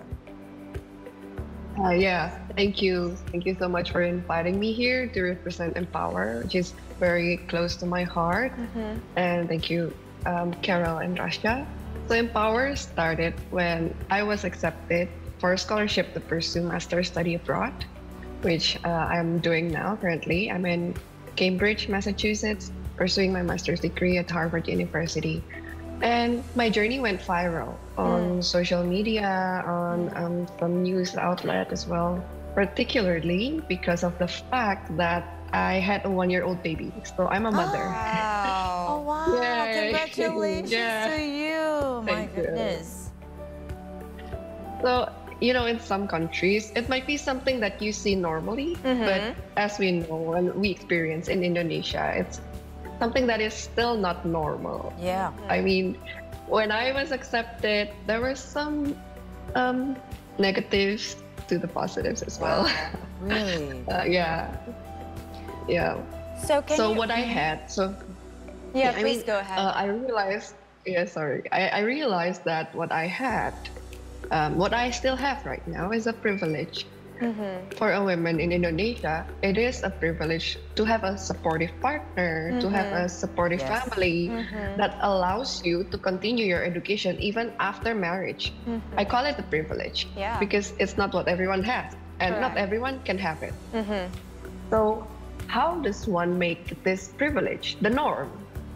Uh, yeah, thank you. Thank you so much for inviting me here to represent Empower, which is very close to my heart. Mm-hmm. And thank you, um, Carol and Rasha. So Empower started when I was accepted for a scholarship to pursue master's study abroad, which uh, I'm doing now currently. I'm in Cambridge, Massachusetts, pursuing my master's degree at Harvard University. And my journey went viral on mm. social media, on um, some news outlet as well, particularly because of the fact that I had a one-year-old baby. So I'm a mother. Wow. Oh, wow. Yay. Congratulations yeah. to you. My Thank goodness. You. So, you know, in some countries, it might be something that you see normally, mm-hmm. but as we know and we experience in Indonesia, it's something that is still not normal. Yeah. I mean, when I was accepted, there were some um, negatives to the positives as well. Really? uh, yeah. Yeah. So can So you... what I had, so yeah, yeah please I mean, go ahead. Uh, I realized, yeah, sorry. I, I realized that what I had, um, what I still have right now is a privilege. Mm-hmm. For a woman in Indonesia, it is a privilege to have a supportive partner, mm-hmm. to have a supportive yes. family mm-hmm. that allows you to continue your education even after marriage. Mm-hmm. I call it a privilege yeah. because it's not what everyone has, and Correct. not everyone can have it. Mm-hmm. So how does one make this privilege the norm?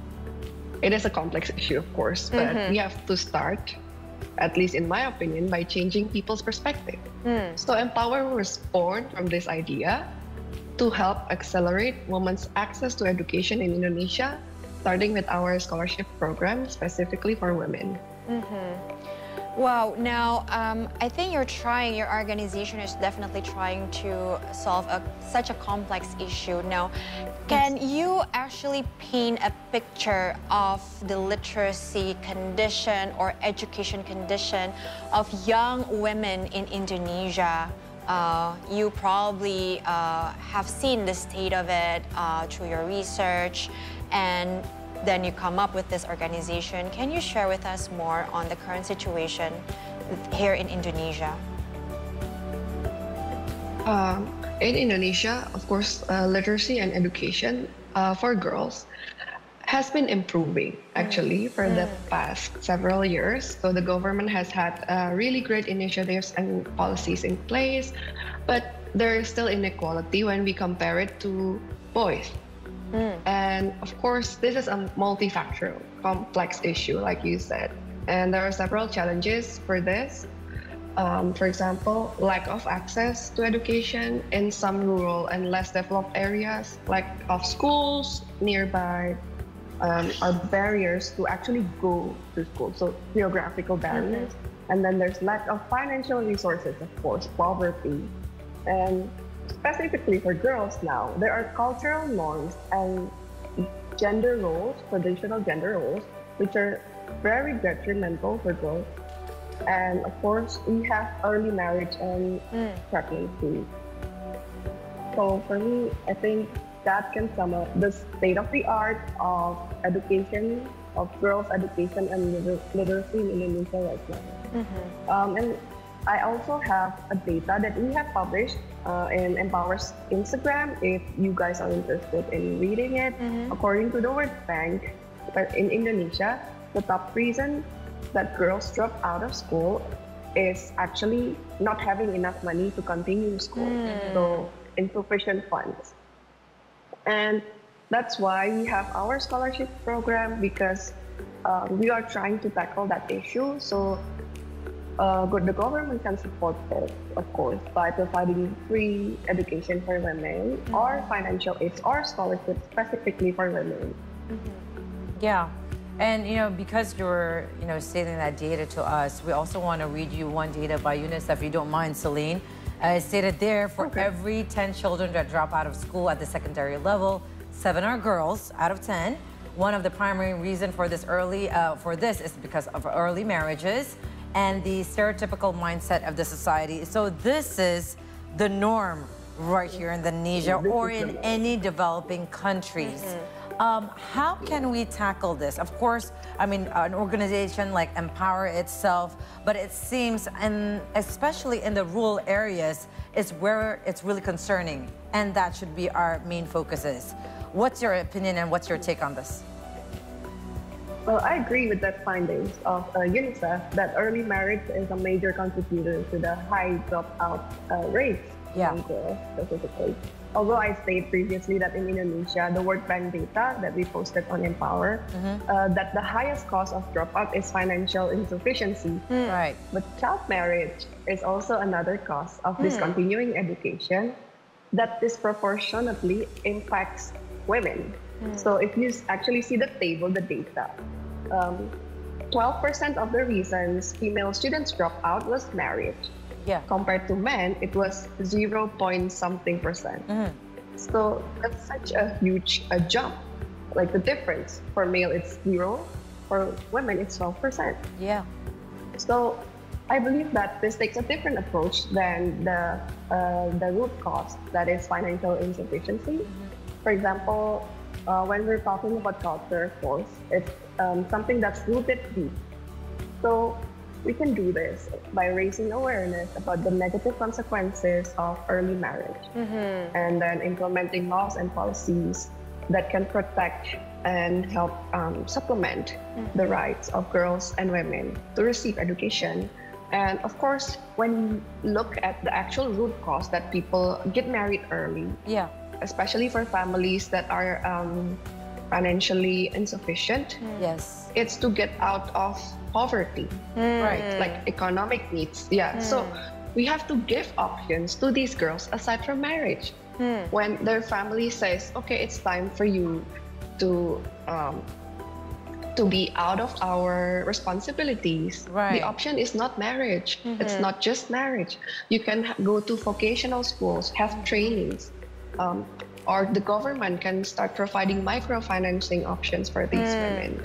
It is a complex issue, of course, but mm-hmm. we have to start, at least in my opinion, by changing people's perspective. Mm. So Empower was born from this idea to help accelerate women's access to education in Indonesia, starting with our scholarship program specifically for women. Mm-hmm. Wow, now um, I think you're trying, your organization is definitely trying to solve a, such a complex issue. Now, can you actually paint a picture of the literacy condition or education condition of young women in Indonesia? Uh, you probably uh, have seen the state of it uh, through your research, and then you come up with this organization. Can you share with us more on the current situation here in Indonesia? Uh, in Indonesia, of course, uh, literacy and education uh, for girls has been improving actually mm. for mm. the past several years. So the government has had uh, really great initiatives and policies in place, but there is still inequality when we compare it to boys. Mm. And of course, this is a multifactorial, complex issue, like you said. And there are several challenges for this. Um, for example, lack of access to education in some rural and less developed areas, like of schools nearby, um, are barriers to actually go to school. So geographical barriers. Mm-hmm. And then there's lack of financial resources, of course, poverty. And specifically for girls now, there are cultural norms and gender roles, traditional gender roles, which are very detrimental for girls. And of course, we have early marriage and mm. pregnancy. So for me, I think that can sum up the state of the art of education, of girls' education and liter literacy in Indonesia right now. Mm-hmm. um, and I also have a data that we have published uh, in Empower's Instagram, if you guys are interested in reading it. Mm-hmm. According to the World Bank, in Indonesia, the top reason that girls drop out of school is actually not having enough money to continue school. Mm. So insufficient funds. And that's why we have our scholarship program, because uh, we are trying to tackle that issue. So uh, the government can support this, of course, by providing free education for women, mm-hmm. or financial aids or scholarships specifically for women. Mm-hmm. Yeah. And, you know, because you're, you know, stating that data to us, we also want to read you one data by UNICEF, if you don't mind, Celine. Uh, it stated there, for okay. every ten children that drop out of school at the secondary level, seven are girls out of ten. One of the primary reasons for this early, uh, for this is because of early marriages and the stereotypical mindset of the society. So this is the norm right here in Indonesia or in any developing countries. Mm-hmm. Um, how can we tackle this? Of course, I mean, an organization like Empower itself, but it seems, and especially in the rural areas, is where it's really concerning, and that should be our main focuses. What's your opinion and what's your take on this? Well, I agree with that findings of uh, UNICEF that early marriage is a major contributor to the high dropout uh, rates yeah. among girls specifically. Although I stated previously that in Indonesia, the World Bank data that we posted on Empower, mm-hmm. uh, that the highest cause of dropout is financial insufficiency. Mm. Right. But child marriage is also another cause of mm. discontinuing education that disproportionately impacts women. Mm. So if you actually see the table, the data, um, twelve percent of the reasons female students drop out was marriage. Yeah. Compared to men, it was zero point something percent. Mm-hmm. So that's such a huge a jump. Like the difference for male, it's zero. For women, it's twelve percent. Yeah. So I believe that this takes a different approach than the uh, the root cause, that is financial insufficiency. Mm-hmm. For example, uh, when we're talking about culture, of course, it's um, something that's rooted deep. So we can do this by raising awareness about the negative consequences of early marriage, mm-hmm. and then implementing laws and policies that can protect and help um, supplement mm-hmm. the rights of girls and women to receive education. And of course, when you look at the actual root cause that people get married early, yeah, especially for families that are um, financially insufficient, mm. yes, it's to get out of poverty, mm. right? Like economic needs. Yeah. Mm. So we have to give options to these girls aside from marriage. Mm. When their family says, okay, it's time for you to um, to be out of our responsibilities, right. the option is not marriage. Mm-hmm. It's not just marriage. You can go to vocational schools, have trainings, um, or the government can start providing microfinancing options for these mm. women.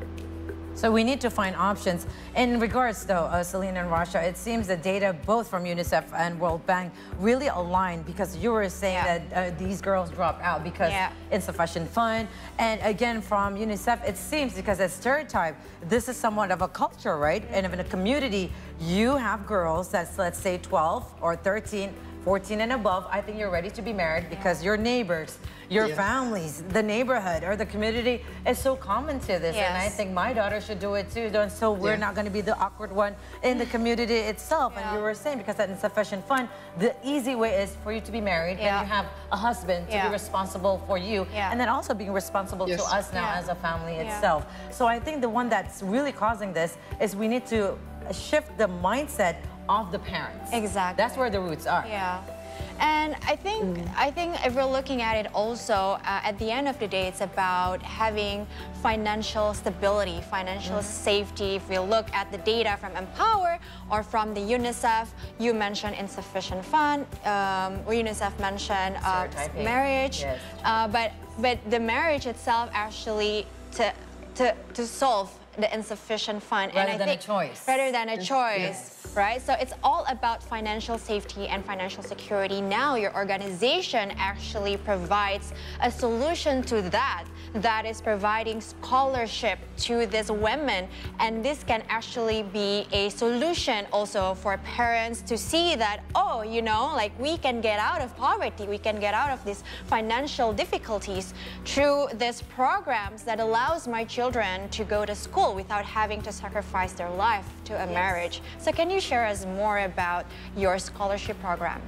So we need to find options. In regards, though, uh, Celine and Rasha, it seems the data both from UNICEF and World Bank really align, because you were saying yeah. that uh, these girls drop out because yeah. insufficient fund. And again, from UNICEF, it seems because it's stereotype, this is somewhat of a culture, right? Mm-hmm. And if in a community, you have girls that's, let's say, twelve or thirteen, fourteen and above, I think you're ready to be married because your neighbors, your yeah. families, the neighborhood or the community is so common to this. Yes. And I think my daughter should do it too. So we're yeah. not going to be the awkward one in the community itself. Yeah. And you were saying, because that insufficient fund, the easy way is for you to be married yeah. and you have a husband to yeah. be responsible for you. Yeah. And then also being responsible yes. to us now yeah. as a family yeah. itself. So I think the one that's really causing this is we need to shift the mindset of the parents. Exactly. That's where the roots are. Yeah. And I think mm. I think if we're looking at it also, uh, at the end of the day, it's about having financial stability, financial mm. safety. If we look at the data from Empower or from the UNICEF, you mentioned insufficient fund, um, or UNICEF mentioned uh, marriage, yes. uh, but but the marriage itself actually to to to solve the insufficient fund rather and I than think, a choice. Rather than a choice, yes. right? So it's all about financial safety and financial security. Now your organization actually provides a solution to that, that is providing scholarship to these women. And this can actually be a solution also for parents to see that, oh, you know, like we can get out of poverty, we can get out of these financial difficulties through these programs that allows my children to go to school without having to sacrifice their life to a yes. marriage. So can you share us more about your scholarship program?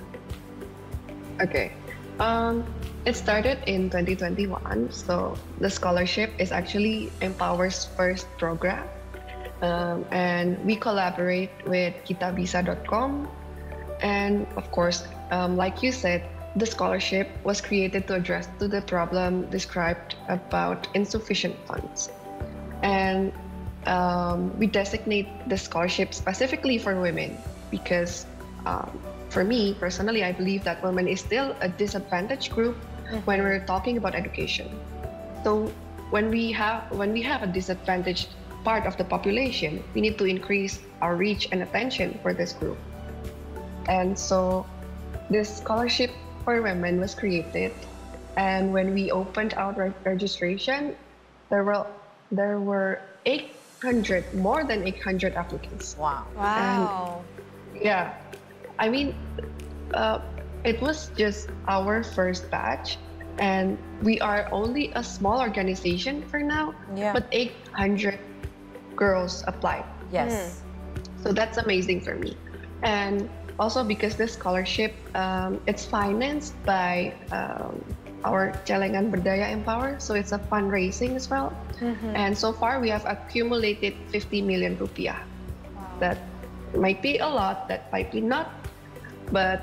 Okay. Um, it started in twenty twenty-one, so the scholarship is actually Empower's first program. Um, and we collaborate with kita bisa dot com. And of course, um, like you said, the scholarship was created to address to the problem described about insufficient funds. And um, we designate the scholarship specifically for women because um, for me, personally, I believe that women is still a disadvantaged group mm-hmm. when we're talking about education. So when we have when we have a disadvantaged part of the population, we need to increase our reach and attention for this group. And so this scholarship for women was created. And when we opened our re registration, there were there were eight hundred, more than eight hundred applicants. Wow. Wow. And yeah. I mean, uh, it was just our first batch, and we are only a small organization for now, yeah. but eight hundred girls applied. Yes. Mm. So that's amazing for me. And also because this scholarship, um, it's financed by um, our Celengan Berdaya Empower, so it's a fundraising as well. Mm-hmm. And so far we have accumulated fifty million rupiah. Wow. That might be a lot, that might be not, but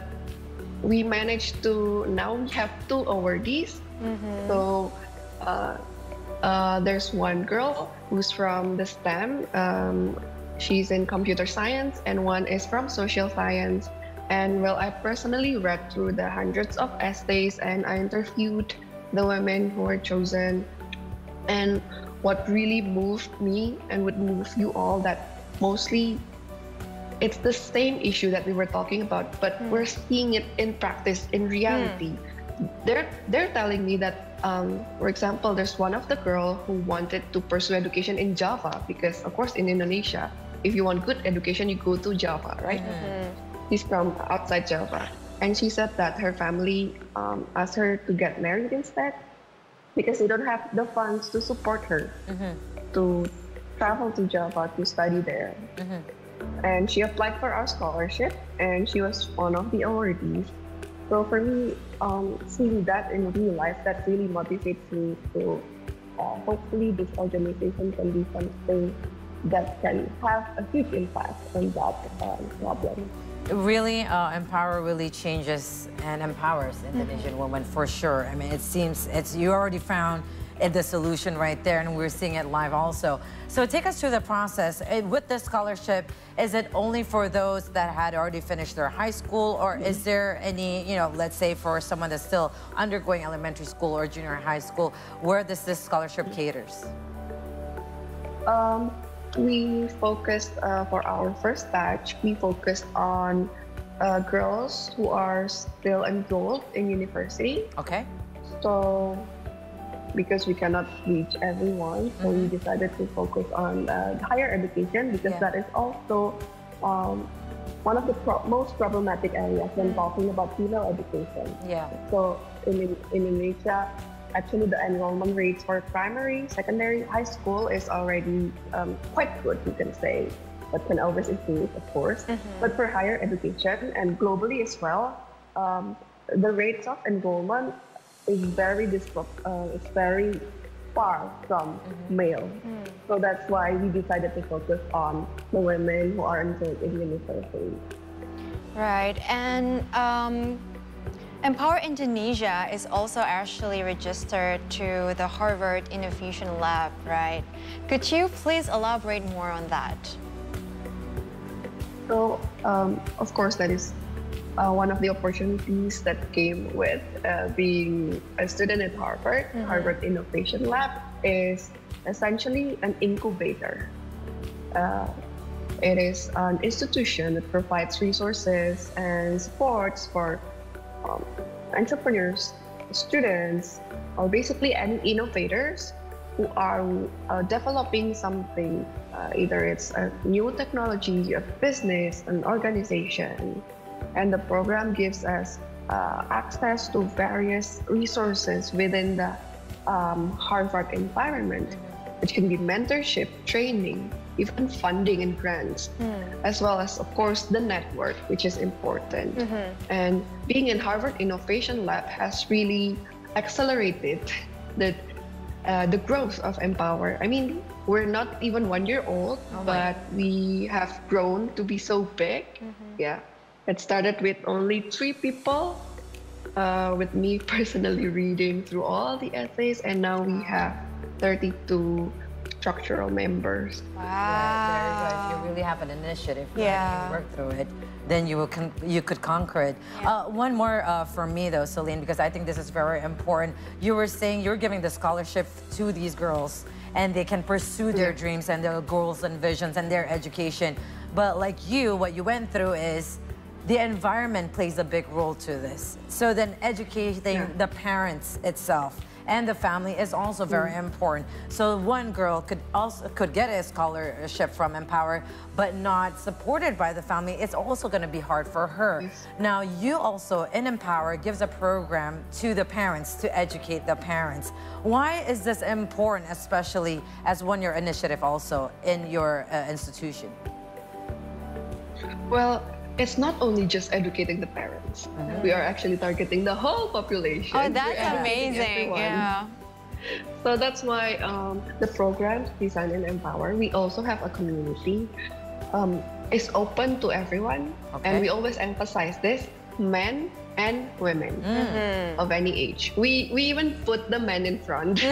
we managed to, now we have two awardees. Mm-hmm. So uh, uh, there's one girl who's from the STEM, um, she's in computer science, and one is from social science. And well, I personally read through the hundreds of essays and I interviewed the women who were chosen. And what really moved me and would move you all, that mostly it's the same issue that we were talking about, but mm. we're seeing it in practice, in reality. Mm. They're they're telling me that, um, for example, there's one of the girl who wanted to pursue education in Java because, of course, in Indonesia, if you want good education, you go to Java, right? Mm-hmm. She's from outside Java, and she said that her family um, asked her to get married instead because they don't have the funds to support her mm-hmm. to travel to Java to study there. Mm-hmm. And she applied for our scholarship, and she was one of the awardees. So for me, um, seeing that in real life, that really motivates me to uh, hopefully this organization can be something that can have a huge impact on that uh, problem. Really, uh, Empower really changes and empowers Indonesian mm-hmm. women for sure. I mean, it seems it's you already found the solution right there, and we're seeing it live also. So take us through the process. With the scholarship, is it only for those that had already finished their high school, or mm-hmm. is there any, you know, let's say for someone that's still undergoing elementary school or junior high school, where does this scholarship caters? Um, we focused, uh, for our first batch, we focused on uh, girls who are still enrolled in university. Okay. So, because we cannot reach everyone, so mm-hmm. we decided to focus on uh, higher education because yeah. that is also um, one of the pro most problematic areas when talking about female education. Yeah. So in, in Indonesia, actually the enrollment rates for primary, secondary, high school is already um, quite good, you can say, but can always improve, of course. Mm-hmm. But for higher education and globally as well, um, the rates of enrollment is very disrupt, uh, it's very far from mm-hmm. male. Mm. So that's why we decided to focus on the women who are enrolled in university. Right, and um, Empower Indonesia is also actually registered to the Harvard Innovation Lab, right? Could you please elaborate more on that? So, um, of course, that is uh, one of the opportunities that came with uh, being a student at Harvard. Mm-hmm. Harvard Innovation Lab is essentially an incubator. Uh, it is an institution that provides resources and supports for um, entrepreneurs, students, or basically any innovators who are uh, developing something. Uh, either it's a new technology, a business, an organization, and the program gives us uh, access to various resources within the um, Harvard environment, which can be mentorship, training, even funding and grants, mm. as well as, of course, the network, which is important. Mm-hmm. And being in Harvard Innovation Lab has really accelerated the uh, the growth of Empower. I mean, we're not even one year old, oh but we have grown to be so big. Mm-hmm. Yeah, it started with only three people, uh, with me personally reading through all the essays, and now we have thirty-two structural members. Wow. Yeah, very good. You really have an initiative. Right? Yeah. You work through it, then you will con you could conquer it. Yeah. Uh, one more uh, for me though, Celine, because I think this is very important. You were saying you're giving the scholarship to these girls, and they can pursue their yeah. dreams and their goals and visions and their education. But like you, what you went through is the environment plays a big role to this. So then educating yeah. the parents itself and the family is also very mm. important. So one girl could also could get a scholarship from Empower, but not supported by the family. It's also going to be hard for her. Yes. Now you also in Empower gives a program to the parents to educate the parents. Why is this important, especially as one-year initiative also in your uh, institution? Well, it's not only just educating the parents. Mm-hmm. We are actually targeting the whole population. Oh, that's amazing. Yeah. So that's why um, the program Design and Empower, we also have a community. Um, it's open to everyone. Okay. And we always emphasize this, men and women mm-hmm. of any age. We, we even put the men in front.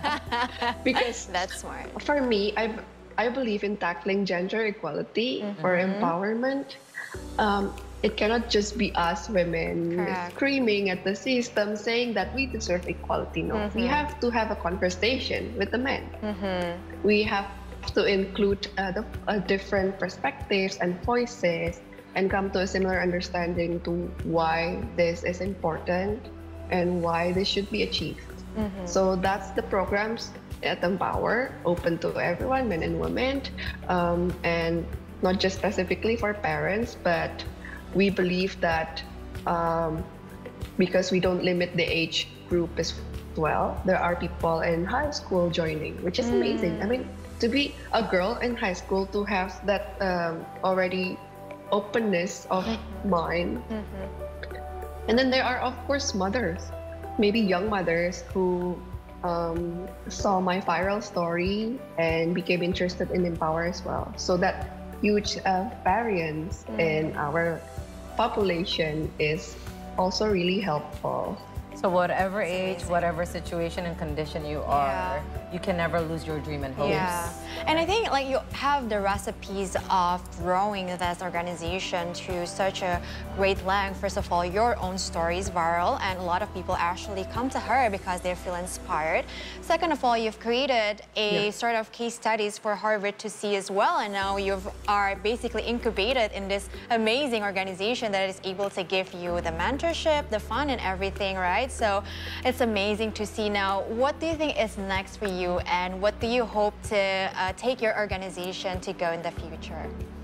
Because that's smart. For me, I, I believe in tackling gender equality mm-hmm. or empowerment. Um, it cannot just be us women Correct. Screaming at the system saying that we deserve equality. No, mm-hmm. we have to have a conversation with the men. Mm-hmm. We have to include uh, the uh, different perspectives and voices and come to a similar understanding to why this is important and why this should be achieved. Mm-hmm. So that's the programs at Empower, open to everyone, men and women, um, and not just specifically for parents, but we believe that um, because we don't limit the age group as well, there are people in high school joining, which is mm. amazing. I mean, to be a girl in high school, to have that um, already openness of mm-hmm. mind. Mm-hmm. And then there are, of course, mothers, maybe young mothers who um, saw my viral story and became interested in Empower as well. So that huge uh, variance mm. in our population is also really helpful. So whatever age, whatever situation and condition you are, yeah. you can never lose your dream and hopes. Yeah. And I think like you have the recipes of growing this organization to such a great length. First of all, your own story is viral and a lot of people actually come to her because they feel inspired. Second of all, you've created a yeah. sort of case studies for Harvard to see as well. And now you are basically incubated in this amazing organization that is able to give you the mentorship, the fun and everything, right? So it's amazing to see now. What do you think is next for you and what do you hope to uh, take your organization to go in the future?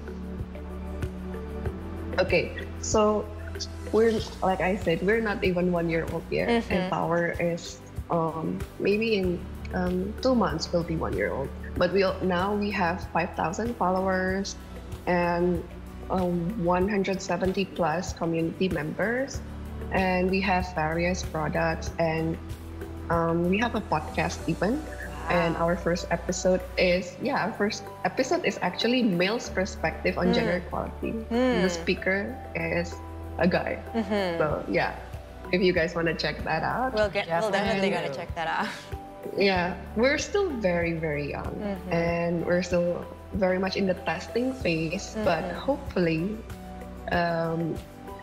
Okay, so we're, like I said, we're not even one year old yet. Mm-hmm. Empower is um, maybe in um, two months we'll be one year old. But we'll, now we have five thousand followers and um, one hundred seventy plus community members. And we have various products and um, we have a podcast even. Wow. And our first episode is, yeah, our first episode is actually male's perspective on mm. gender equality. Mm. The speaker is a guy. Mm-hmm. So, yeah. if you guys want to check that out. We'll get. We'll definitely gonna check that out. Yeah, we're still very, very young, mm-hmm. and we're still very much in the testing phase. Mm-hmm. But hopefully, um,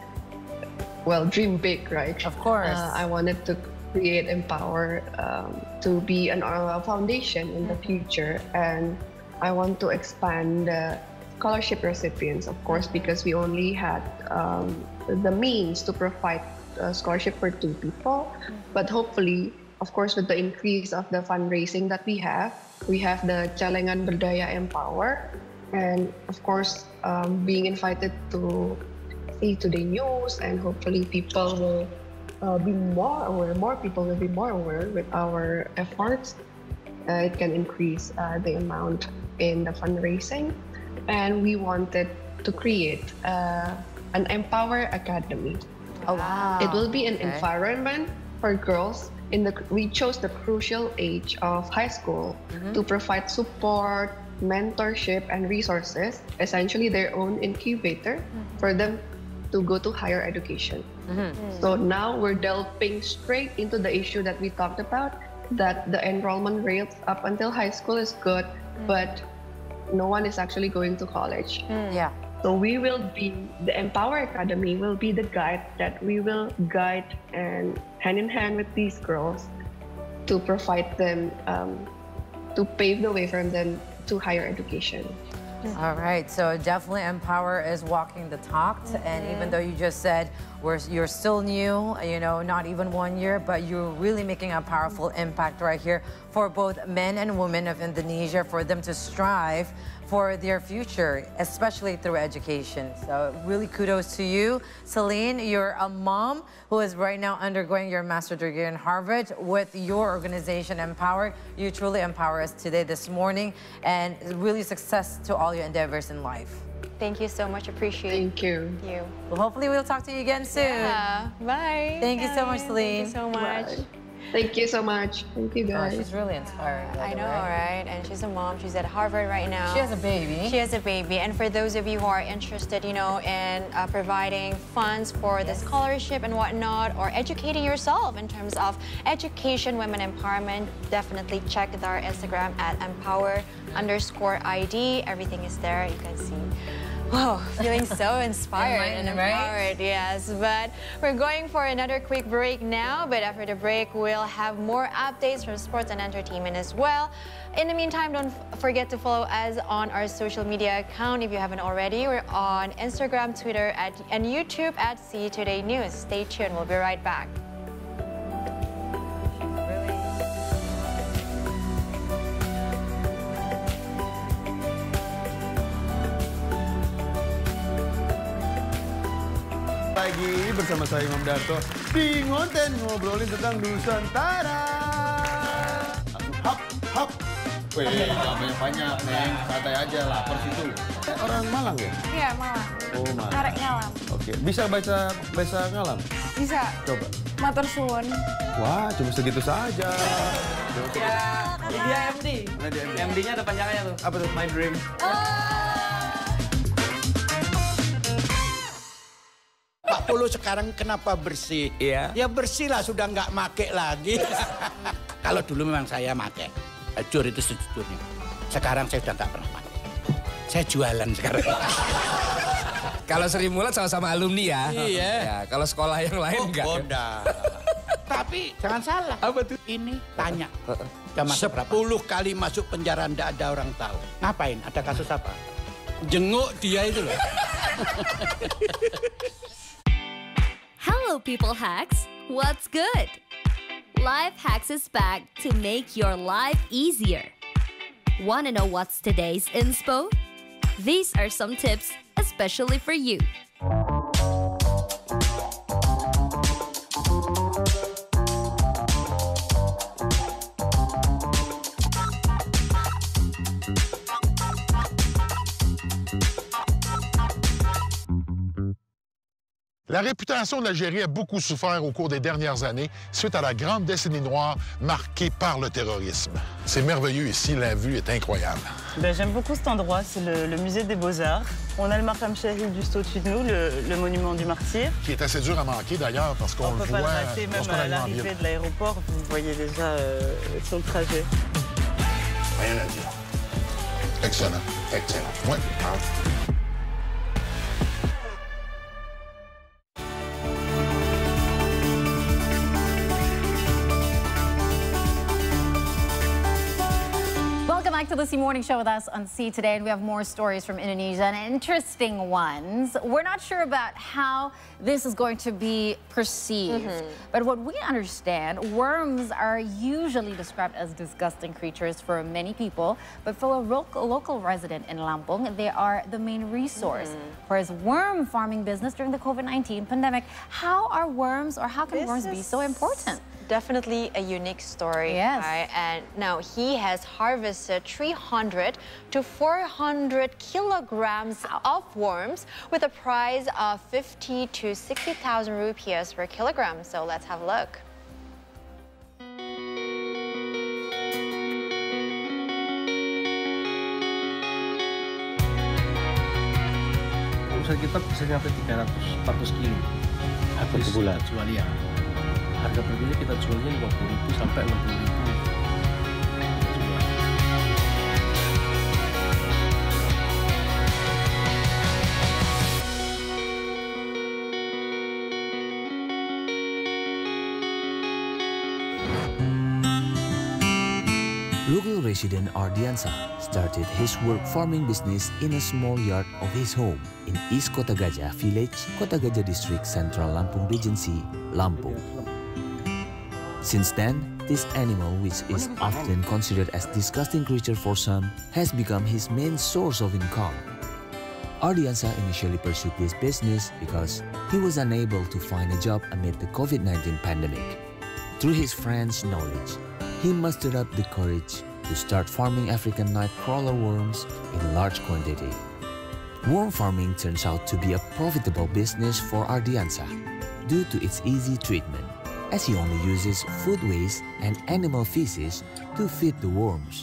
well, dream big, right? Of course. Uh, I wanted to create Empower um, to be an uh, foundation in the future, and I want to expand the scholarship recipients, of course, because we only had um, the means to provide a scholarship for two people. But hopefully, of course, with the increase of the fundraising that we have, we have the Celengan Berdaya Empower, and of course, um, being invited to see Today News, and hopefully people will uh, be more aware, more people will be more aware with our efforts. Uh, it can increase uh, the amount in the fundraising. And we wanted to create uh, an Empower Academy. Oh, wow. It will be an okay. environment for girls. In the, we chose the crucial age of high school mm-hmm. to provide support, mentorship, and resources, essentially their own incubator mm-hmm. for them to go to higher education. Mm-hmm. So now we're delving straight into the issue that we talked about, that the enrollment rates up until high school is good, mm-hmm. but no one is actually going to college. Mm. Yeah. So we will be, the Empower Academy will be the guide that we will guide and hand in hand with these girls to provide them, um, to pave the way for them to higher education. All right, so definitely Empower is walking the talk, mm-hmm. and even though you just said we're, you're still new, you know, not even one year, but you're really making a powerful impact right here for both men and women of Indonesia, for them to strive for their future, especially through education. So really kudos to you. Celine, you're a mom who is right now undergoing your master's degree in Harvard with your organization Empower. You truly empower us today, this morning, and really success to all your endeavors in life. Thank you so much. Appreciate Thank you. you. Well, hopefully we'll talk to you again soon. Yeah. Bye. Thank you so much, Celine. Thank you so much. Bye. Thank you so much. Thank you, guys. Oh, she's really inspiring. I know, right? And she's a mom. She's at Harvard right now. She has a baby. She has a baby. And for those of you who are interested, you know, in uh, providing funds for yes. the scholarship and whatnot, or educating yourself in terms of education, women empowerment, definitely check our Instagram at empower underscore ID. Everything is there. You can see. Whoa, feeling so inspired and empowered, right? Yes. But we're going for another quick break now. But after the break, we'll have more updates from sports and entertainment as well. In the meantime, don't forget to follow us on our social media account if you haven't already. We're on Instagram, Twitter, at, and YouTube at C Today News. Stay tuned. We'll be right back. Lagi bersama saya Imam Darto di Ngonten, ngobrolin tentang Nusantara. Hap, hap. Weh, gak banyak-banyak, Neng. Santai aja, lapar situ. Eh, orang Malang ya? Iya, Malang. Oh, Malang. Arek ngalam. Oke, bisa baca bahasa ngalam? Bisa. Coba. Matur suwun. Wah, cuma segitu saja. Ya, dia M D. Nah, dia M D. M D-nya ada panjangnya tuh. Apa tuh? My Dream. Pak Polo sekarang kenapa bersih? Iya. Ya bersih lah, sudah nggak make lagi. Kalau dulu memang saya make. Jujur itu sejujurnya. Sekarang saya sudah nggak pernah pakai. Saya jualan sekarang. Kalau Sri Mulat sama-sama alumni ya. Iya. Ya, kalau sekolah yang lain oh, enggak. Boda. Tapi jangan salah. Apa tuh? Ini tanya. Sepuluh kali masuk penjara ndak ada orang tahu. Ngapain? Ada kasus apa? Jenguk dia itu loh. Hello, People Hacks. What's good? Life Hacks is back to make your life easier. Want to know what's today's inspo? These are some tips especially for you. La réputation de l'Algérie a beaucoup souffert au cours des dernières années suite à la grande décennie noire marquée par le terrorisme. C'est merveilleux ici, la vue est incroyable. Ben, j'aime beaucoup cet endroit, c'est le, le musée des Beaux-Arts. On a le Maqam Shahid juste au-dessus de nous, le, le monument du martyr. Qui est assez dur à manquer d'ailleurs parce qu'on le voit. On peut pas le rater, même à l'arrivée de l'aéroport, vous voyez déjà euh, sur le trajet. Rien à dire. Excellent, excellent. Oui. Welcome back to the C Morning Show with us on C today, and we have more stories from Indonesia, and interesting ones. We're not sure about how this is going to be perceived, mm-hmm. but what we understand, worms are usually described as disgusting creatures for many people, but for a local, local resident in Lampung, they are the main resource mm-hmm. for his worm farming business during the COVID nineteen pandemic. How are worms, or how can this worms be so important? Definitely a unique story. Yes. Right? And now he has harvested three hundred to four hundred kilograms of worms with a price of fifty to sixty thousand rupiahs per kilogram. So let's have a look. Omset kita bisa sampai tiga ratus empat ratus kilo habis bulan jual ya. Harga per kilo kita jualnya lima puluh ribu sampai enam puluh ribu. Local resident Ardiansa started his work farming business in a small yard of his home in East Kota Gajah village, Kota Gajah district, Central Lampung Regency, Lampung. Since then, this animal, which is often considered as disgusting creature for some, has become his main source of income. Ardiansa initially pursued this business because he was unable to find a job amid the COVID nineteen pandemic. Through his friends' knowledge, he mustered up the courage to start farming African night crawler worms in large quantity. Worm farming turns out to be a profitable business for Ardiansa due to its easy treatment, as he only uses food waste and animal feces to feed the worms.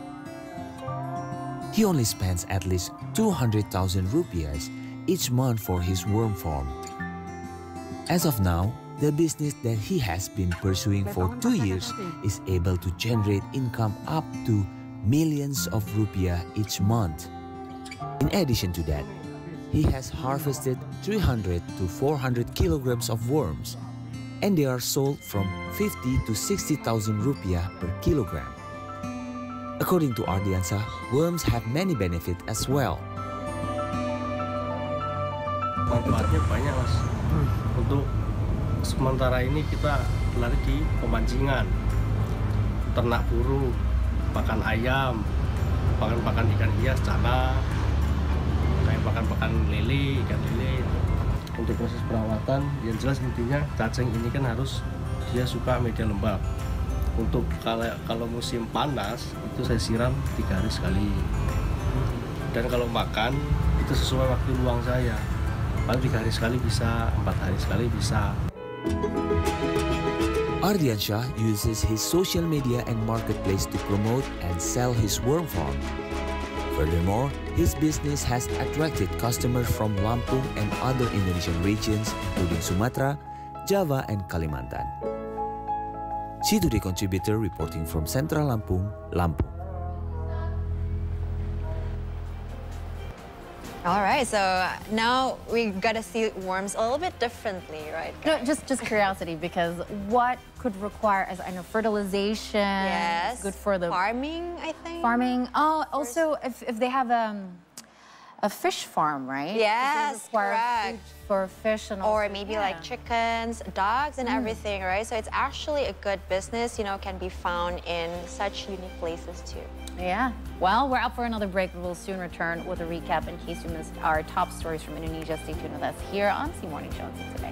He only spends at least two hundred thousand rupiahs each month for his worm farm. As of now, the business that he has been pursuing for two years is able to generate income up to millions of rupiah each month. In addition to that, he has harvested three hundred to four hundred kilograms of worms, and they are sold from fifty to sixty thousand rupiah per kilogram. According to Ardiansa, worms have many benefits as well. Manfaatnya banyak, Mas. Untuk sementara ini kita lari di pemancingan, ternak burung, pakan ayam, pakan-pakan ikan hias, cana, kayak pakan-pakan lele, ikan lele. Untuk proses perawatan, yang jelas intinya cacing ini kan harus dia suka media lembab. Untuk kalau kalau musim panas itu saya siram tiga hari sekali. Dan kalau makan itu sesuai waktu luang saya. Paling tiga hari sekali bisa, empat hari sekali bisa. Ardiansa uses his social media and marketplace to promote and sell his worm farm. Furthermore, his business has attracted customers from Lampung and other Indonesian regions, including Sumatra, Java, and Kalimantan. C Today contributor reporting from Central Lampung, Lampung. All right, so now we gotta see worms a little bit differently, right? No, just just curiosity, because what could require as I know fertilization? Yes. Good for the farming, I think. Farming. Oh, also if if they have um, a fish farm, right? Yes, correct. For fish and or also, maybe yeah. like chickens, dogs, and Mm. everything, right? So it's actually a good business. You know, can be found in such unique places too. Yeah. Well, we're up for another break. We will soon return with a recap in case you missed our top stories from Indonesia. Stay tuned with us here on C Morning Show today.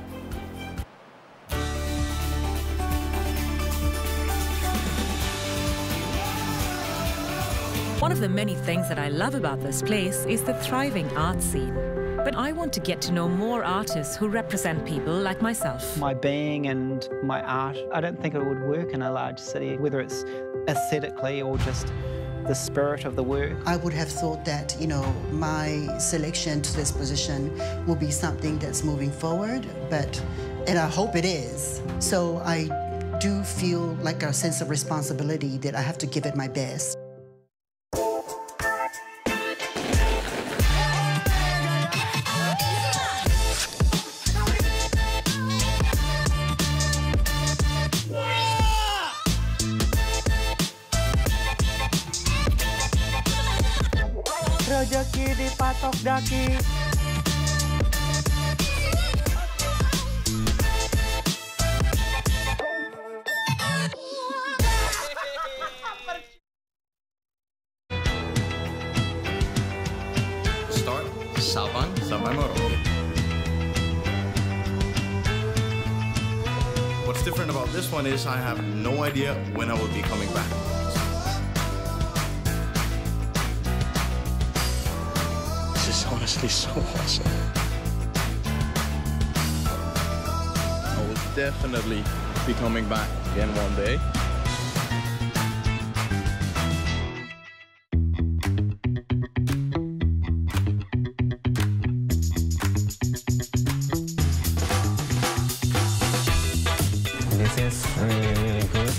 One of the many things that I love about this place is the thriving art scene. But I want to get to know more artists who represent people like myself. My being and my art, I don't think it would work in a large city, whether it's aesthetically or just the spirit of the work. I would have thought that, you know, my selection to this position will be something that's moving forward, but, and I hope it is. So I do feel like a sense of responsibility that I have to give it my best. Rezeki dipatok daki. Start Sabang sampai Merauke. What's different about this one is I have no idea when I will be coming back. This is honestly so awesome. I will definitely be coming back again one day. This is really, really good.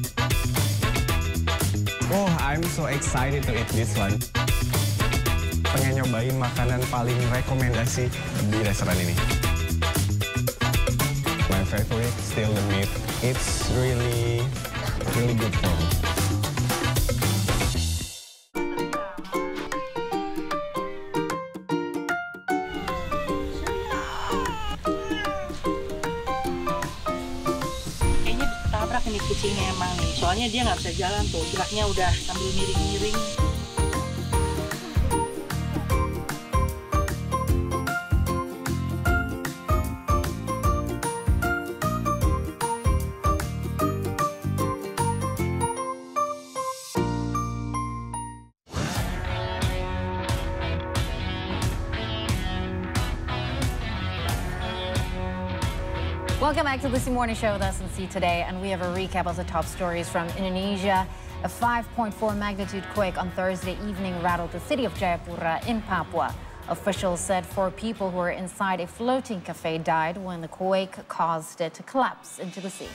Oh, I'm so excited to eat this one. Pengen nyobain makanan paling rekomendasi di restoran ini. My favorite still the meat. It's really, really good for me. Kayaknya tabrak nih kucingnya emang nih. Soalnya dia nggak bisa jalan tuh. Geraknya udah sambil miring-miring. Welcome back to the C Morning Show with us on C Today, and we have a recap of the top stories from Indonesia. A five point four magnitude quake on Thursday evening rattled the city of Jayapura in Papua. Officials said four people who were inside a floating cafe died when the quake caused it to collapse into the sea.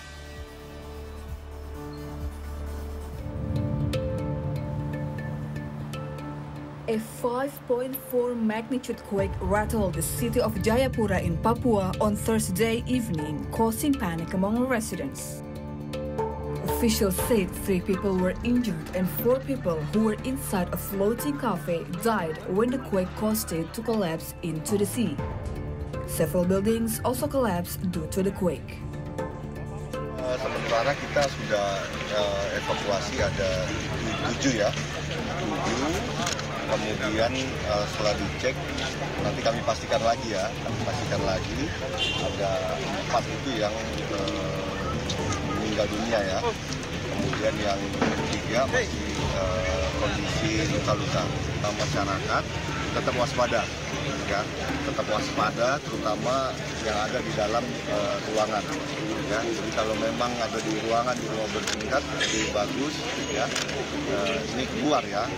A five point four magnitude quake rattled the city of Jayapura in Papua on Thursday evening, causing panic among residents. Officials said three people were injured and four people who were inside a floating cafe died when the quake caused it to collapse into the sea. Several buildings also collapsed due to the quake. Uh, sementara kita sudah uh, evakuasi ada tujuh ya, tujuh. Kemudian uh, setelah dicek, nanti kami pastikan lagi ya, kami pastikan lagi ada empat itu yang uh, meninggal dunia ya. Kemudian yang tiga masih uh, kondisi luka-luka. Masyarakat tetap waspada, ya, tetap waspada, terutama yang ada di dalam uh, ruangan. Ya, jadi kalau memang ada di ruangan di ruang bertingkat lebih bagus, ya, uh, ini keluar ya.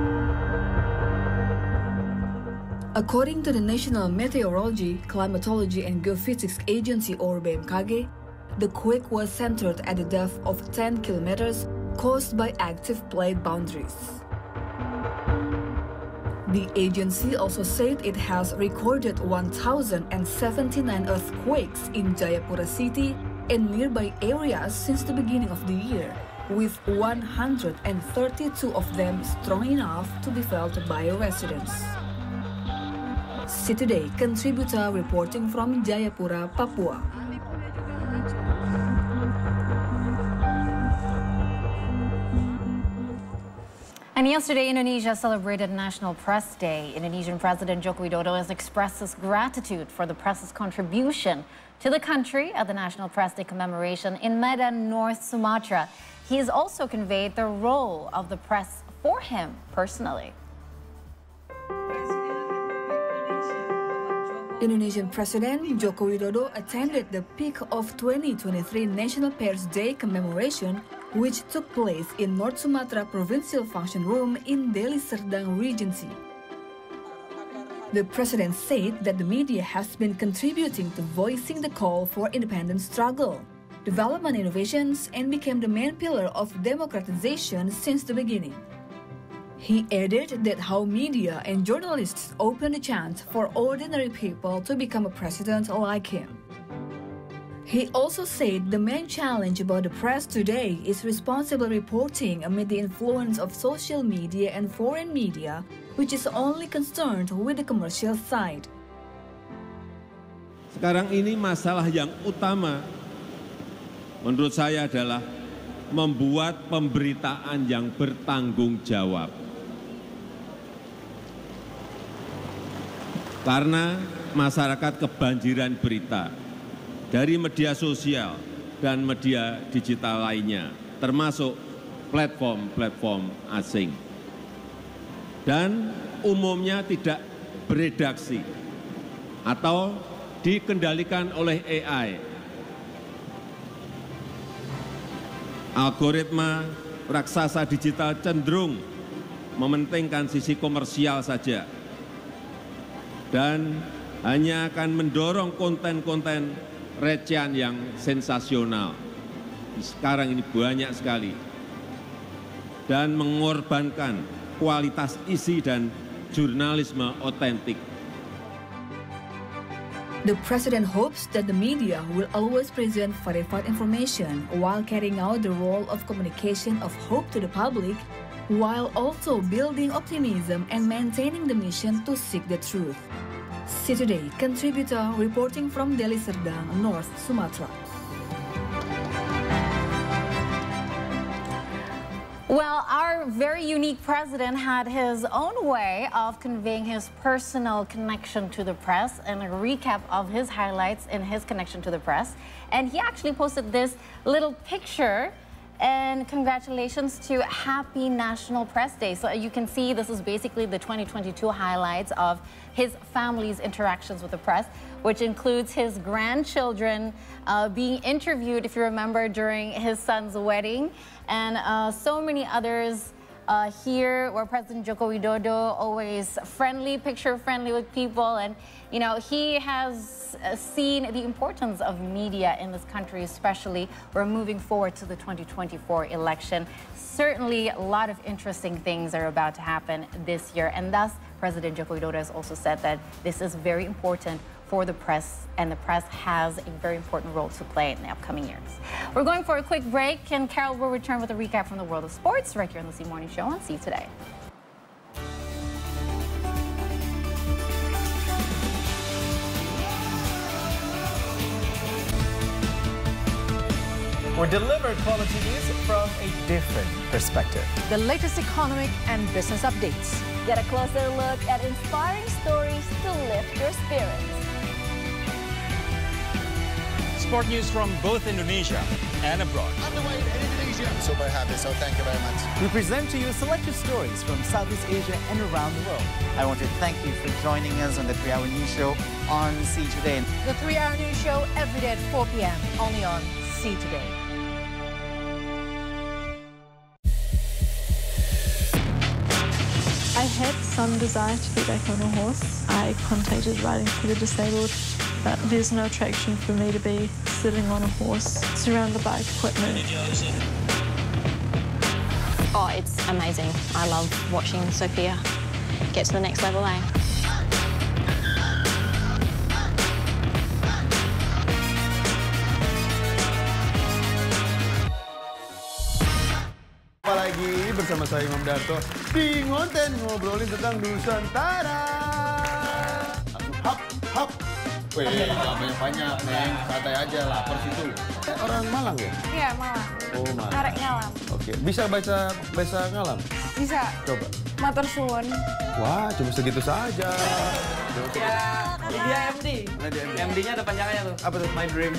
According to the National Meteorology, Climatology and Geophysics Agency or B M K G, the quake was centered at a depth of ten kilometers caused by active plate boundaries. The agency also said it has recorded one thousand seventy-nine earthquakes in Jayapura city and nearby areas since the beginning of the year, with one hundred thirty-two of them strong enough to be felt by residents. C Today contributor reporting from Jayapura, Papua. And yesterday, Indonesia celebrated National Press Day. Indonesian President Joko Widodo has expressed his gratitude for the press's contribution to the country at the National Press Day commemoration in Medan, North Sumatra. He has also conveyed the role of the press for him personally. Indonesian President Joko Widodo attended the peak of twenty twenty-three National Pers Day commemoration, which took place in North Sumatra Provincial Function Room in Deli Serdang Regency. The president said that the media has been contributing to voicing the call for independent struggle, development innovations, and became the main pillar of democratization since the beginning. He added that how media and journalists opened a chance for ordinary people to become a president like him. He also said the main challenge about the press today is responsible reporting amid the influence of social media and foreign media, which is only concerned with the commercial side. Sekarang ini masalah yang utama menurut saya adalah membuat pemberitaan yang bertanggung jawab. Karena masyarakat kebanjiran berita dari media sosial dan media digital lainnya, termasuk platform-platform asing. Dan umumnya tidak beredaksi atau dikendalikan oleh A I. Algoritma raksasa digital cenderung mementingkan sisi komersial saja dan hanya akan mendorong konten-konten recehan yang sensasional. Sekarang ini banyak sekali. Dan mengorbankan kualitas isi dan jurnalisme otentik. The president hopes that the media will always present verified information while carrying out the role of communication of hope to the public, while also building optimism and maintaining the mission to seek the truth. See Today contributor reporting from Deli Serdang, North Sumatra. Well, our very unique president had his own way of conveying his personal connection to the press and a recap of his highlights in his connection to the press. And he actually posted this little picture. And congratulations to Happy National Press Day. So you can see this is basically the twenty twenty-two highlights of his family's interactions with the press, which includes his grandchildren uh, being interviewed, if you remember, during his son's wedding, and uh, so many others uh, here where President Joko Widodo always friendly, picture friendly with people. And, you know, he has seen the importance of media in this country, especially we're moving forward to the twenty twenty-four election. Certainly a lot of interesting things are about to happen this year. And thus, President Joko Widodo has also said that this is very important for the press, and the press has a very important role to play in the upcoming years. We're going for a quick break, and Carol will return with a recap from the world of sports right here on the C Morning Show on See Today. We deliver quality news from a different perspective. The latest economic and business updates. Get a closer look at inspiring stories to lift your spirits. Sport news from both Indonesia and abroad. Underway in Indonesia. I'm super happy, so thank you very much. We present to you selected stories from Southeast Asia and around the world. I want to thank you for joining us on the three hour News Show on See Today. The three hour News Show every day at four p m only on See Today. I had some desire to get back on a horse. I contacted Riding for the Disabled, but there's no attraction for me to be sitting on a horse surrounded by equipment. Oh, it's amazing. I love watching Sophia get to the next level, eh? Apalagi bersama saya Imam Darto di Ngonten ngobrolin tentang Nusantara. Hap, hap. Wih, nggak banyak-banyak, Neng. Santai aja, lapar situ. Eh, orang Malang ya? Iya, Malang. Oh, Malang. Arek ngalam. Oke, bisa baca bahasa ngalam? Bisa. Coba. Matur suwun. Wah, cuma segitu saja. Ya, ini dia M D. M D-nya ada panjangannya tuh. Apa tuh? My Dream.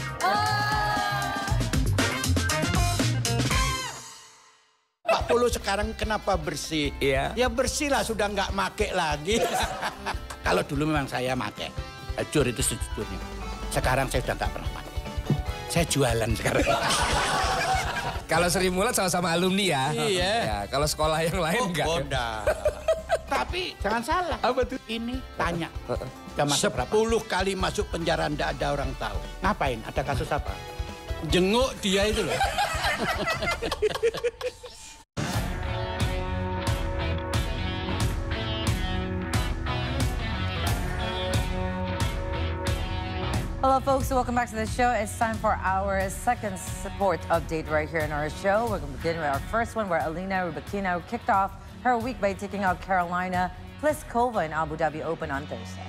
Pak Polo sekarang kenapa bersih? Iya. Ya bersih lah, sudah nggak make lagi. Kalau dulu memang saya make. Jujur itu sejujurnya. Sekarang saya sudah nggak pernah pakai. Saya jualan sekarang. Kalau Sri Mulat sama-sama alumni ya. Iya. Ya, kalau sekolah yang lain Oh, enggak. Honda. Tapi jangan salah. Apa tuh? Ini tanya. Sepuluh kali masuk penjara ndak ada orang tahu. Ngapain? Ada kasus apa? Jenguk dia itu loh. Hello folks, welcome back to the show. It's time for our second sport update right here in our show. We're going to begin with our first one where Alina Rybakina kicked off her week by taking out Carolina Pliskova in Abu Dhabi Open on Thursday.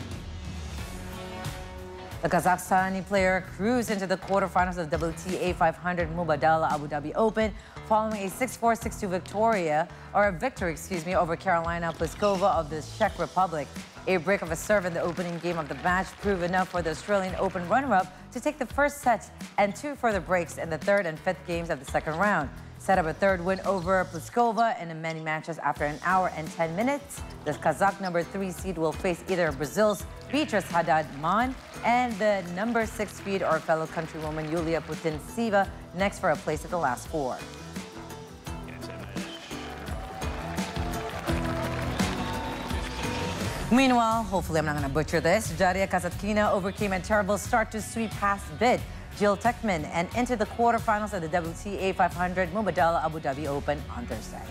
The Kazakhstani player cruised into the quarterfinals of the W T A five hundred Mubadala Abu Dhabi Open following a six four, six two Victoria, or a victory, excuse me, over Carolina Pliskova of the Czech Republic. A break of a serve in the opening game of the match proved enough for the Australian Open runner-up to take the first set and two further breaks in the third and fifth games of the second round. Set up a third win over Pliskova in many matches after an hour and ten minutes. The Kazakh number three seed will face either Brazil's Beatrice Haddad-Mahn and the number six seed or fellow countrywoman Yulia Putintseva next for a place at the last four. Meanwhile, hopefully I'm not going to butcher this, Daria Kasatkina overcame a terrible start to sweep past bid Jill Techman and entered the quarterfinals of the W T A five hundred Mubadala Abu Dhabi Open on Thursday.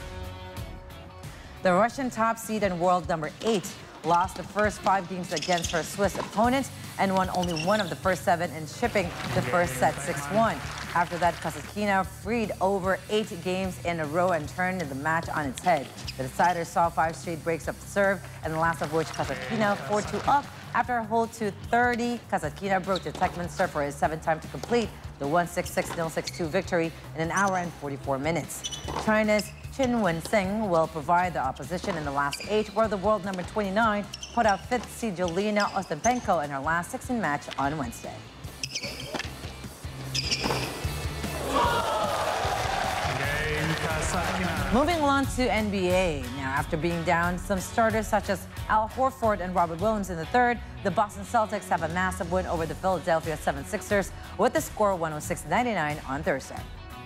The Russian top seed and world number eight lost the first five games against her Swiss opponent and won only one of the first seven in shipping the first set six one. After that, Kasatkina freed over eight games in a row and turned the match on its head. The decider saw five straight breaks of the serve, and the last of which Kasatkina four two up. After a hold to thirty, Kasatkina broke the Techman serve for his seventh time to complete the one six six, zero six two victory in an hour and forty-four minutes. China's Qin Wen-Sing will provide the opposition in the last eight, where the world number twenty-nine put out fifth seed Jelena Ostapenko in her last sixteen match on Wednesday. Moving along to N B A. Now, after being down some starters such as Al Horford and Robert Williams in the third, the Boston Celtics have a massive win over the Philadelphia seventy-sixers with the score one oh six ninety-nine on Thursday.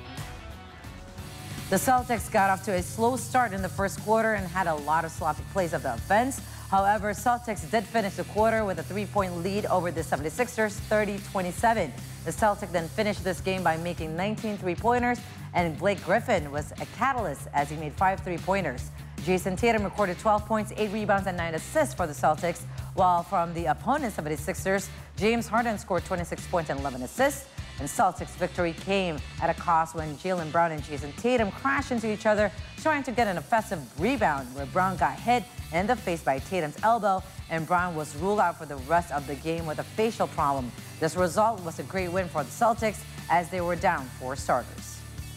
The Celtics got off to a slow start in the first quarter and had a lot of sloppy plays of the offense. However, Celtics did finish the quarter with a three-point lead over the seventy-sixers, thirty twenty-seven. The Celtics then finished this game by making nineteen three-pointers, and Blake Griffin was a catalyst as he made five three-pointers. Jason Tatum recorded twelve points, eight rebounds, and nine assists for the Celtics, while from the opponent seventy-sixers, James Harden scored twenty-six points and eleven assists. And Celtics' victory came at a cost when Jaylen Brown and Jason Tatum crashed into each other, trying to get an offensive rebound, where Brown got hit in the face by Tatum's elbow, and Brown was ruled out for the rest of the game with a facial problem. This result was a great win for the Celtics as they were down four starters.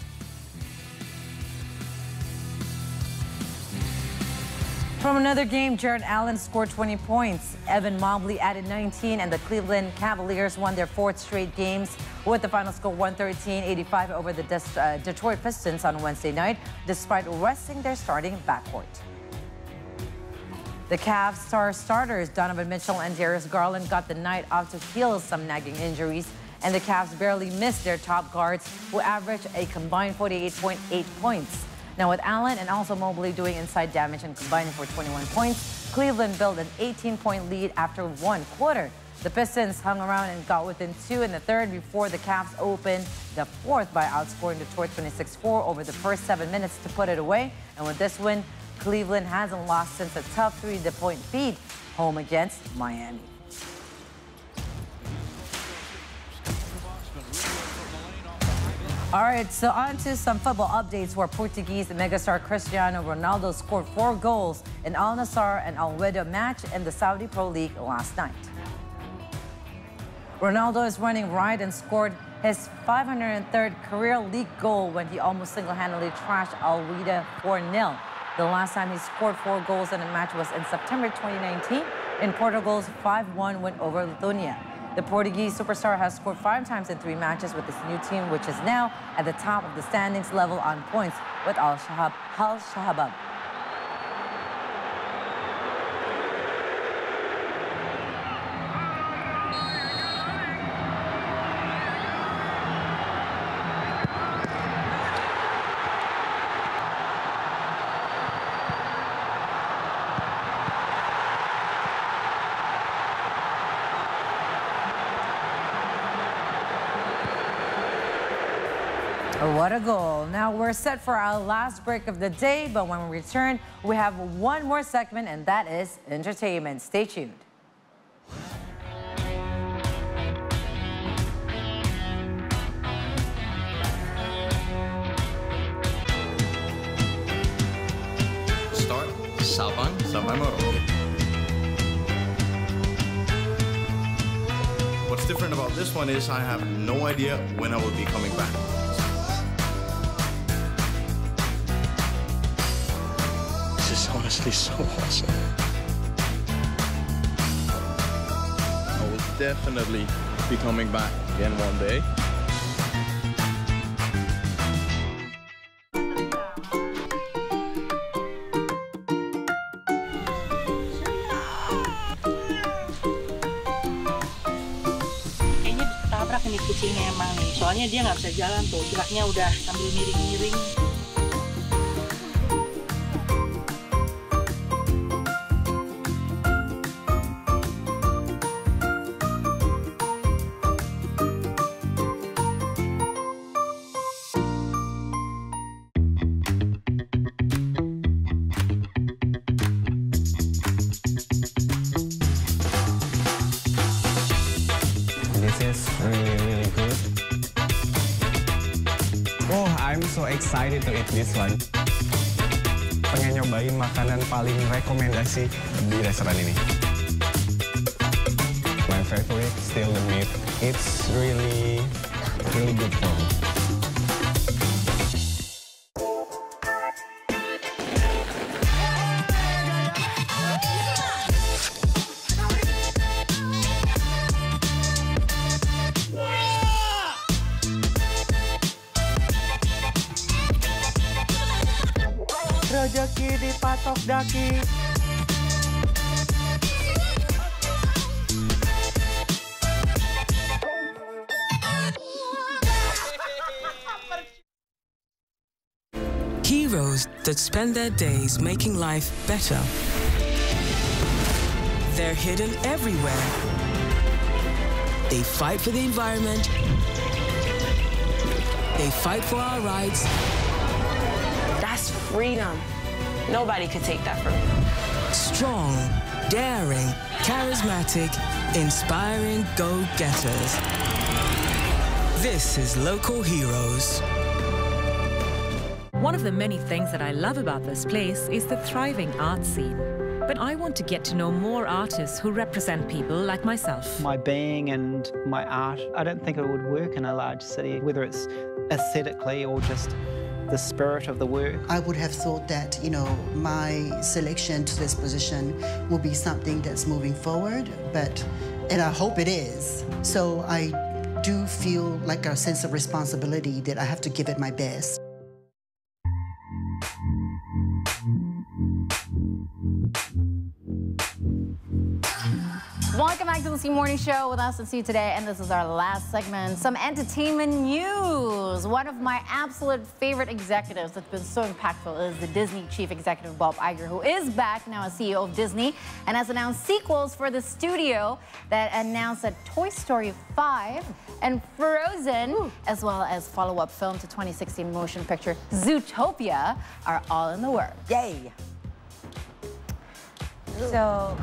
From another game, Jarrett Allen scored twenty points. Evan Mobley added nineteen, and the Cleveland Cavaliers won their fourth straight games with the final score one thirteen eighty-five over the Des uh, Detroit Pistons on Wednesday night, despite resting their starting backcourt. The Cavs star starters Donovan Mitchell and Darius Garland got the night off to heal some nagging injuries, and the Cavs barely missed their top guards, who averaged a combined forty-eight point eight points. Now, with Allen and also Mobley doing inside damage and combining for twenty-one points, Cleveland built an eighteen point lead after one quarter. The Pistons hung around and got within two in the third before the Cavs opened the fourth by outscoring Detroit twenty-six four over the first seven minutes to put it away. And with this win, Cleveland hasn't lost since a tough three-point feed home against Miami. All right, so on to some football updates where Portuguese megastar Cristiano Ronaldo scored four goals in Al Nassr and Al Weda match in the Saudi Pro League last night. Ronaldo is running right and scored his five hundred third career league goal when he almost single-handedly trashed Al Weda four nil. The last time he scored four goals in a match was in September twenty nineteen in Portugal's five one win over Lithuania. The Portuguese superstar has scored five times in three matches with his new team, which is now at the top of the standings level on points with Al Shahabab. What a goal. Now we're set for our last break of the day, but when we return, we have one more segment, and that is entertainment. Stay tuned. Start Sabang sampai Merauke. What's different about this one is I have no idea when I will be coming back. This is honestly so awesome. I will definitely be coming back again one day. Kayaknya tabrak nih kucingnya emang nih. Soalnya dia nggak bisa jalan tuh, geraknya udah sambil miring-miring. This is really, really good. Oh, I'm so excited to eat this one. Pengen nyobain makanan paling rekomendasi di restoran ini. My favorite still the meat. It's really, really good for me. Rezeki dipatok daki. Heroes that spend their days making life better. They're hidden everywhere. They fight for the environment. They fight for our rights. That's freedom. Nobody could take that from me. Strong, daring, charismatic, inspiring go-getters. This is Local Heroes. One of the many things that I love about this place is the thriving art scene. But I want to get to know more artists who represent people like myself. My being and my art, I don't think it would work in a large city, whether it's aesthetically or just the spirit of the work. I would have thought that, you know, my selection to this position will be something that's moving forward, but, and I hope it is. So I do feel like a sense of responsibility that I have to give it my best. Welcome back to the C Morning Show with us and C today, and this is our last segment. Some entertainment news. One of my absolute favorite executives that's been so impactful is the Disney chief executive Bob Iger, who is back now as C E O of Disney and has announced sequels for the studio that announced that Toy Story five and Frozen, Ooh. as well as follow-up film to twenty sixteen motion picture Zootopia are all in the works. Yay! So,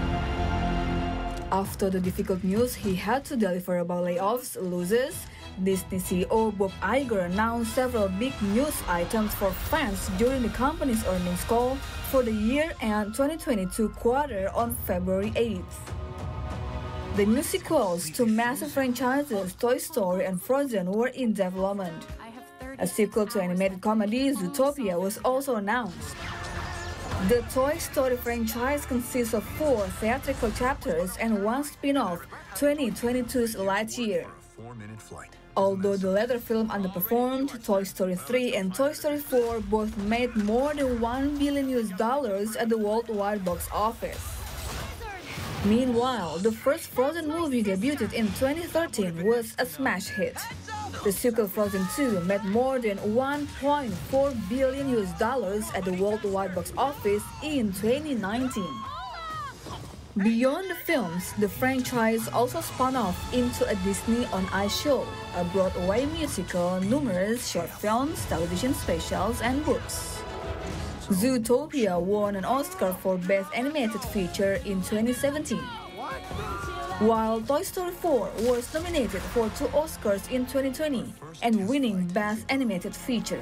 after the difficult news he had to deliver about layoffs, losses, Disney C E O Bob Iger announced several big news items for fans during the company's earnings call for the year-end twenty twenty-two quarter on February eighth. The new sequels to massive franchises Toy Story and Frozen were in development. A sequel to animated comedy Zootopia was also announced. The Toy Story franchise consists of four theatrical chapters and one spin-off, twenty twenty-two's Lightyear. Although the latter film underperformed, Toy Story three and Toy Story four both made more than one billion U S dollars at the worldwide box office. Meanwhile, the first Frozen movie debuted in twenty thirteen was a smash hit. The sequel Frozen two made more than one point four billion U S dollars at the worldwide box office in twenty nineteen. Beyond the films, the franchise also spun off into a Disney on Ice show, a Broadway musical, numerous short films, television specials, and books. Zootopia won an Oscar for Best Animated Feature in twenty seventeen, while Toy Story four was nominated for two Oscars in twenty twenty and winning Best Animated Feature.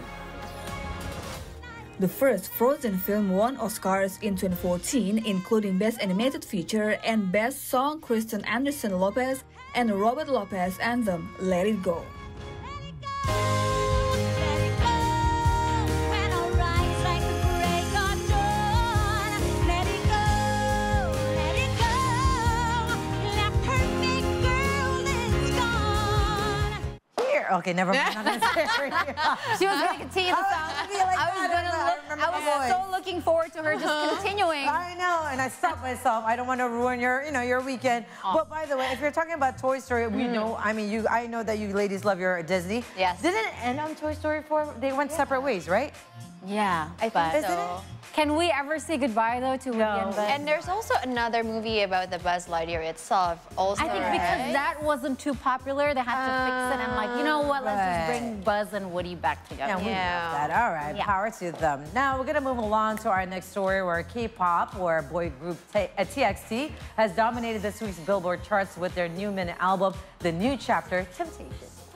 The first Frozen film won Oscars in twenty fourteen, including Best Animated Feature and Best Song. Kristen Anderson Lopez and Robert Lopez anthem Let It Go. Okay, never mind. I'm not gonna say it. She was going to continue the song. I, like I was, gonna look, I was so looking forward to her just uh-huh. continuing. I know, and I stopped myself. I don't want to ruin your, you know, your weekend. Oh. But by the way, if you're talking about Toy Story, we mm. know. I mean, you. I know that you ladies love your Disney. Yes. Didn't it end on Toy Story four? They went yeah. separate ways, right? Yeah, I think so. It? Can we ever say goodbye though to Woody no. and Buzz? And there's also another movie about the Buzz Lightyear itself. Also, I think right? because that wasn't too popular, they had to uh, fix it and like, you know what? Let's right. just bring Buzz and Woody back together. Yeah, we yeah. love that. All right, yeah. power to them. Now we're gonna move along to our next story, where K-pop, or boy group T X T, has dominated this week's Billboard charts with their new mini album, The New Chapter, Temptation.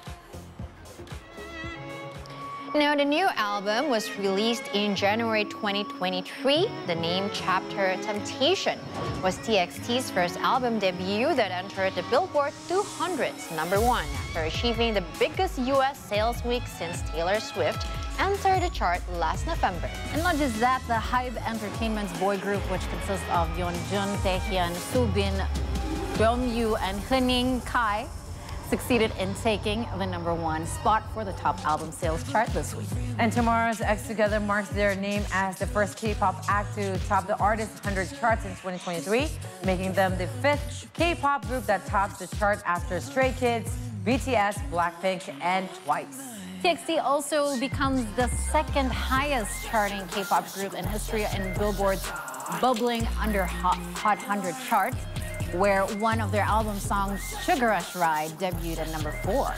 Now, the new album was released in January twenty twenty-three. The name Chapter Temptation was T X T's first album debut that entered the Billboard two hundred's number one after achieving the biggest U S sales week since Taylor Swift entered the chart last November. And not just that, the Hybe Entertainment's boy group, which consists of Yeonjun, Taehyun, Soobin, Byungyu, and Huning Kai, succeeded in taking the number one spot for the top album sales chart this week. And tomorrow's X Together marks their name as the first K-pop act to top the Artist one hundred charts in twenty twenty-three, making them the fifth K-pop group that tops the chart after Stray Kids, B T S, Blackpink, and Twice. T X T also becomes the second highest charting K-pop group in history in Billboard's bubbling under Hot, Hot one hundred chart, where one of their album songs, Sugar Rush Ride, debuted at number four.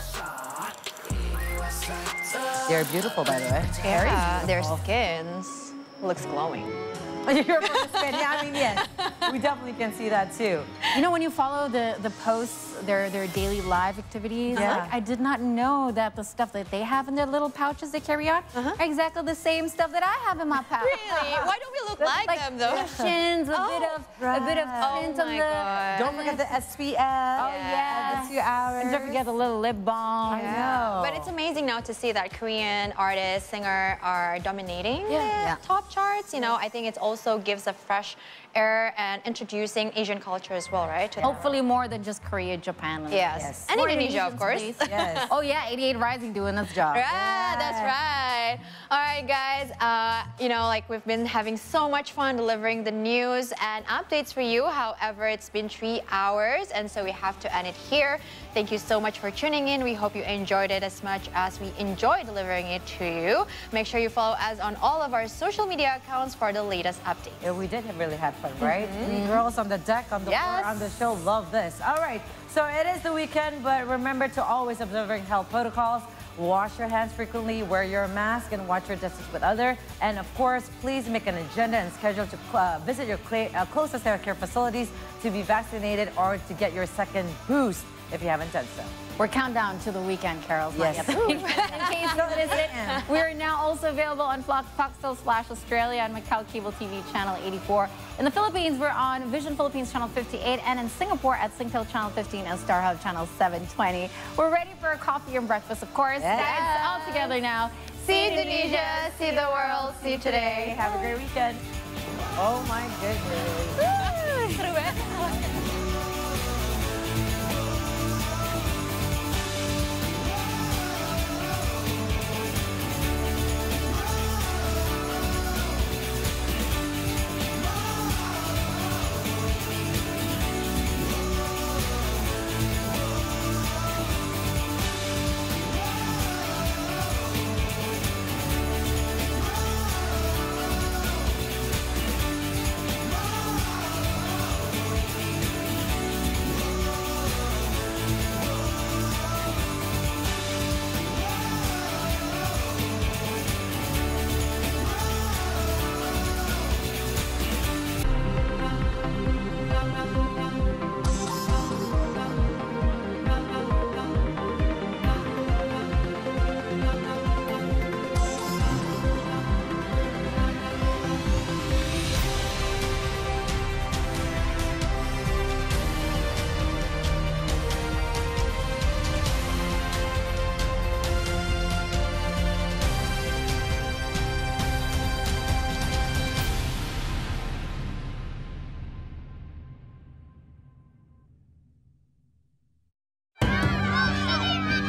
They're beautiful, by the way. Yeah, their skins looks glowing. Your skin, yeah, I mean, yes. We definitely can see that too. You know, when you follow the, the posts, their, their daily live activities, yeah. like, I did not know that the stuff that they have in their little pouches they carry on uh-huh. are exactly the same stuff that I have in my pouch. Really? Why don't we look like, like them, though? Cushions, a oh, bit of right. a bit of tint oh on the... God. Don't forget the S P F. Oh, yeah. The two hours. And don't forget the little lip balm. Yeah. I know. But it's amazing now to see that Korean artists, singer are dominating yeah. the yeah. top charts. You know, I think it also gives a fresh air and introducing Asian culture as well, right? Hopefully more than just Korea, Japan. And yes. yes. And Indonesia, of course. Yes. Oh, yeah, eighty-eight Rising doing its job. Yeah, yeah. that's right. All right, guys. Uh, you know, like we've been having so much fun delivering the news and updates for you. However, it's been three hours, and so we have to end it here. Thank you so much for tuning in. We hope you enjoyed it as much as we enjoyed delivering it to you. Make sure you follow us on all of our social media accounts for the latest updates. Yeah, we did have really had fun, right? Mm-hmm. We girls on the deck, on the yes. floor, on the show, love this. All right, so it is the weekend, but remember to always observing health protocols. Wash your hands frequently, wear your mask, and watch your distance with others. And of course, please make an agenda and schedule to uh, visit your uh, closest healthcare facilities to be vaccinated or to get your second boost if you haven't done so. We're countdown to the weekend, Carol. Yes. In case you missed it, we are now also available on Foxtel slash Australia and Macau Cable T V Channel eighty-four. In the Philippines, we're on Vision Philippines Channel fifty-eight, and in Singapore at Singtel Channel fifteen and StarHub Channel seven twenty. We're ready for a coffee and breakfast, of course. Yes. It's all together now. See Indonesia, see the world, see today. Have a great weekend. Oh my goodness.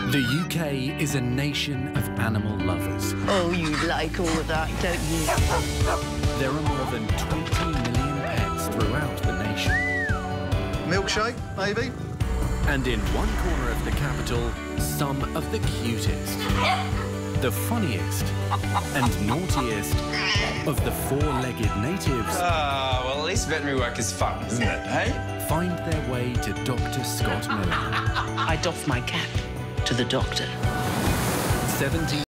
The U K is a nation of animal lovers. Oh, you like all of that, don't you? There are more than twenty million pets throughout the nation. Milkshake, maybe? And in one corner of the capital, some of the cutest, the funniest and naughtiest of the four-legged natives. Ah, well, at least veterinary work is fun, isn't it, hey? Find their way to Doctor Scott Miller. I doff my cap to the doctor. seventeen